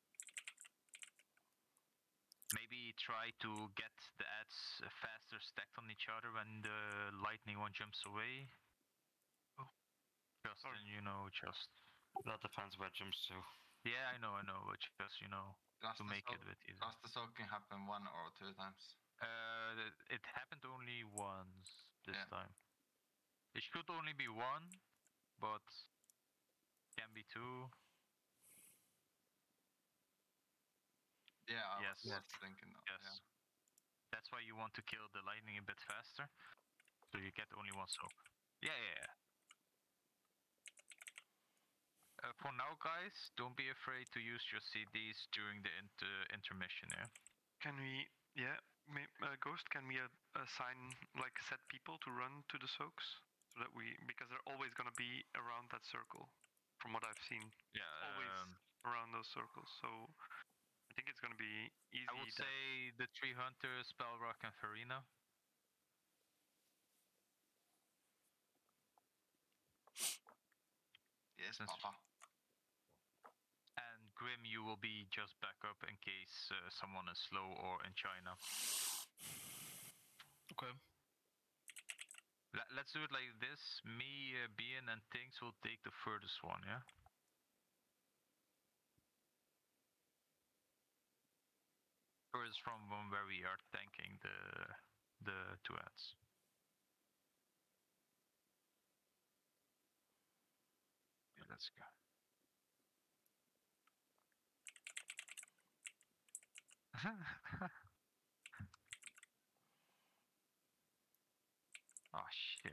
Maybe try to get the ads faster stacked on each other when the lightning one jumps away. Oh. Just then, you know, just. That depends where it jumps to. Yeah, I know, but just, you know, to make it a bit easier. Does the soaking happen 1 or 2 times? It happened only once this Yeah. time. It should only be 1, but can be 2. Yeah, I Yes. was thinking that. Yes. Yeah. That's why you want to kill the lightning a bit faster, so you get only 1 soak. Yeah. For now, guys, don't be afraid to use your CDs during the intermission, yeah? Can we, Ghost, can we assign, like, set people to run to the soaks? So that because they're always going to be around that circle, from what I've seen. Yeah. Always around those circles, so I think it's going to be easy. I would say the 3 hunters, Spellrock and Farina. Yes, Papa. And Grim, you will be just back up in case someone is slow or in China. Okay. Let's do it like this. Me, Bien, and Things will take the furthest one, yeah? Furthest from one where we are tanking the 2 ads. Yeah, let's go. Oh shit.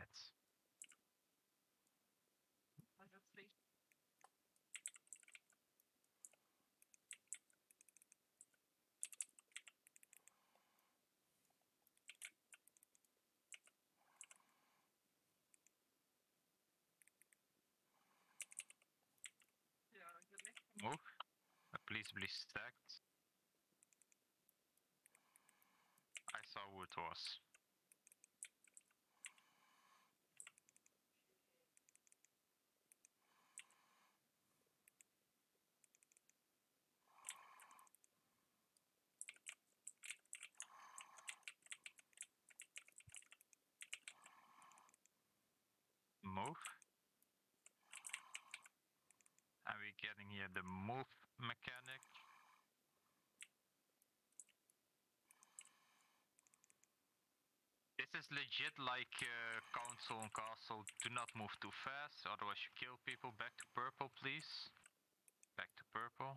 Move. Please be stacked. I saw who it was. Move. And we're getting here the move mechanic. This is legit like council and castle. Do not move too fast, otherwise you kill people. Back to purple, please. Back to purple.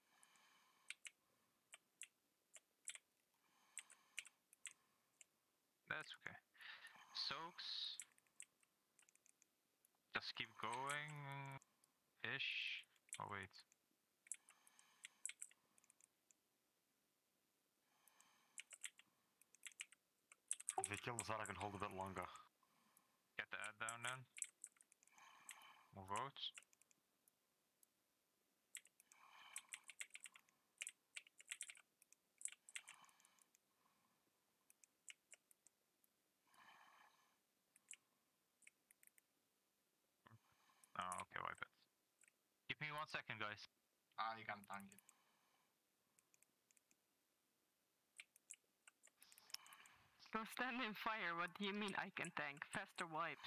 That's okay. Soaks. Just keep going. Ish. Oh wait. If we kill this ad, I can hold a bit longer. Get the ad down then. More votes. Oh, okay, wipe it. Give me 1 second, guys. I can tank it. So stand in fire, what do you mean I can tank? Faster wipes.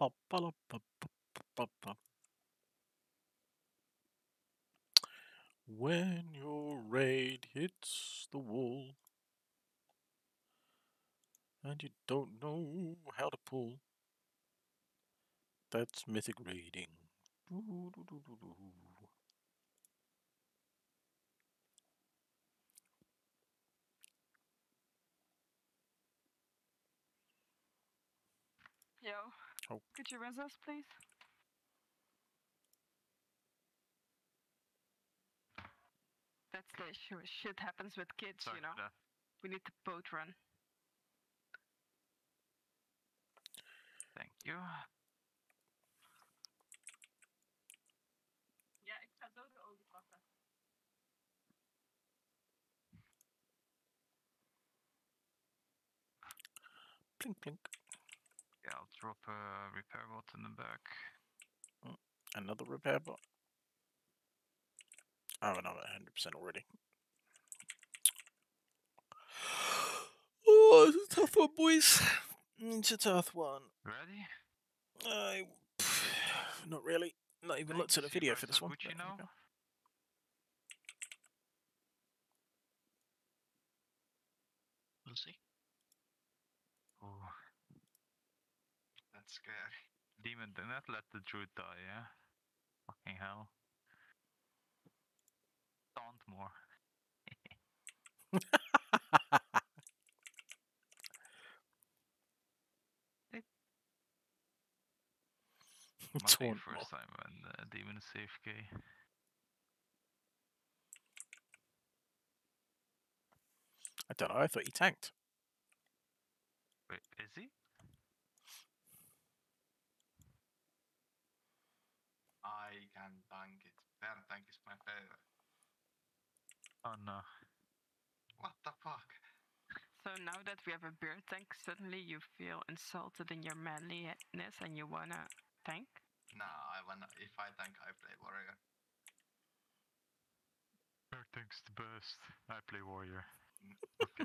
When your raid hits the wall and you don't know how to pull, that's mythic raiding. Yo, Oh. could you res us, please? That's the issue. Shit happens with kids, Sorry you know. for that. We need to boat run. Thank you. Ja, ik ga zo de olie pakken. Plink, plink. Yeah, I'll drop a repair bot in the back. Another repair bot. Oh, no, 100% already. Oh, it's a tough one, boys. It's a tough one. Ready? Not really. Not even looked at the video for this one. Gucci now? Okay. We'll see. Oh. That's scary. Demon, do not let the druid die, yeah? Fucking hell. Taunt more. Might be first time when demon is AFK. I don't know, I thought he tanked. Wait, is he? I can tank it. Bear tank is my favorite. Oh no. What the fuck? So now that we have a beer tank, suddenly you feel insulted in your manliness and you wanna tank? Nah, if I tank, I play warrior. Bear tank's the best. I play warrior. Okay.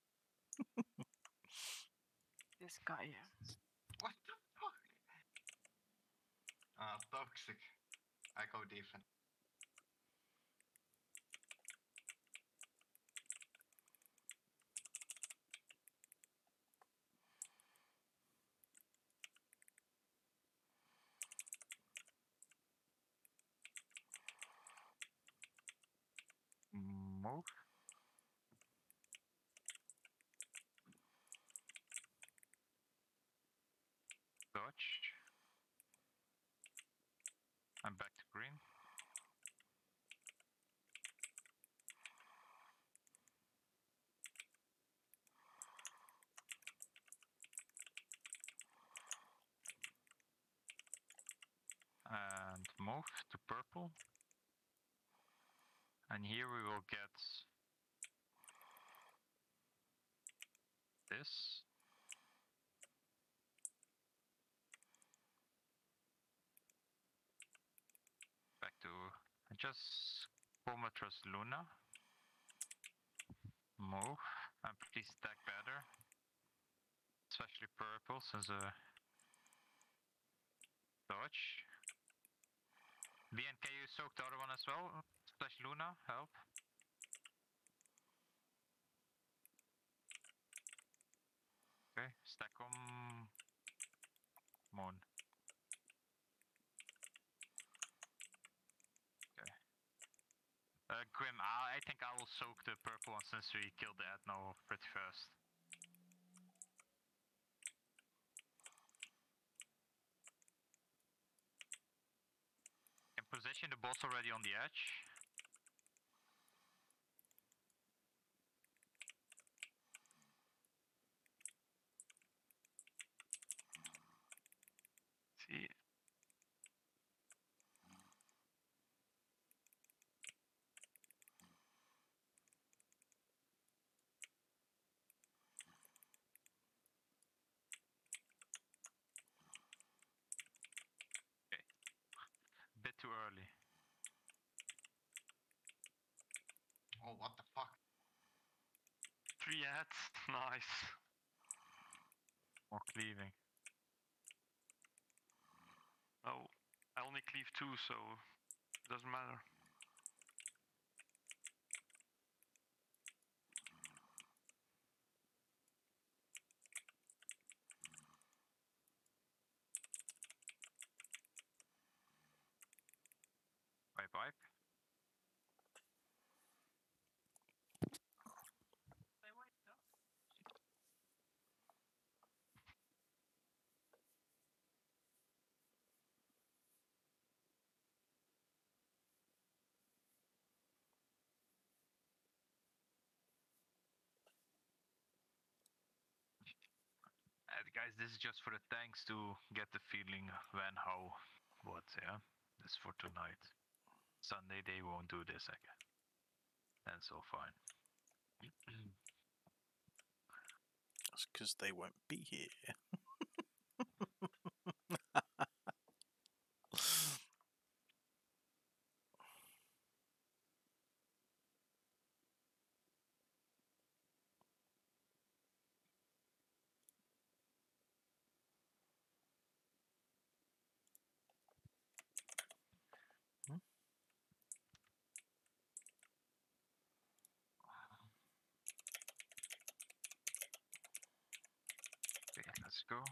This guy, yeah. What the fuck? Toxic. I go defense. Move. Dodge. I'm back to green. And move to purple. And here we will get this. Back to just Comatros Luna. Move. And please stack better. Especially purple since a dodge. VN, can you soak the other one as well? Slash Luna, help. Okay, stack Moon. Okay. Grim, I think I will soak the purple one since we killed the Adno pretty fast. Can position the boss already on the edge. See. Okay. Bit too early. Oh, what the fuck? 3 ads, nice. More cleaving. Oh, I only cleave 2, so it doesn't matter. Wipe. Guys, this is just for the tanks to get the feeling when, how, what, yeah? This is for tonight. Sunday they won't do this again. That's all fine. That's because they won't be here. Okay, let's go.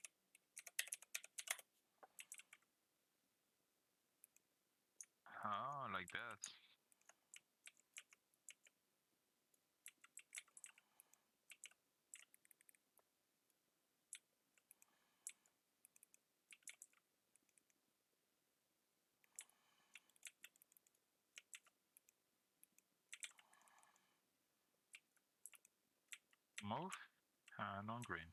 Ah, like that. Move and on green.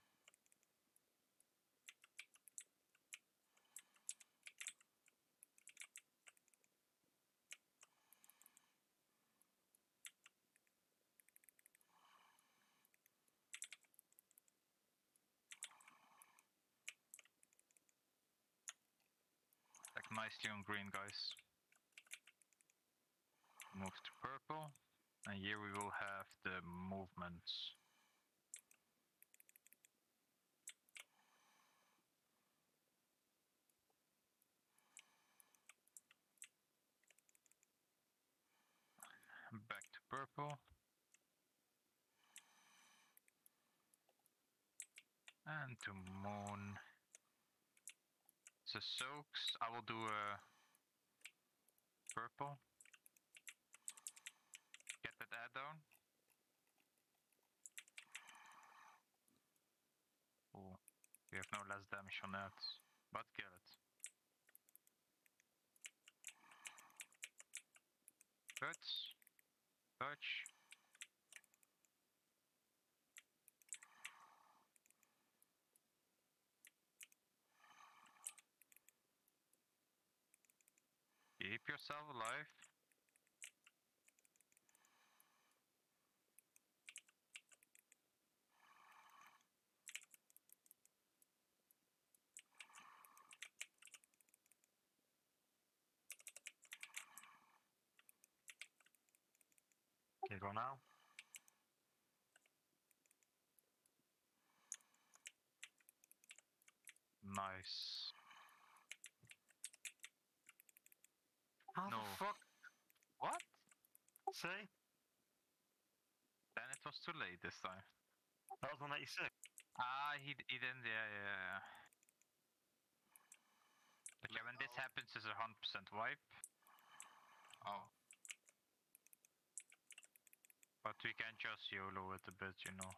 Like nicely on green, guys. Move to purple, and here we will have the movements. Back to purple. And to moon. So soaks, I will do a purple. Get that add-on. Oh, we have no less damage on that, but get it. Touch. Keep yourself alive. Okay, go now. Nice. How No. the fuck? What? Say? Then it was too late this time. That was 186. Ah, he didn't, yeah. Okay, when this happens, it's 100% wipe. Oh. But we can just YOLO it a bit, you know.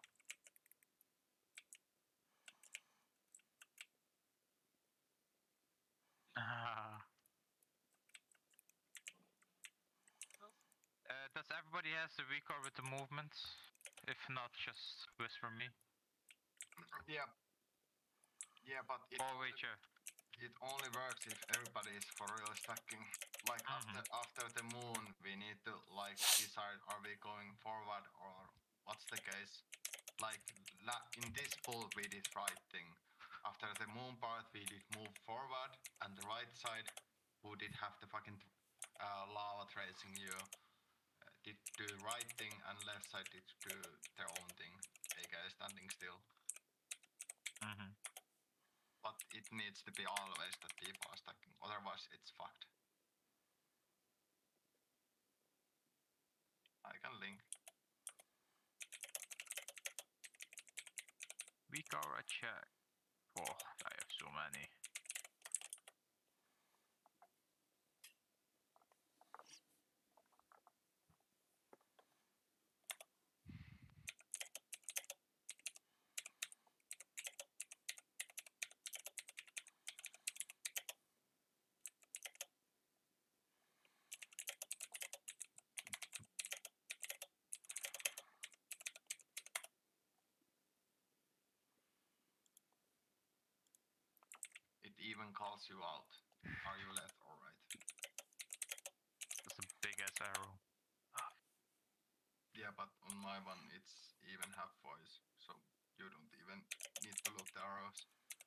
Does everybody has the record with the movements? If not, just whisper me. Yeah. Yeah, but it only works if everybody is for real stacking. Like after the moon, we need to like decide are we going forward or what's the case. Like in this pool we did right thing. After the moon part we did move forward, and the right side who did have the fucking lava tracing you did do the right thing, and left side did do their own thing, aka standing still. But it needs to be always that people are stacking, otherwise it's fucked. I can link. Weak aura check. Oh, I have so many. It even calls you out. Are you left or right? That's a big ass arrow. Yeah, but on my one it's even half voice, so you don't even need to look the arrows.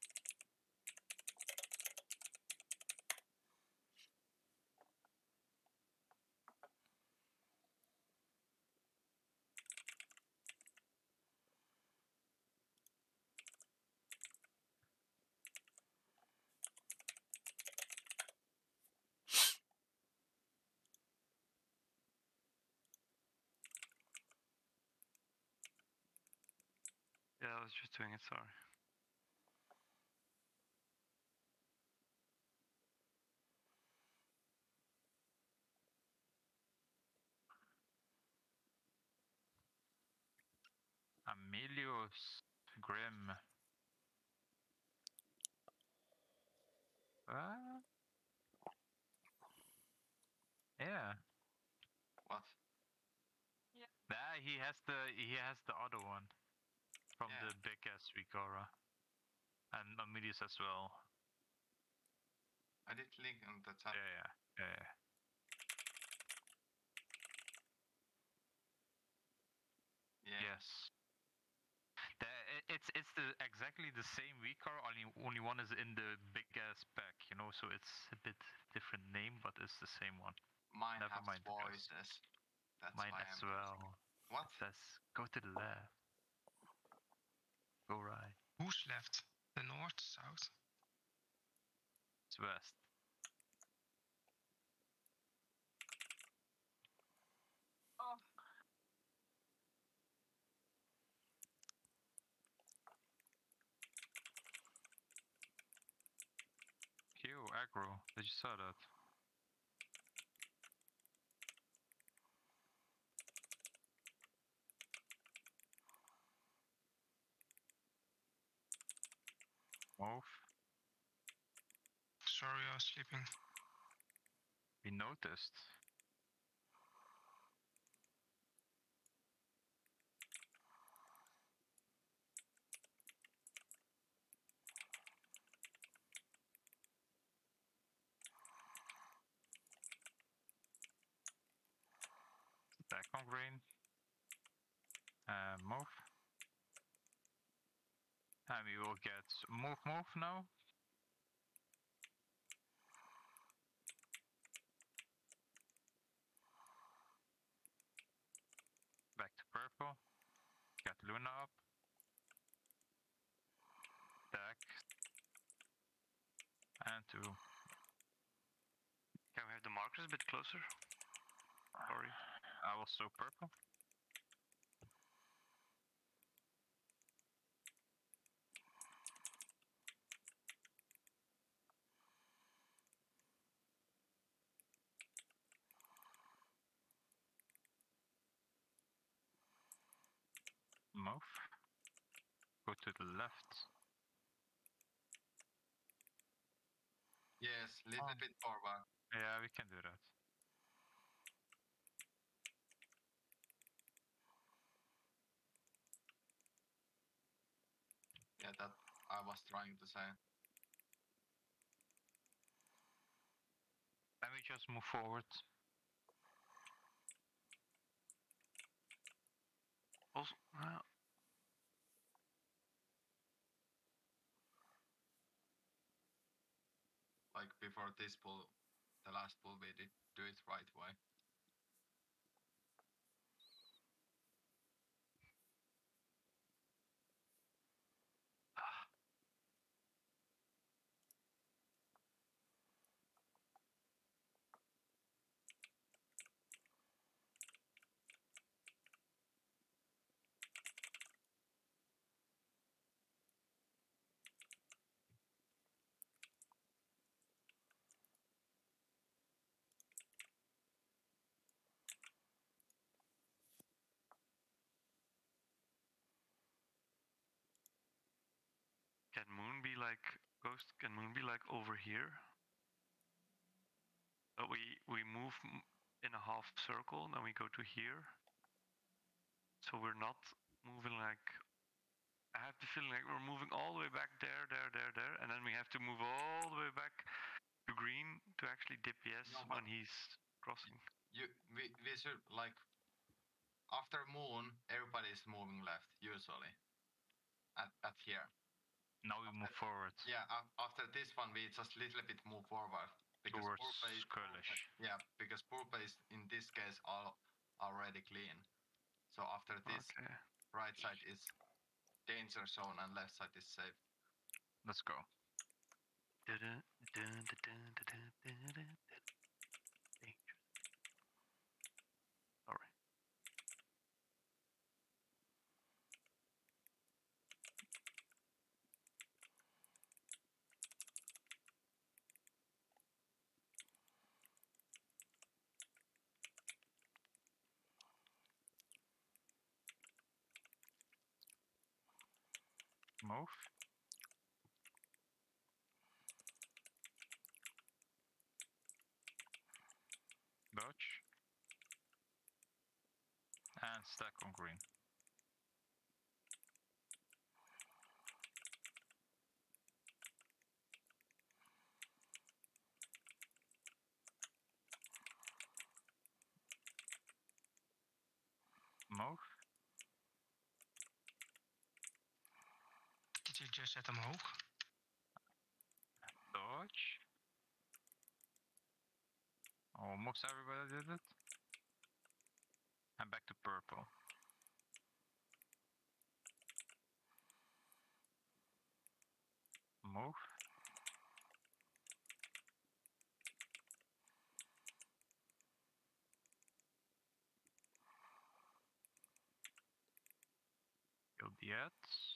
Yeah, I was just doing it, sorry. Amelios Grim. Yeah. What? Yeah, he has the other one from the big ass Vigora. And Amelios as well. I did link on the chat. Yeah. Yes. It's exactly the same Vicar, only one is in the big ass pack, you know, so it's a bit different name, but it's the same one. Mine Never has mind the rest. voices. That's Mine why as I'm well. What? It says go to the left. Go right. Who's left? The north, south? It's west. Oh. Q, aggro. Did you saw that? Move. Sorry, I was sleeping. We noticed. Back on green. Move. And we will get move now. Back to purple. Got Luna up. Deck. And 2. Can we have the markers a bit closer? Sorry. I will show purple. Move. Go to the left. Yes, little bit forward. Yeah, we can do that. Yeah, that I was trying to say. Let me just move forward. Also, like before this pull, the last pull we did do it right way. Can Moon be like Ghost? Can Moon be like over here? But we move in a half circle, then we go to here. So we're not moving like. I have the feeling like we're moving all the way back there, and then we have to move all the way back to green to actually DPS when he's crossing. We should like after Moon, everybody's moving left usually. At here. Now we move forward. Yeah, after this one, we just little bit move forward because towards Purple Skullish. Yeah, because Purple is in this case already clean. So after this, right side is danger zone and left side is safe. Let's go. Sorry. Move. Dodge. And stack on green. Move. Did you just set omhoog? Dodge. Almost everybody did it. And back to purple. Move. Kill the ads.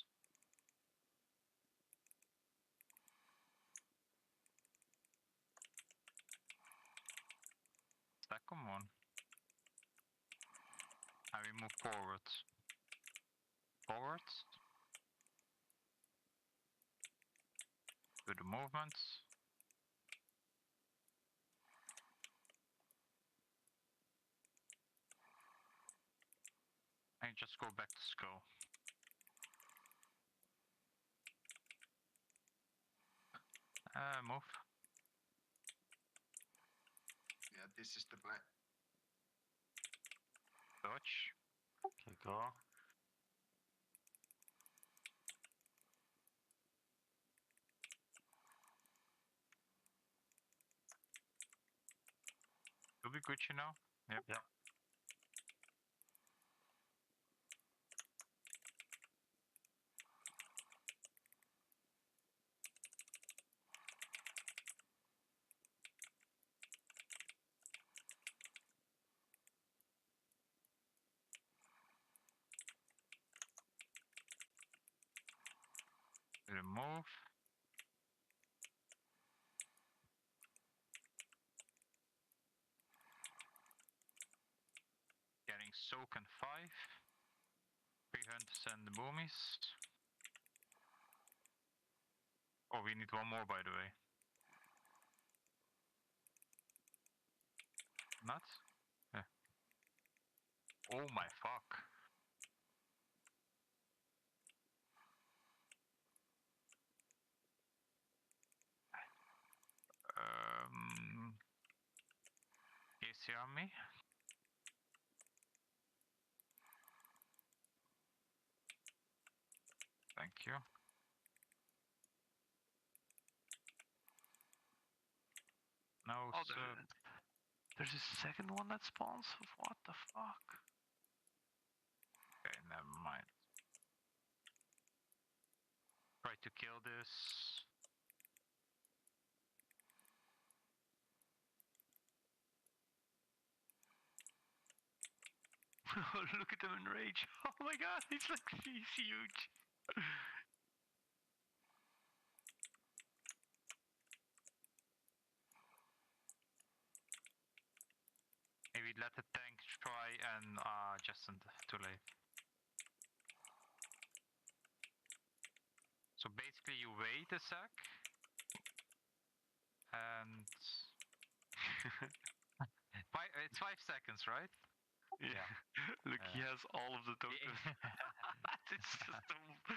Stack them on. And we move forward. Forward. Do the movements. And just go back to skull. Move. Yeah, this is the play. Dodge. Okay, go. Will be good, you know? Yep. Yep. Remove. Getting soak and 5. 300 and the boomies. Oh, we need one more by the way. Nuts? Yeah. Oh my fuck. Casey on me. Thank you. No, Oh, sir. there's a second one that spawns? What the fuck? Okay, never mind. Try to kill this. Look at him in rage. Oh my god, he's huge. Maybe let the tank try and just too late. So So basically you wait a sec. And... it's 5 seconds, right? Yeah. Look, he has all of the tokens. It's just a...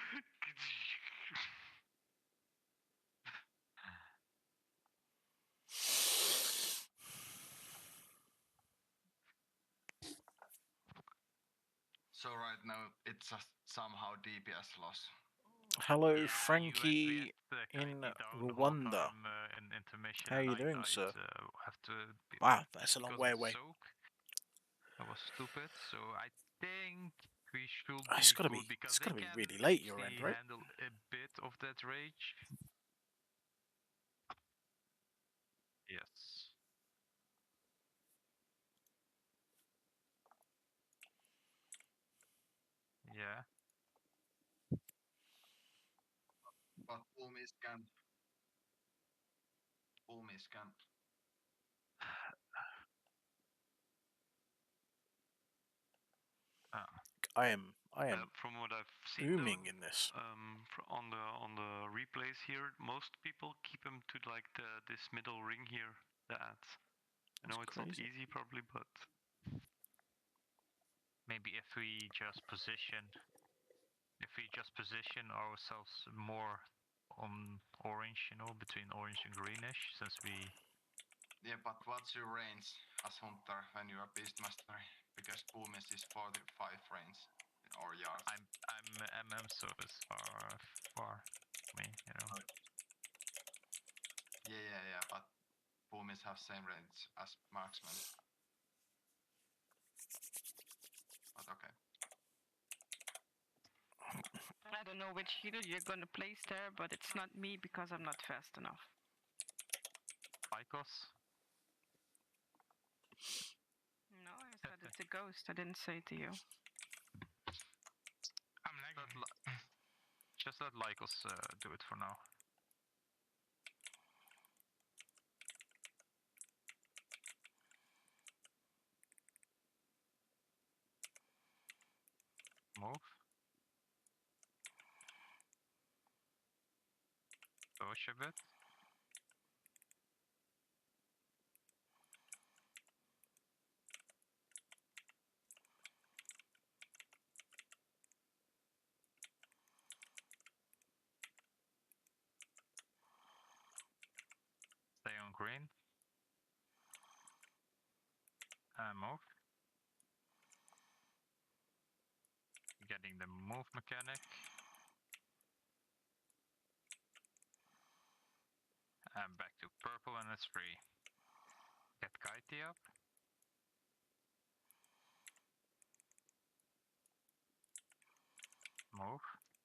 So right now it's just somehow DPS loss. Hello, Frankie in Rwanda. How are you doing, sir? Wow, that's a long way away. That was stupid. So I think we should It's be gotta good be. because It's they gotta be can really late your end, actually right? handle a bit of that rage. Yes. Yeah. But boom is camp. Boom is camp. I am from what I've seen booming though, in this. on the replays here, most people keep him to like this middle ring here, the ads. I know it's not crazy. easy probably, but Maybe if we just position ourselves more on orange, you know, between orange and greenish, since we... Yeah, but what's your range as Hunter when you are Beastmaster? Because Boomis is 45 range or yards. I'm MM, so it's far me, you know. Yeah, but Boomis have same range as marksman. But okay. I don't know which healer you're gonna place there, but it's not me because I'm not fast enough. Lycos? No, I said it's a ghost. I didn't say it to you. I'm lagging. Just let Lycos do it for now. Move. Push a bit. Stay on green. And move. Getting the move mechanic. And back to purple and it's free. Get Kaiti up. Move.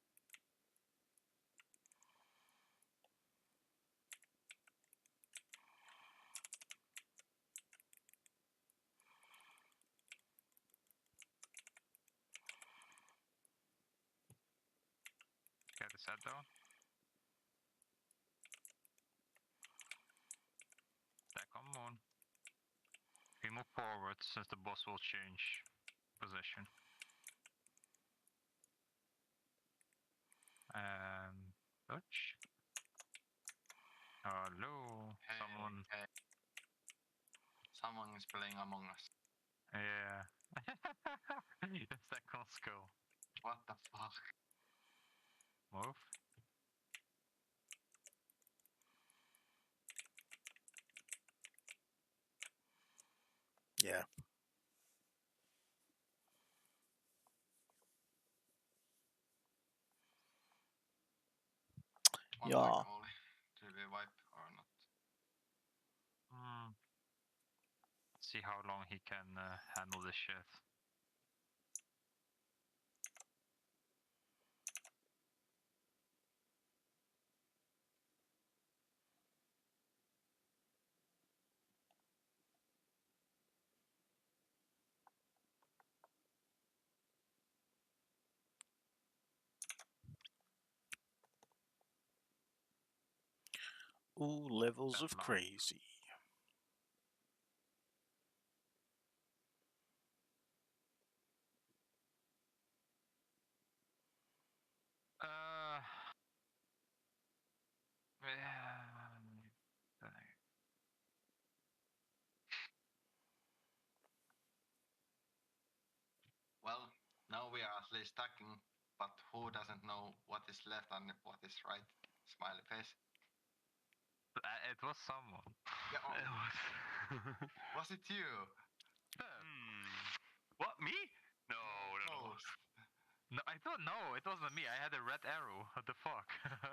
Get the set down. Stack on moon. We move forward since the boss will change position. And touch. Hello. Hey. Someone is playing Among Us. Yeah. The second skull. What the fuck? Move. Yeah. Yeah. Do we wipe or not? See how long he can handle this shit. All levels of crazy. we are at least stacking, but who doesn't know what is left and what is right? Smiley face. It was someone. Yeah, oh. It was. Was it you? What, me? No. No, I don't know. It wasn't me. I had a red arrow. What the fuck?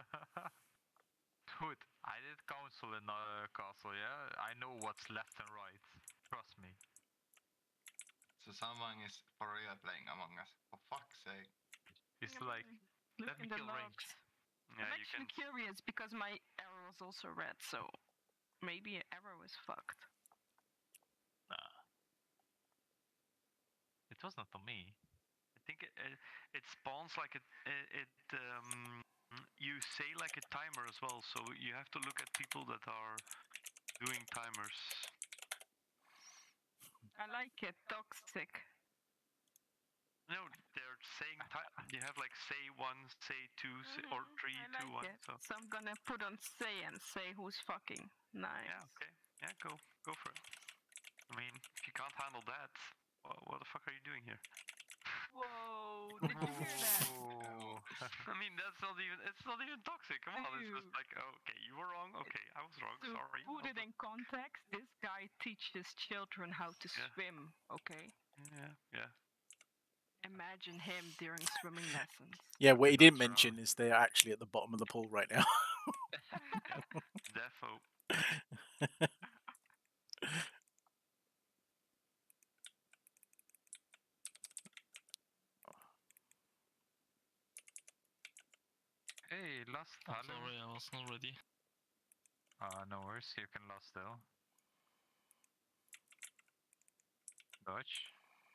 Dude, I did council in castle, yeah? I know what's left and right. Trust me. So someone is for real playing Among Us. For fuck's sake. It's like, Look let me in the kill range. logs. Yeah, I'm you actually can. curious because my arrow is also red, so maybe an arrow is fucked. Nah. It was not on me. I think it spawns like you say like a timer as well, so you have to look at people that are doing timers. I like it, toxic. No, they're saying you have like say 1, say 2, or 3, I 2, like 1. it. So I'm gonna put on say and say who's fucking. Nice. Yeah, okay. Yeah, go for it. I mean, if you can't handle that, what the fuck are you doing here? Whoa, did you hear that? I mean, it's not even toxic. Come on, it's just like, okay, you were wrong. Okay, I was wrong. To Sorry. put it in context, this guy teaches children how to swim, okay? Yeah. Imagine him during swimming lessons. Yeah, what he didn't mention is they're actually at the bottom of the pool right now. Defo. Hey, last I'm sorry, I was not ready. No worries, you can last still. Dodge.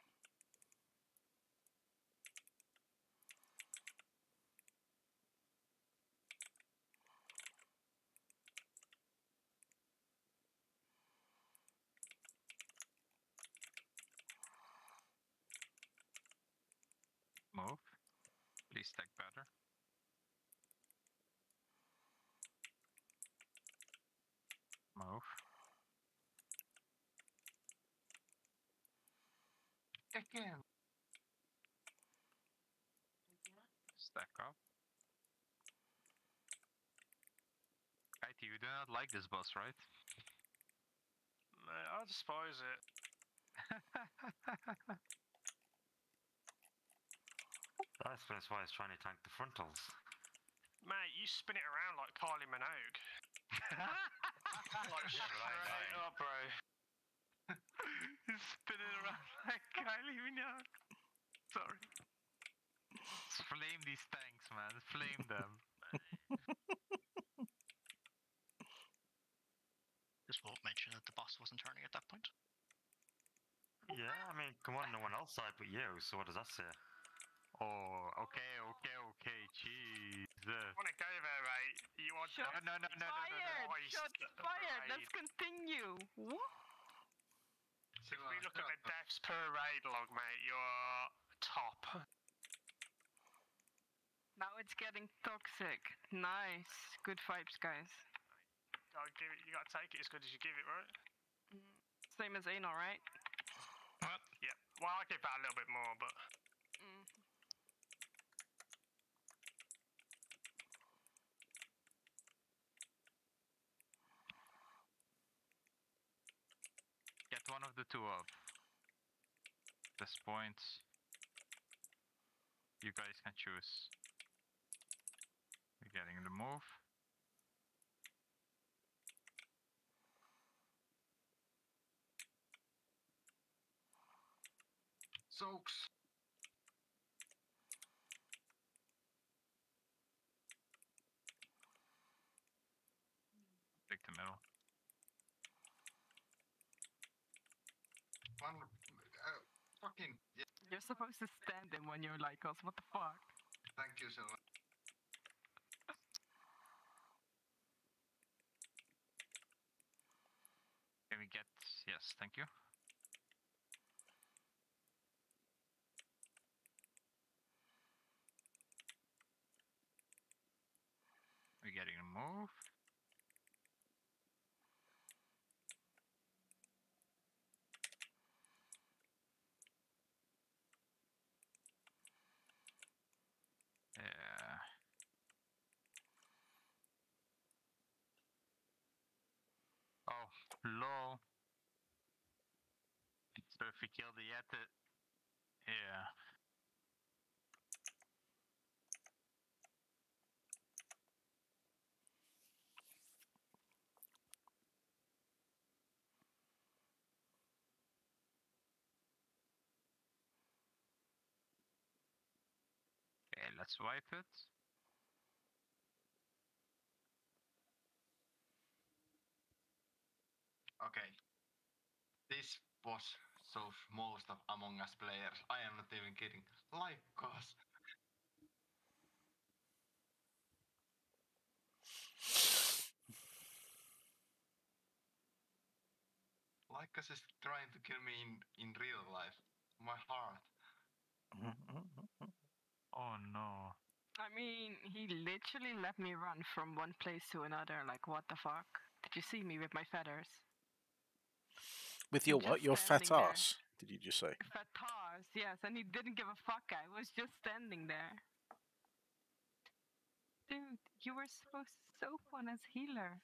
Move. Please stack better. Move. Again. Stack up. IT, you do not like this boss, right? I despise it. That's why I was trying to tank the frontals. Mate, you spin it around like Kylie Minogue. Like, straight up, bro. He's spinning around like Kylie Minogue. Sorry. Let's flame these tanks, man. Flame them. Just wolf made sure that the boss wasn't turning at that point. Yeah, I mean, come on, no one else died but you, so what does that say? Oh, okay, Jesus. Want to go there, mate? You want Shot no. Shots fired. Let's continue. What? So if we look at the deaths per raid log, mate, you're top. Now it's getting toxic. Nice. Good vibes, guys. You gotta take it as good as you give it, right? Same as anal, right? What? Yeah. Well, I give that a little bit more, but. Get one of the two up. This point, you guys can choose. We're getting the move. Soaks. Take the middle. One. Fucking. Yeah. You're supposed to stand him when you're like us. What the fuck? Thank you so much. Can we get... Yes, thank you. We're getting a move. Lol. So if we kill the Yeti... Yeah. Okay, let's wipe it. Okay. This was so most of Among Us players. I am not even kidding. Lycos. Lycos is trying to kill me in real life. My heart. Oh no. I mean, he literally let me run from one place to another. Like, what the fuck? Did you see me with my feathers? With your what? Your fat ass? Did you just say? Fat ass, yes. And he didn't give a fuck. I was just standing there. Dude, you were supposed to soap one as healer.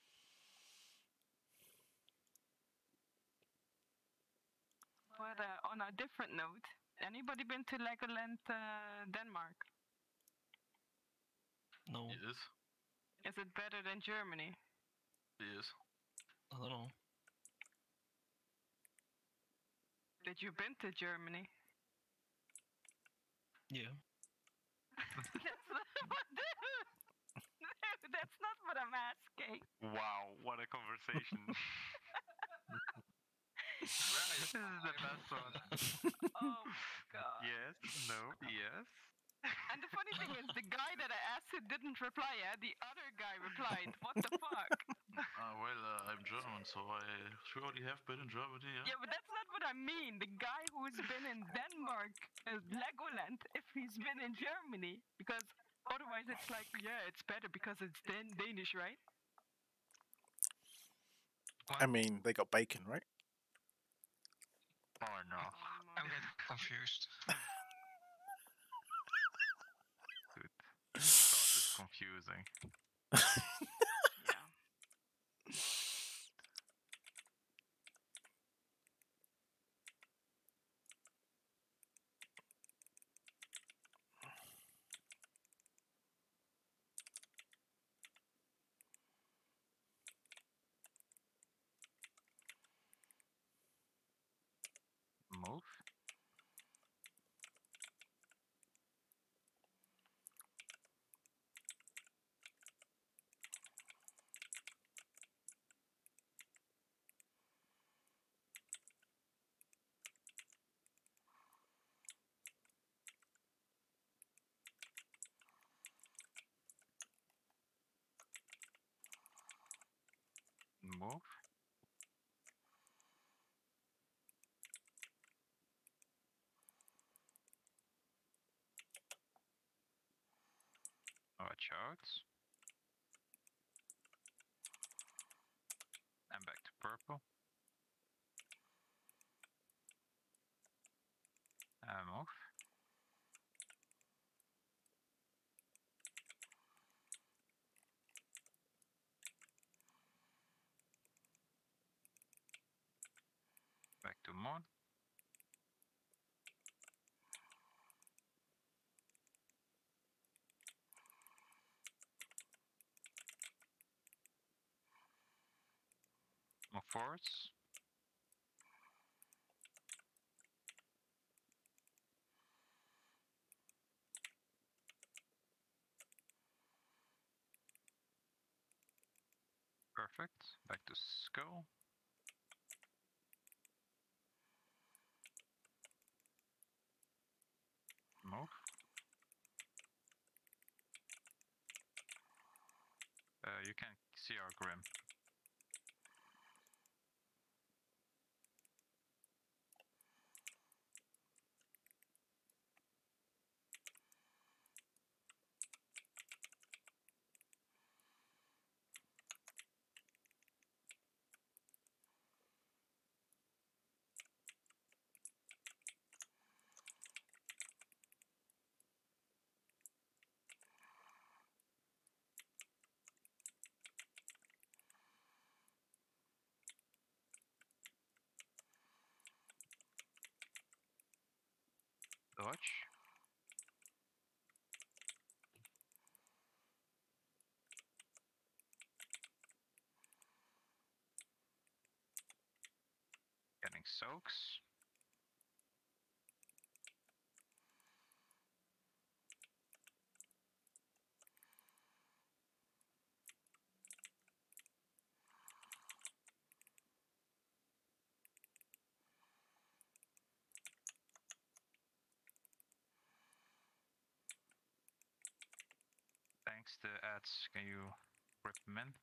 But on a different note, anybody been to Legoland, Denmark? No. Yes. Is it better than Germany? Yes. I don't know. Did you been to Germany? Yeah. That's not what I'm asking. Wow, what a conversation. This is the best one. Oh my god. Yes, no, yes. And the funny thing is, the guy that I asked it didn't reply, yeah? The other guy replied. What the fuck? I'm German, so I surely have been in Germany, Yeah, but that's not what I mean. The guy who's been in Denmark, Legoland, if he's been in Germany. Because otherwise it's like, yeah, it's better because it's Danish, right? I mean, they got bacon, right? Oh no. I'm getting confused. Dude, sauce is confusing. Yeah. Move. Move. Watch out. And back to purple. And move. Back to mod. Move forwards. Perfect. Back to skull. Move. You can see our Grim. dodge. Getting soaks. Thanks to ads, can you rip them in?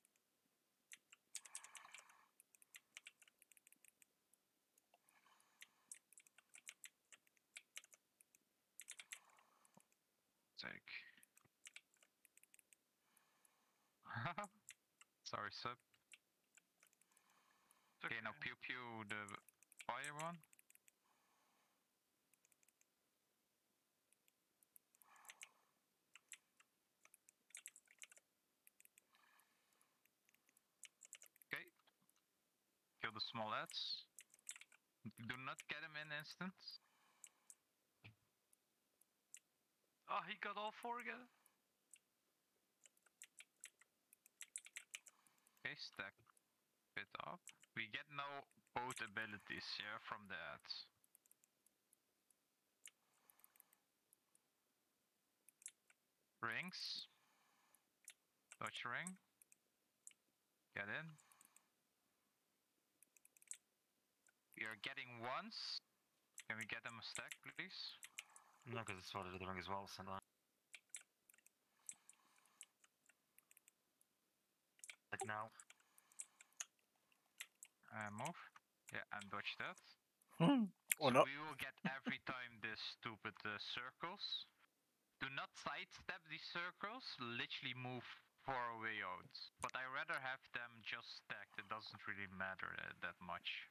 Take. Sorry, sub. Okay, now pew pew the fire one. Okay. Kill the small ads. Do not get him in instant. Oh, he got all 4 again. Okay, stack it up. We get now both abilities here from the ads. Rings. Dodge ring. Get in. We are getting once. Can we get them a stack, please? No, because it's what I did the ring as well, so no. Like now. Move. Yeah, and dodge that. Or So not. we will get every time this stupid circles. Do not sidestep these circles, literally move far away out. But I rather have them just stacked, it doesn't really matter that much.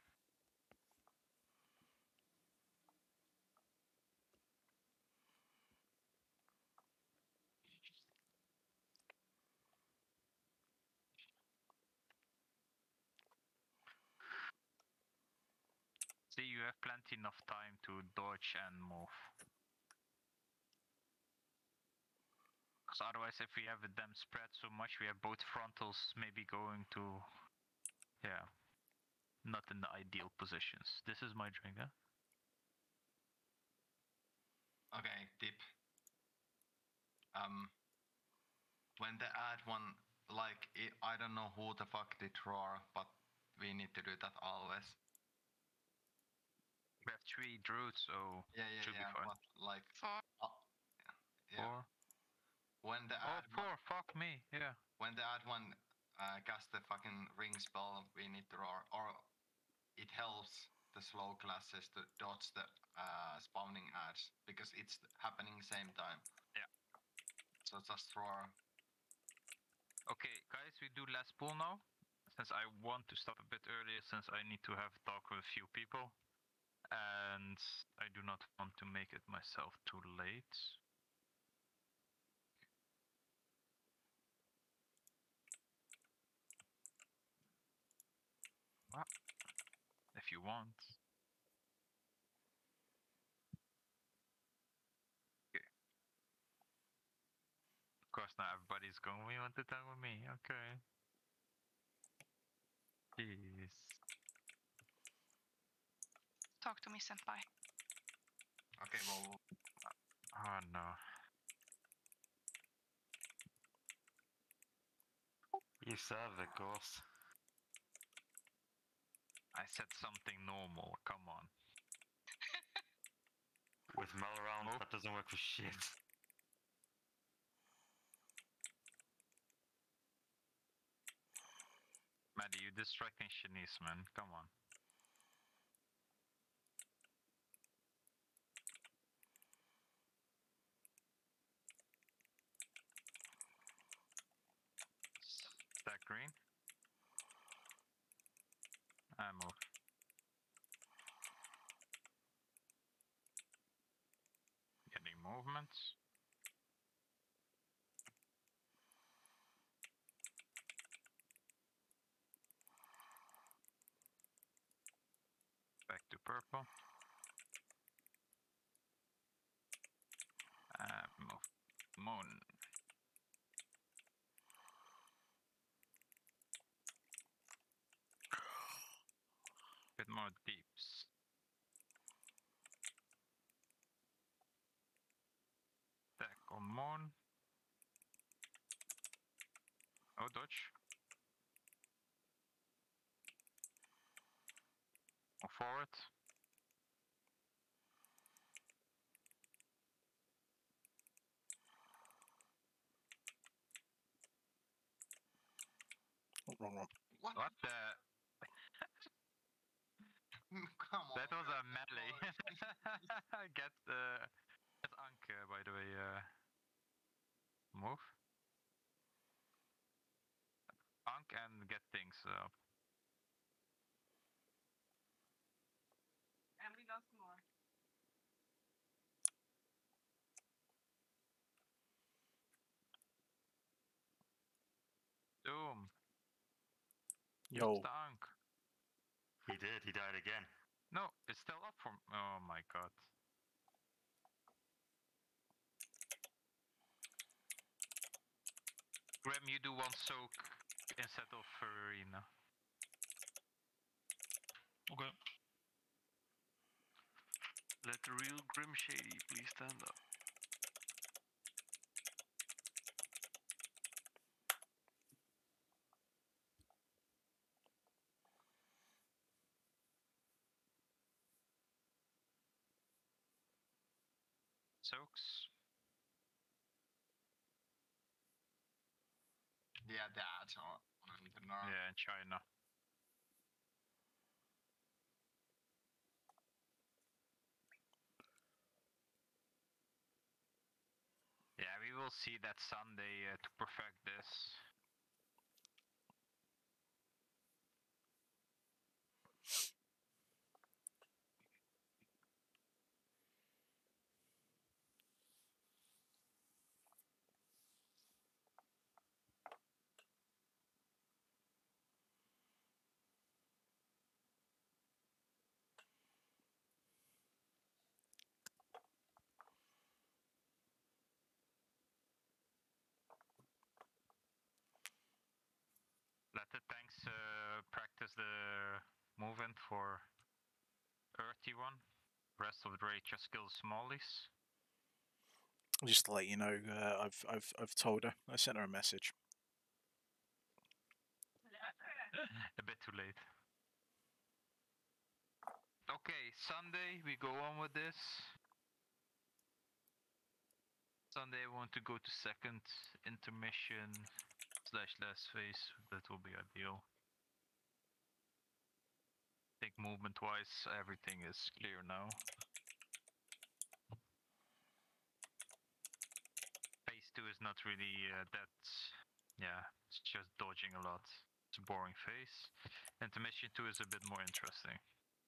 See, you have plenty enough time to dodge and move. Because otherwise, if we have them spread so much, we have both frontals maybe going to, yeah, not in the ideal positions. This is my drink, huh? Okay, tip. When they add one, like, I don't know who the fuck did roar, but we need to do that always. We have 3 druids, so should be fine. But like 4. Yeah. 4. When they add 4, fuck me, yeah. When they add one, cast the fucking ring spell, we need to roar, or it helps the slow classes to dodge the spawning ads because it's happening same time. Yeah. So just roar. Okay, guys, we do last pool now. Since I want to stop a bit earlier, since I need to have a talk with a few people. And I do not want to make it myself too late. Well, if you want. Okay. Of course, now everybody's going, we want to talk with me, okay. Jeez. Talk to me, senpai. Okay, well. Oh no. You serve the course. I said something normal, come on. With Mel around, that doesn't work for shit. Maddie, you distracting Shanice, man, come on. Stack green. I move. Getting movements. Back to purple. No dodge. Or forward. Wrong. What the? Come on. That was a melee. Get Anke, by the way. Move. Anke and get things up. And we lost more. Doom. Yo. The Anke. He did. He died again. No, it's still up for. Oh my god. Grim, you do one soak instead of Farina. Okay. Let the real Grim Shady please stand up. Soaks. Yeah, that's on the north. Yeah, in China. Yeah, we will see that Sunday to perfect this. Let the tanks practice the movement for earthy one. Rest of the raid just kill smallies. Just to let you know, I've told her. I sent her a message. A bit too late. Okay, Sunday we go on with this. Sunday I want to go to second intermission / last phase. That will be ideal. I think movement wise everything is clear now. Phase 2 is not really that, yeah, it's just dodging a lot. It's a boring phase. Intermission 2 is a bit more interesting.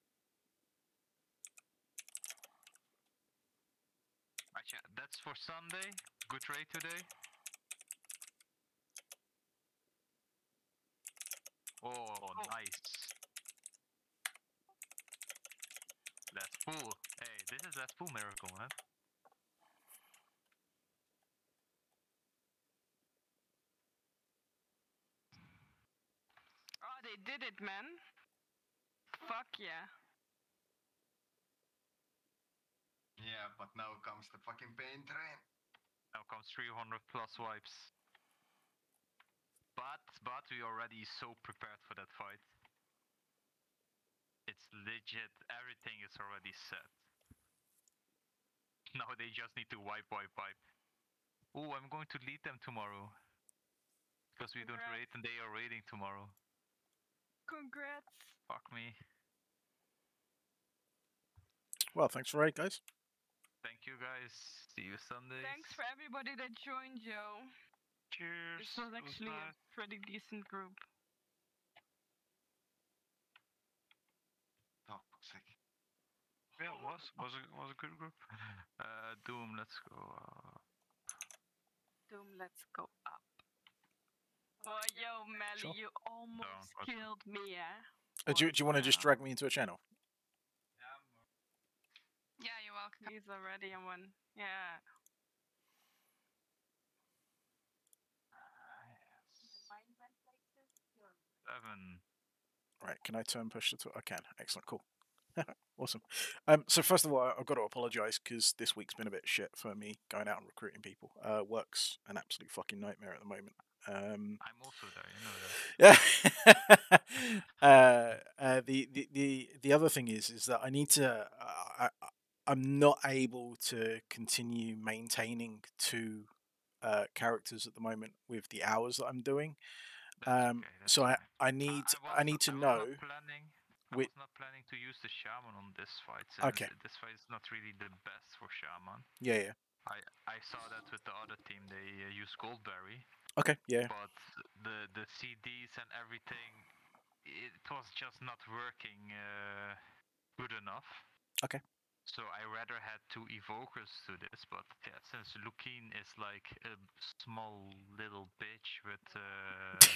Actually, that's for Sunday. Good raid today. Oh, nice. Last pool. Hey, this is last pool miracle, man. Oh, they did it, man. Fuck yeah. Yeah, but now comes the fucking pain train. Now comes 300 plus wipes. But we already so prepared for that fight. It's legit, everything is already set. Now they just need to wipe. Oh, I'm going to lead them tomorrow. Because we don't raid and they are raiding tomorrow. Congrats. Fuck me. Well, thanks for raid, guys. Thank you guys. See you Sunday. Thanks for everybody that joined, Joe. Cheers. This was actually a pretty decent group. Toxic. Yeah, it was a good group. Doom, let's go. Doom, let's go up. Oh, yo, Melly, Sure. you almost killed me, yeah? Do you want to just drag me into a channel? Yeah, you're welcome. He's already in one. Yeah. Seven. Right, can I turn push to I can. Excellent, cool. Awesome. So first of all, I've got to apologise because this week's been a bit shit for me going out and recruiting people. Work's an absolute fucking nightmare at the moment. I'm also there, you know that. Yeah. The other thing is that I need to. I'm not able to continue maintaining 2 characters at the moment with the hours that I'm doing. So I need to know. I was not planning to use the shaman on this fight, since this fight is not really the best for shaman. Yeah. I saw that with the other team, they use Goldberry. Okay, yeah. But the CDs and everything, it was just not working good enough. Okay. So I rather had 2 evokers to this, but yeah, since Lukeen is like a small little bitch with